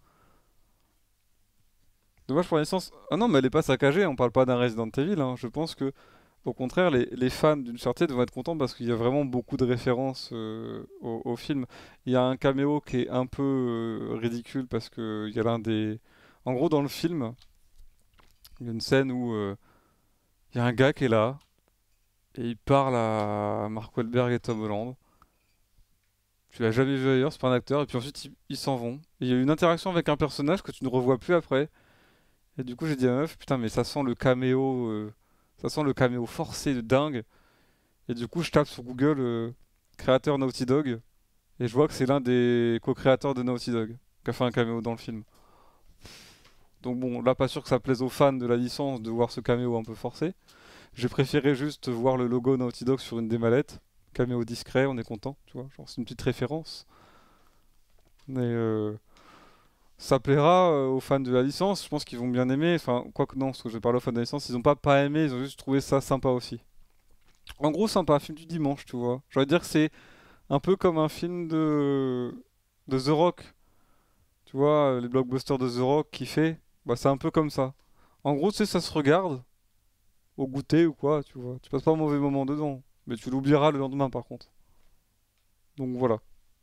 Dommage pour l'instant. Ah non, mais elle est pas saccagée. On parle pas d'un Resident Evil. Hein. Je pense que, au contraire, les fans d'Uncharted vont être contents parce qu'il y a vraiment beaucoup de références au film. Il y a un caméo qui est un peu ridicule parce que il y a l'un des. En gros, dans le film. Il y a une scène où il y a un gars qui est là et il parle à Mark Wahlberg et Tom Holland. Tu l'as jamais vu ailleurs, c'est pas un acteur. Et puis ensuite ils s'en vont. Et il y a une interaction avec un personnage que tu ne revois plus après. Et du coup j'ai dit à ma meuf, putain mais ça sent le caméo forcé de dingue. Et du coup je tape sur Google créateur Naughty Dog et je vois que c'est l'un des co-créateurs de Naughty Dog qui a fait un caméo dans le film. Donc bon, là pas sûr que ça plaise aux fans de la licence de voir ce caméo un peu forcé. J'ai préféré juste voir le logo Naughty Dog sur une des mallettes, caméo discret, on est content, tu vois. Genre, c'est une petite référence. Mais ça plaira aux fans de la licence, je pense qu'ils vont bien aimer. Enfin, quoique non, parce que je parle aux fans de la licence, ils ont pas aimé, ils ont juste trouvé ça sympa aussi. En gros, sympa, film du dimanche, tu vois. J'aurais dire que c'est un peu comme un film de The Rock. Tu vois, les blockbusters de The Rock qu'il fait, bah c'est un peu comme ça. En gros, tu sais, ça se regarde au goûter ou quoi, tu vois. Tu passes pas un mauvais moment dedans, mais tu l'oublieras le lendemain par contre. Donc voilà.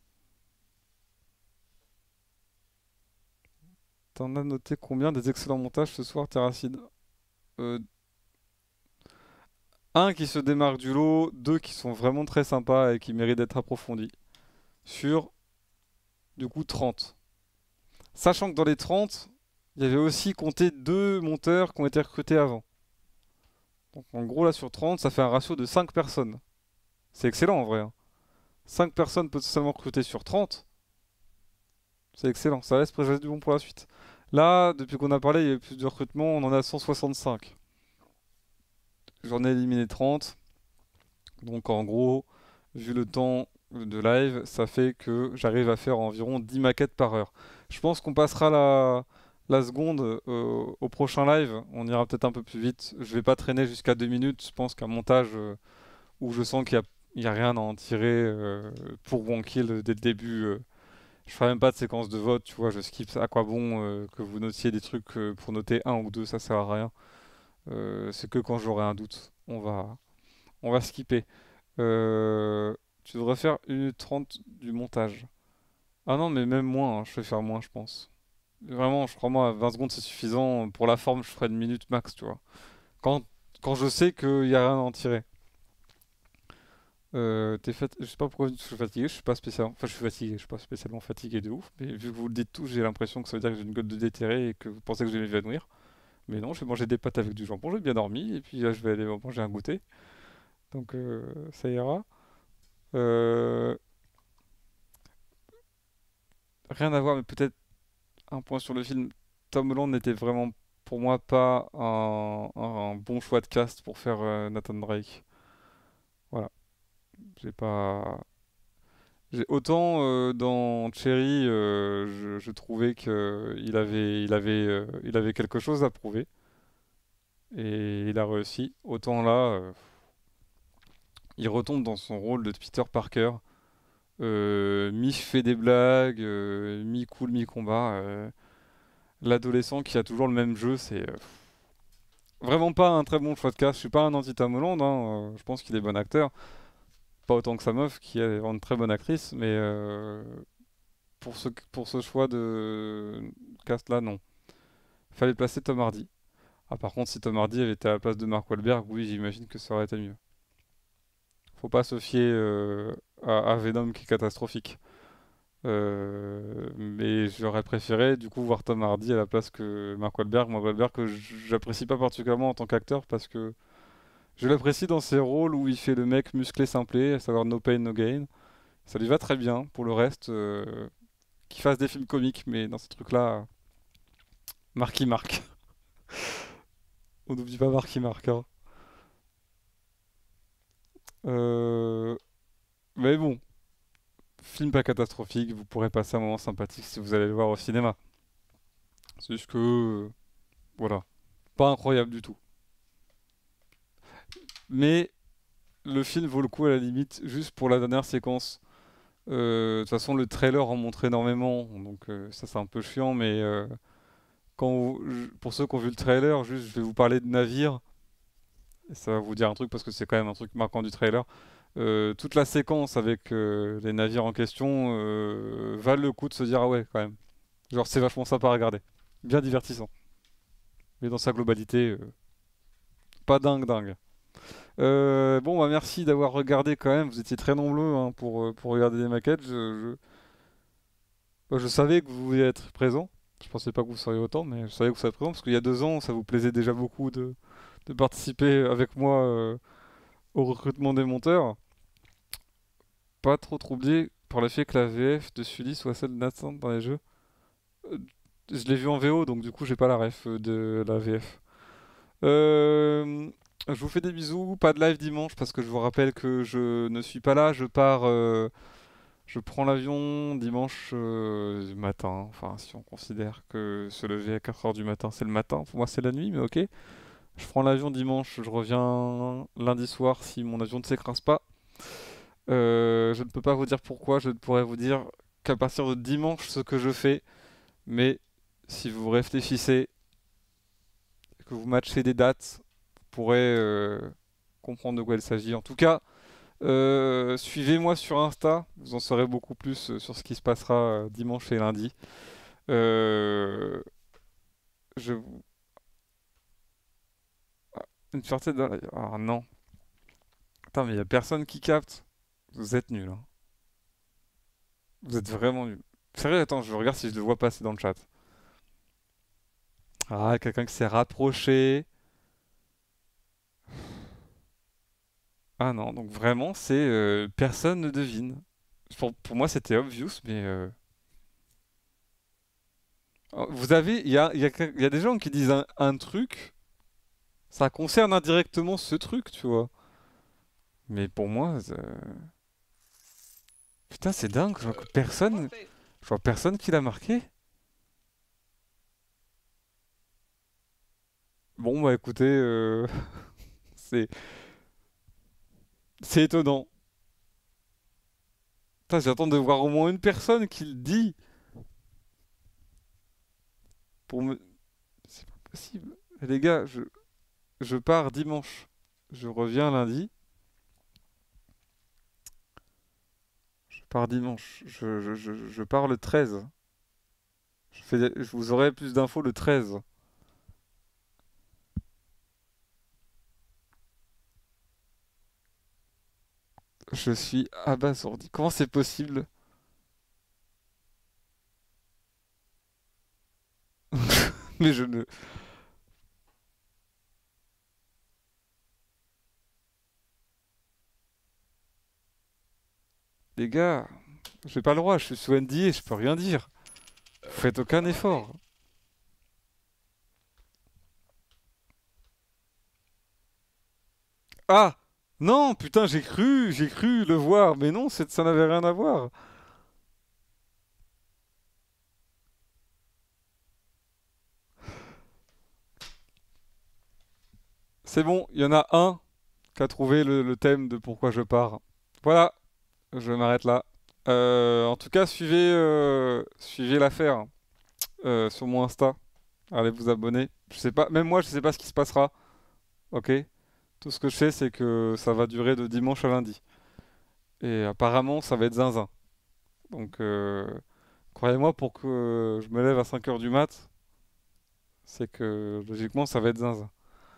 T'en as noté combien des excellents montages ce soir, Terracide? Un qui se démarque du lot, deux qui sont vraiment très sympas et qui méritent d'être approfondis. Sur, du coup, 30. Sachant que dans les 30, il y avait aussi compté 2 monteurs qui ont été recrutés avant. Donc en gros, là, sur 30, ça fait un ratio de 5 personnes. C'est excellent en vrai. Hein. 5 personnes potentiellement recrutées sur 30. C'est excellent, ça laisse présager du bon pour la suite. Là, depuis qu'on a parlé, il y a eu plus de recrutements, on en a 165. J'en ai éliminé 30. Donc en gros, vu le temps de live, ça fait que j'arrive à faire environ 10 maquettes par heure. Je pense qu'on passera la seconde au prochain live. On ira peut-être un peu plus vite. Je vais pas traîner jusqu'à 2 minutes. Je pense qu'un montage où je sens qu'il y a rien à en tirer pour One Kill dès le début. Je ferai même pas de séquence de vote, tu vois, je skip. À quoi bon que vous notiez des trucs pour noter 1 ou 2, ça sert à rien. C'est que quand j'aurai un doute, on va skipper. Tu devrais faire 1 minute 30 du montage. Ah non, mais même moins, hein, je vais faire moins, je pense. Vraiment, je crois moi, 20 secondes c'est suffisant. Pour la forme, je ferai 1 minute max, tu vois. Quand je sais qu'il y a rien à en tirer. Je sais pas pourquoi je suis fatigué, je suis pas spécialement. Enfin, je suis fatigué, je suis pas spécialement fatigué de ouf. Mais vu que vous le dites tout, j'ai l'impression que ça veut dire que j'ai une gueule de déterré et que vous pensez que je vais m'évanouir. Mais non, je vais manger des pâtes avec du jambon, j'ai bien dormi, et puis là, je vais aller manger un goûter. Donc ça ira. Rien à voir, mais peut-être un point sur le film. Tom Holland n'était vraiment, pour moi, pas un bon choix de cast pour faire Nathan Drake. Voilà. J'ai pas. Autant dans Cherry, je trouvais il avait quelque chose à prouver. Et il a réussi. Autant là, il retombe dans son rôle de Peter Parker. Mi-fait des blagues, mi-cool, mi-combat. L'adolescent qui a toujours le même jeu, c'est vraiment pas un très bon choix de cast. Je suis pas un anti-Tom Holland, hein, je pense qu'il est bon acteur. Pas autant que sa meuf, qui est vraiment une très bonne actrice, mais pour ce choix de cast là, non. Fallait placer Tom Hardy. Ah, par contre, si Tom Hardy avait été à la place de Mark Wahlberg, oui, j'imagine que ça aurait été mieux. Faut pas se fier à Venom qui est catastrophique. Mais j'aurais préféré du coup voir Tom Hardy à la place que Mark Wahlberg. Mark Wahlberg que j'apprécie pas particulièrement en tant qu'acteur parce que je l'apprécie dans ses rôles où il fait le mec musclé simplé, à savoir No Pain No Gain. Ça lui va très bien. Pour le reste, qu'il fasse des films comiques, mais dans ces trucs-là, Marky Mark. On n'oublie pas Marky Mark. Hein. Mais bon, film pas catastrophique, vous pourrez passer un moment sympathique si vous allez le voir au cinéma. C'est juste que, voilà, pas incroyable du tout. Mais le film vaut le coup à la limite, juste pour la dernière séquence. De toute façon, le trailer en montre énormément, donc ça c'est un peu chiant, mais pour ceux qui ont vu le trailer, juste je vais vous parler de navire. Et ça va vous dire un truc parce que c'est quand même un truc marquant du trailer. Toute la séquence avec les navires en question valent le coup de se dire ah ouais quand même. Genre c'est vachement sympa à regarder. Bien divertissant. Mais dans sa globalité, pas dingue. Bon bah merci d'avoir regardé quand même. Vous étiez très nombreux hein, pour regarder des maquettes. Je savais que vous vouliez être présent. Je pensais pas que vous seriez autant, mais je savais que vous seriez présent parce qu'il y a 2 ans, ça vous plaisait déjà beaucoup de participer avec moi au recrutement des monteurs. Pas trop troublé par le fait que la VF de Sully soit celle de Nathan dans les jeux. Je l'ai vu en VO, donc du coup j'ai pas la ref de la VF. Je vous fais des bisous, pas de live dimanche parce que je vous rappelle que je ne suis pas là, je pars, je prends l'avion dimanche matin, enfin si on considère que se lever à 4h du matin c'est le matin, pour moi c'est la nuit mais ok. Je prends l'avion dimanche, je reviens lundi soir si mon avion ne s'écrase pas. Je ne peux pas vous dire pourquoi, je ne pourrais vous dire qu'à partir de dimanche ce que je fais, mais si vous réfléchissez, que vous matchez des dates, pourrez comprendre de quoi il s'agit. En tout cas, suivez-moi sur Insta, vous en saurez beaucoup plus sur ce qui se passera dimanche et lundi. Une fierté de... Ah non. Attends, mais il n'y a personne qui capte. Vous êtes nuls. Hein. Vous êtes vraiment nuls. Sérieux, attends, je regarde si je le vois passer dans le chat. Ah, quelqu'un qui s'est rapproché. Ah non, donc vraiment, c'est personne ne devine. Pour moi, c'était obvious, mais vous avez, il y a des gens qui disent un truc, ça concerne indirectement ce truc, tu vois. Mais pour moi, putain, c'est dingue, je vois personne qui l'a marqué. Bon, bah écoutez, c'est étonnant. Putain, j'attends de voir au moins une personne qui le dit. Pour me... C'est pas possible. Les gars, je pars dimanche. Je reviens lundi. Je pars dimanche. Je pars le 13. Je vous aurai plus d'infos le 13. Je suis abasourdi. Comment c'est possible? Mais je ne... Les gars, j'ai pas le droit, je suis sous NDA, je peux rien dire. Vous faites aucun effort. Ah! Non, putain, j'ai cru le voir, mais non, ça n'avait rien à voir. C'est bon, il y en a un qui a trouvé le thème de pourquoi je pars. Voilà, je m'arrête là. En tout cas, suivez l'affaire sur mon Insta. Allez vous abonner. Je sais pas, même moi, je sais pas ce qui se passera. Ok? Tout ce que je sais, c'est que ça va durer de dimanche à lundi. Et apparemment, ça va être zinzin. Donc, croyez-moi, pour que je me lève à 5h du mat, c'est que logiquement, ça va être zinzin.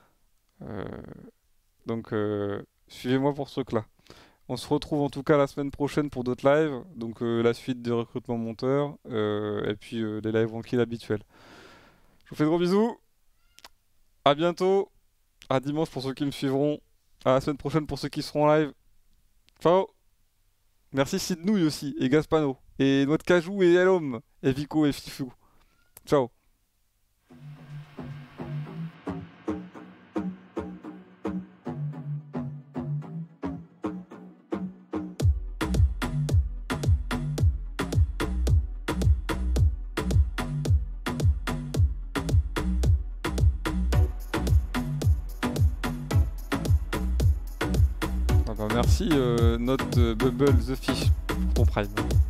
Donc, suivez-moi pour ce truc-là. On se retrouve en tout cas la semaine prochaine pour d'autres lives. Donc, la suite de recrutement monteur. Et puis, les lives tranquilles habituels. Je vous fais de gros bisous. À bientôt. À dimanche pour ceux qui me suivront. À la semaine prochaine pour ceux qui seront en live. Ciao. Merci Sidnouille aussi. Et Gaspano. Et Noix de Cajou et Elom. Et Vico et Fifou. Ciao. Merci Note Bubble The Fish pour ton Prime.